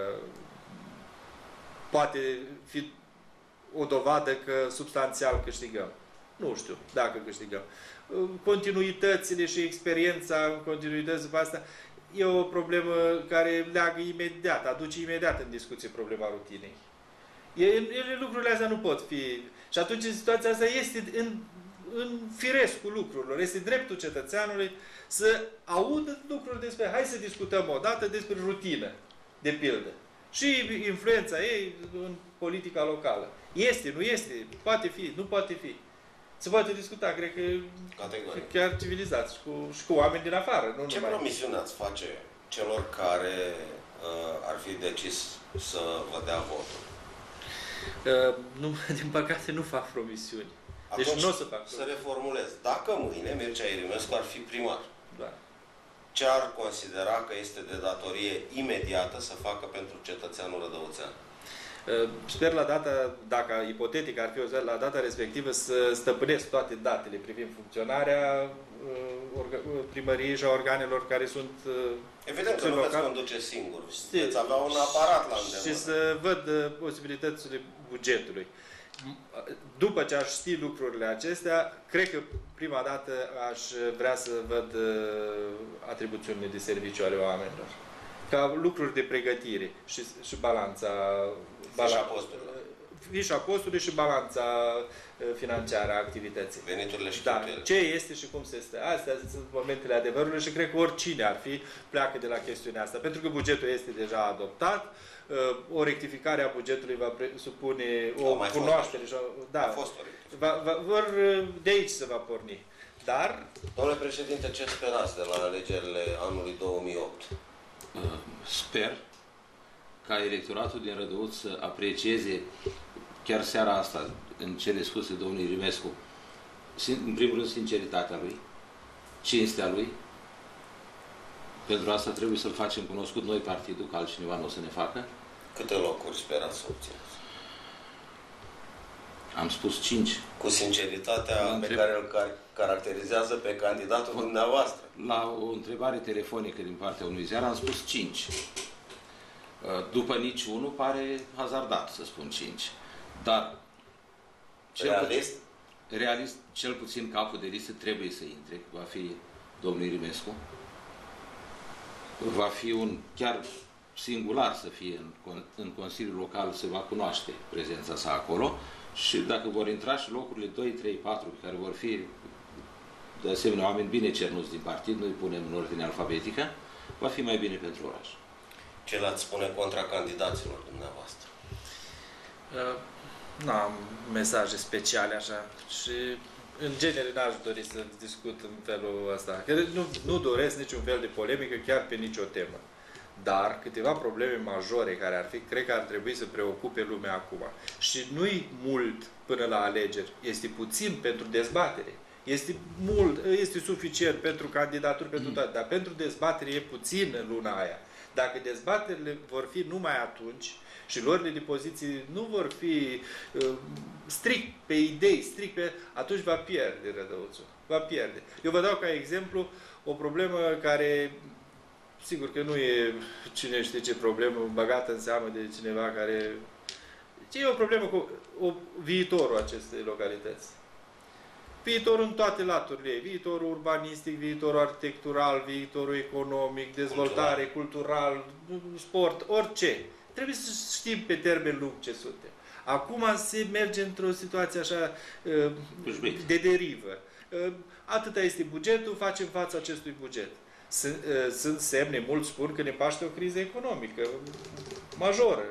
[SPEAKER 3] poate fi o dovadă că substanțial câștigăm. Nu știu dacă câștigăm. Continuitățile și experiența continuității după asta e o problemă care leagă imediat, aduce imediat în discuție problema rutinei. Ele, lucrurile astea nu pot fi. Și atunci în situația asta este în, în firescul lucrurilor. Este dreptul cetățeanului să audă lucruri despre, hai să discutăm odată despre rutină, de pildă. Și influența ei în politica locală. Este, nu este, poate fi, nu poate fi. Se poate discuta, cred că
[SPEAKER 5] categoric,
[SPEAKER 3] chiar civilizat și cu, și cu oameni din afară. Nu
[SPEAKER 5] Ce
[SPEAKER 3] numai.
[SPEAKER 5] promisiune ați face celor care uh, ar fi decis să vă dea votul?
[SPEAKER 3] Uh, nu, din păcate nu fac promisiuni. Deci
[SPEAKER 5] Atunci,
[SPEAKER 3] nu o să fac.
[SPEAKER 5] Să reformulez. Dacă mâine Mircea Irimescu ar fi primar,
[SPEAKER 3] da.
[SPEAKER 5] ce ar considera că este de datorie imediată să facă pentru cetățeanul rădăuțean?
[SPEAKER 3] Sper la data, dacă ipotetic ar fi o zi, la data respectivă să stăpânesc toate datele privind funcționarea primăriei și a organelor care sunt
[SPEAKER 5] evident că nu veți conduce singur. Veți avea un aparat la îndemână.
[SPEAKER 3] Și să văd posibilitățile bugetului. După ce aș ști lucrurile acestea, cred că prima dată aș vrea să văd atribuțiunile de serviciu ale oamenilor. Ca lucruri de pregătire și, și balanța...
[SPEAKER 5] Fișa postului.
[SPEAKER 3] Fișa postului și balanța financiară a activității.
[SPEAKER 5] Veniturile și
[SPEAKER 3] da,
[SPEAKER 5] cheltuielile.
[SPEAKER 3] ce este și cum se este. Astea sunt momentele adevărului și cred că oricine ar fi pleacă de la chestiunea asta. Pentru că bugetul este deja adoptat, o rectificare a bugetului va presupune o cunoaștere. Da,
[SPEAKER 5] a fost o
[SPEAKER 3] va, va, vor, de aici se va porni. Dar...
[SPEAKER 5] Domnule președinte, ce sperați de la alegerile anului două mii opt?
[SPEAKER 22] Sper ca electoratul din Rădăuț să aprecieze chiar seara asta, în cele spuse domnului Irimescu, în primul rând sinceritatea lui, cinstea lui. Pentru asta trebuie să-l facem cunoscut noi partidul, că altcineva nu o să ne facă.
[SPEAKER 5] Câte locuri sperați să obțineți?
[SPEAKER 22] Am spus cinci.
[SPEAKER 5] Cu sinceritatea pe care îl caracterizează pe candidatul dumneavoastră.
[SPEAKER 22] La o întrebare telefonică din partea unui ziar am spus cinci. După nici unul pare hazardat să spun cinci. Dar cel
[SPEAKER 5] realist?
[SPEAKER 22] Puțin, realist, cel puțin capul de listă trebuie să intre. Va fi domnul Irimescu. Va fi un chiar singular să fie în, în Consiliul Local, se va cunoaște prezența sa acolo. Și dacă vor intra și locurile doi, trei, patru, care vor fi de asemenea oameni bine cernuți din partid, noi punem în ordine alfabetică, va fi mai bine pentru oraș.
[SPEAKER 5] Ce le-ați spune contra candidaților dumneavoastră?
[SPEAKER 3] Uh, nu am mesaje speciale așa și în genere n-aș dori să discut în felul ăsta. Că nu, nu doresc niciun fel de polemică chiar pe nicio temă. Dar câteva probleme majore care ar fi, cred că ar trebui să preocupe lumea acum. Și nu-i mult până la alegeri. Este puțin pentru dezbatere. Este mult, este suficient pentru candidaturi, pentru toate. Dar pentru dezbatere e puțin în luna aia. Dacă dezbaterile vor fi numai atunci și luările de poziții nu vor fi uh, strict pe idei, strict pe... atunci va pierde Rădăuțul. Va pierde. Eu vă dau ca exemplu o problemă care, sigur că nu e cine știe ce problemă băgată în seamă de cineva care... Ce e o problemă cu o, viitorul acestei localități. Viitorul în toate laturile, viitorul urbanistic, viitorul arhitectural, viitorul economic, dezvoltare, cultural, sport, orice. Trebuie să știm pe termen lung ce suntem. Acum se merge într-o situație așa de derivă. Atâta este bugetul, facem față acestui buget. Sunt, sunt semne, mulți spun că ne paște o criză economică majoră.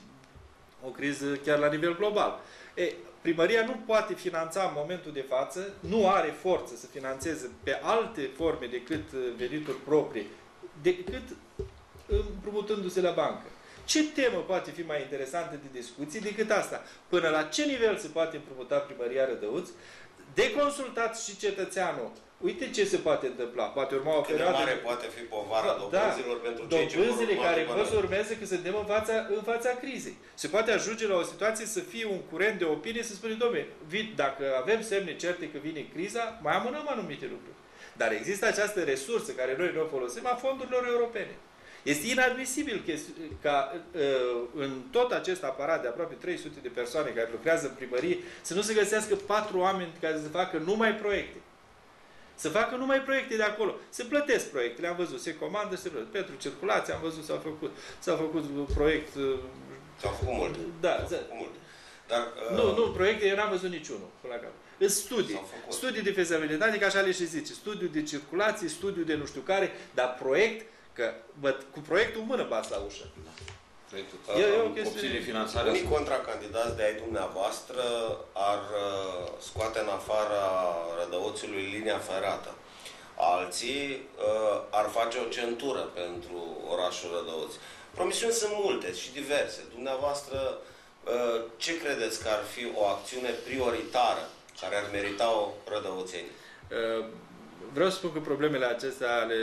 [SPEAKER 3] O criză chiar la nivel global. E, primăria nu poate finanța în momentul de față, nu are forță să finanțeze pe alte forme decât venituri proprii, decât împrumutându-se la bancă. Ce temă poate fi mai interesantă de discuții decât asta? Până la ce nivel se poate împrumuta primăria Rădăuț? De consultat și cetățeanul. Uite ce se poate întâmpla. Poate urma o perioadă...
[SPEAKER 5] Cât de mare poate fi povara dobânzilor
[SPEAKER 3] da,
[SPEAKER 5] pentru cei ce vor
[SPEAKER 3] dobânzile
[SPEAKER 5] urma
[SPEAKER 3] care
[SPEAKER 5] după
[SPEAKER 3] pot să
[SPEAKER 5] noi.
[SPEAKER 3] urmeze că suntem în fața, în fața crizei. Se poate ajunge la o situație să fie un curent de opinie, să spune, dom'le, dacă avem semne certe că vine criza, mai amânăm anumite lucruri. Dar există această resursă care noi nu o folosim a fondurilor europene. Este inadmisibil ca în tot acest aparat de aproape trei sute de persoane care lucrează în primărie să nu se găsească patru oameni care să facă numai proiecte. Să facă numai proiecte de acolo. Se plătesc proiectele, am văzut, se comandă, se plătesc. Pentru circulație am văzut, s-a făcut, s-a făcut proiect...
[SPEAKER 5] S-au făcut multe.
[SPEAKER 3] Da,
[SPEAKER 5] S-au făcut multe. Dar, uh...
[SPEAKER 3] Nu, nu, proiecte eu n-am văzut niciunul. În studii. Studii de fezabilitate, ca așa le și zice. Studiu de circulație, studiu de nu știu care, dar proiect, că bă, cu proiectul în mână bați la ușă.
[SPEAKER 22] Da. Proiectul
[SPEAKER 3] e, e o
[SPEAKER 22] chestie... finanțare.
[SPEAKER 5] Unii contracandidați de ai dumneavoastră ar uh, scoate în afara Rădăuțului linia ferată. Alții uh, ar face o centură pentru orașul Rădăuț. Promisiuni sunt multe și diverse. Dumneavoastră, uh, ce credeți că ar fi o acțiune prioritară care ar merita o rădăuțenie?
[SPEAKER 3] Uh, vreau să spun că problemele acestea ale,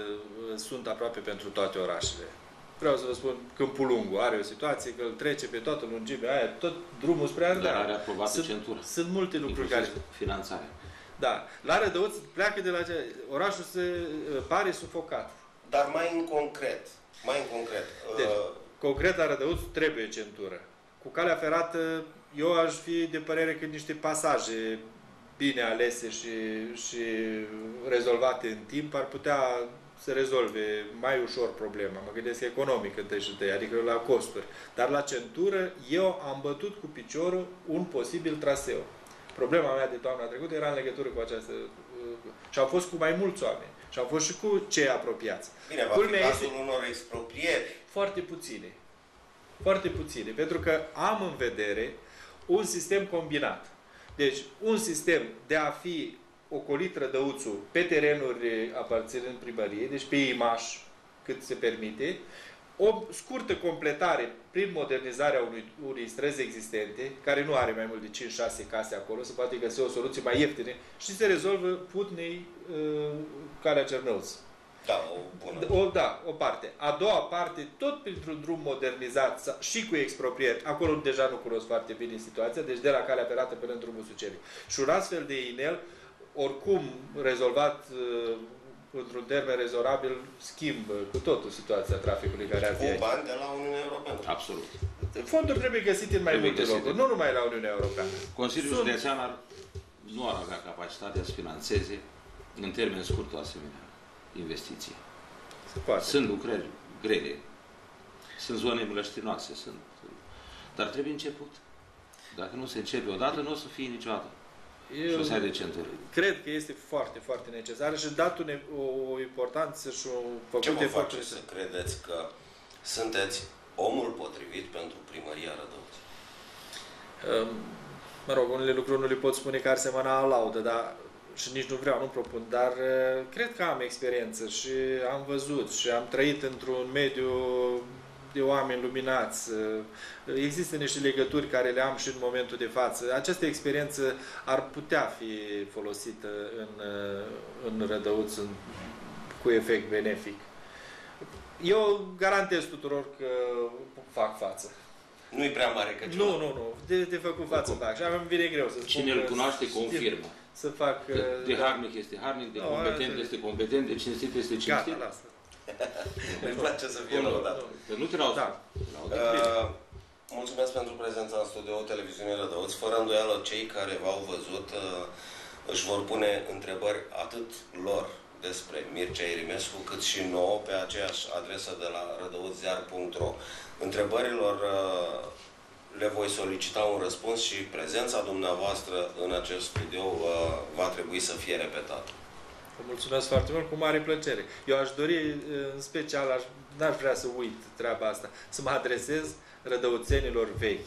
[SPEAKER 3] sunt aproape pentru toate orașele. Vreau să vă spun, Câmpul Lungu are o situație că îl trece pe toată lungimea aia, tot drumul spre Ardeal.
[SPEAKER 22] Dar are aprobată
[SPEAKER 3] sunt,
[SPEAKER 22] centură.
[SPEAKER 3] Sunt multe lucruri care...
[SPEAKER 22] Finanțare.
[SPEAKER 3] Da. La Rădăuț pleacă de la... Orașul se pare sufocat.
[SPEAKER 5] Dar mai în concret. Mai în concret.
[SPEAKER 3] Deci, uh... concret la Rădăuț trebuie centură. Cu calea ferată, eu aș fi de părere că niște pasaje bine alese și, și rezolvate în timp ar putea să rezolve mai ușor problema. Mă gândesc economic întâi și întâi, adică la costuri. Dar la centură eu am bătut cu piciorul un posibil traseu. Problema mea de toamna trecută era în legătură cu această... și am fost cu mai mulți oameni. Și am fost și cu cei apropiați.
[SPEAKER 5] Bine, va fi cazul unor exproprieri.
[SPEAKER 3] Foarte puține. Foarte puține. Pentru că am în vedere un sistem combinat. Deci, un sistem de a fi ocolit Rădăuțul pe terenuri aparținând primăriei, deci pe imaș, cât se permite, o scurtă completare prin modernizarea unui, unei străzi existente, care nu are mai mult de cinci șase case acolo, se poate găsi o soluție mai ieftină și se rezolvă Putnei uh, Calea Cernăuț.
[SPEAKER 5] Da, o bună.
[SPEAKER 3] O, da, o parte. A doua parte, tot printr-un drum modernizat și cu exproprieri. Acolo deja nu cunosc foarte bine situația, deci de la Calea Ferată până în drumul Sucerii. Și un astfel de inel, oricum rezolvat uh, într-un termen rezonabil, schimbă cu totul situația traficului care ar fi aici.
[SPEAKER 5] Cu bani de la Uniunea Europeană.
[SPEAKER 22] Absolut.
[SPEAKER 3] Fonduri trebuie găsite în mai
[SPEAKER 22] trebuie
[SPEAKER 3] multe
[SPEAKER 22] găsite.
[SPEAKER 3] locuri, nu numai la Uniunea Europeană.
[SPEAKER 22] Consiliul Sunt... Județean ar, nu ar avea capacitatea să financeze în termen scurt o asemenea investiție. Sunt lucrări grele, sunt zone mlăștinoase, sunt... dar trebuie început. Dacă nu se începe odată, nu o să fie niciodată.
[SPEAKER 3] Eu
[SPEAKER 22] șosea de centură.
[SPEAKER 3] Cred că este foarte, foarte necesară și dat o, o importanță și o făcut
[SPEAKER 5] Ce vă
[SPEAKER 3] efort.
[SPEAKER 5] face să credeți că Sunteți omul potrivit pentru primăria Rădăuț?
[SPEAKER 3] Mă rog, unele lucruri nu le pot spune că ar semăna la laudă, dar și nici nu vreau, nu propun, dar cred că am experiență și am văzut și am trăit într-un mediu de oameni luminați. Există niște legături care le am și în momentul de față. Această experiență ar putea fi folosită în, în Rădăuț în, cu efect benefic. Eu garantez tuturor că fac față.
[SPEAKER 5] Nu-i prea mare că
[SPEAKER 3] Nu, nu, nu. De, de făcut față fac. Și îmi vine greu să spun.
[SPEAKER 22] Cine îl cunoaște, confirmă.
[SPEAKER 3] Să fac...
[SPEAKER 22] De, de harnic este harnic, de no, competent este competent, de cinstit este cinstit.
[SPEAKER 3] Gata, lasă.
[SPEAKER 5] Îmi place să fie lăudat.
[SPEAKER 22] Nu te laud.
[SPEAKER 5] Da. Uh, mulțumesc pentru prezența în studioul Televiziunii Rădăuț. Fără îndoială, cei care v-au văzut uh, își vor pune întrebări atât lor despre Mircea Irimescu, cât și nouă pe aceeași adresă de la rădăuțziar punct ro. Întrebărilor uh, le voi solicita un răspuns și prezența dumneavoastră în acest studio uh, va trebui să fie repetată.
[SPEAKER 3] Vă mulțumesc foarte mult, cu mare plăcere. Eu aș dori, în special, aș, n-aș vrea să uit treaba asta, să mă adresez rădăuțenilor vechi.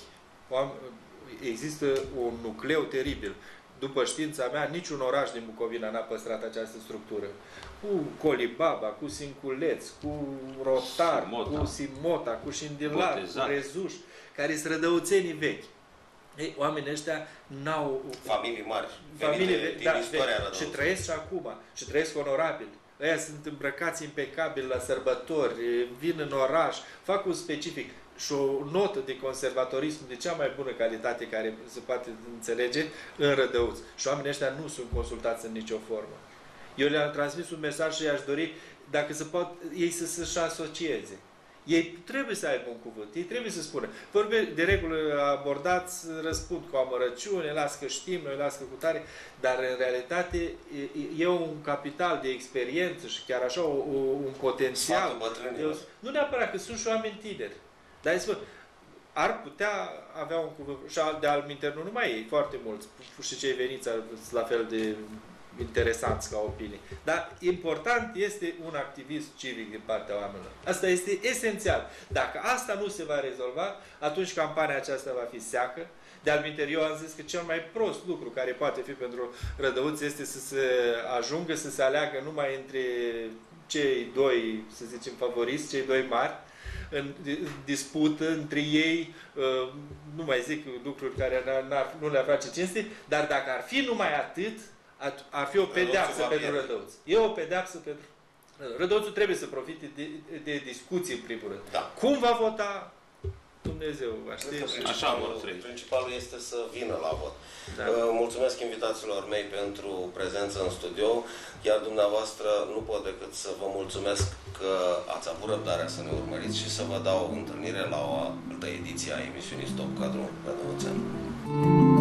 [SPEAKER 3] Există un nucleu teribil. După știința mea, niciun oraș din Bucovina n-a păstrat această structură. Cu Colibaba, cu Sinculeț, cu Rotar, Simota. cu Simota, cu Șindilar, cu Rezuș, care sunt rădăuțenii vechi. Ei, oamenii ăștia n-au...
[SPEAKER 5] Familii mari,
[SPEAKER 3] familii
[SPEAKER 5] venite din
[SPEAKER 3] da,
[SPEAKER 5] istoria Rădăuț.
[SPEAKER 3] Și trăiesc și acum, și trăiesc onorabil. Ăia sunt îmbrăcați impecabil la sărbători, vin în oraș, fac un specific și o notă de conservatorism de cea mai bună calitate care se poate înțelege în Rădăuț. Și oamenii ăștia nu sunt consultați în nicio formă. Eu le-am transmis un mesaj și i-aș dori, dacă se pot, ei să se asocieze. Ei trebuie să aibă un cuvânt, ei trebuie să spună. Vorbe, de regulă abordați, răspund cu amărăciune, las că știm, noi las că cu tare, dar în realitate e, e un capital de experiență și chiar așa o, o, un potențial. Eu, nu neapărat că sunt și oameni tineri, dar îi spun, ar putea avea un cuvânt, și de alminter nu numai ei, foarte mulți, și cei veniți la fel de interesanți ca opinii. Dar important este un activist civic din partea oamenilor. Asta este esențial. Dacă asta nu se va rezolva, atunci campania aceasta va fi seacă. De alminteri, eu am zis că cel mai prost lucru care poate fi pentru Rădăuț este să se ajungă să se aleagă numai între cei doi, să zicem, favoriți, cei doi mari, în dispută între ei, nu mai zic lucruri care nu le-ar face cinste, dar dacă ar fi numai atât, ar fi o pedeapsă pentru Rădăuț. E o pedeapsă pentru Rădăuț. Rădăuțul trebuie să profite de, de discuții, în primul rând.
[SPEAKER 5] Da.
[SPEAKER 3] Cum va vota? Dumnezeu va ști.
[SPEAKER 5] Așa, principalul este să vină la vot. Da. Mulțumesc invitațiilor mei pentru prezență în studio, iar dumneavoastră nu pot decât să vă mulțumesc că ați avut răbdarea să ne urmăriți și să vă dau o întâlnire la o altă ediție a emisiunii Stop Cadru Rădăuțean.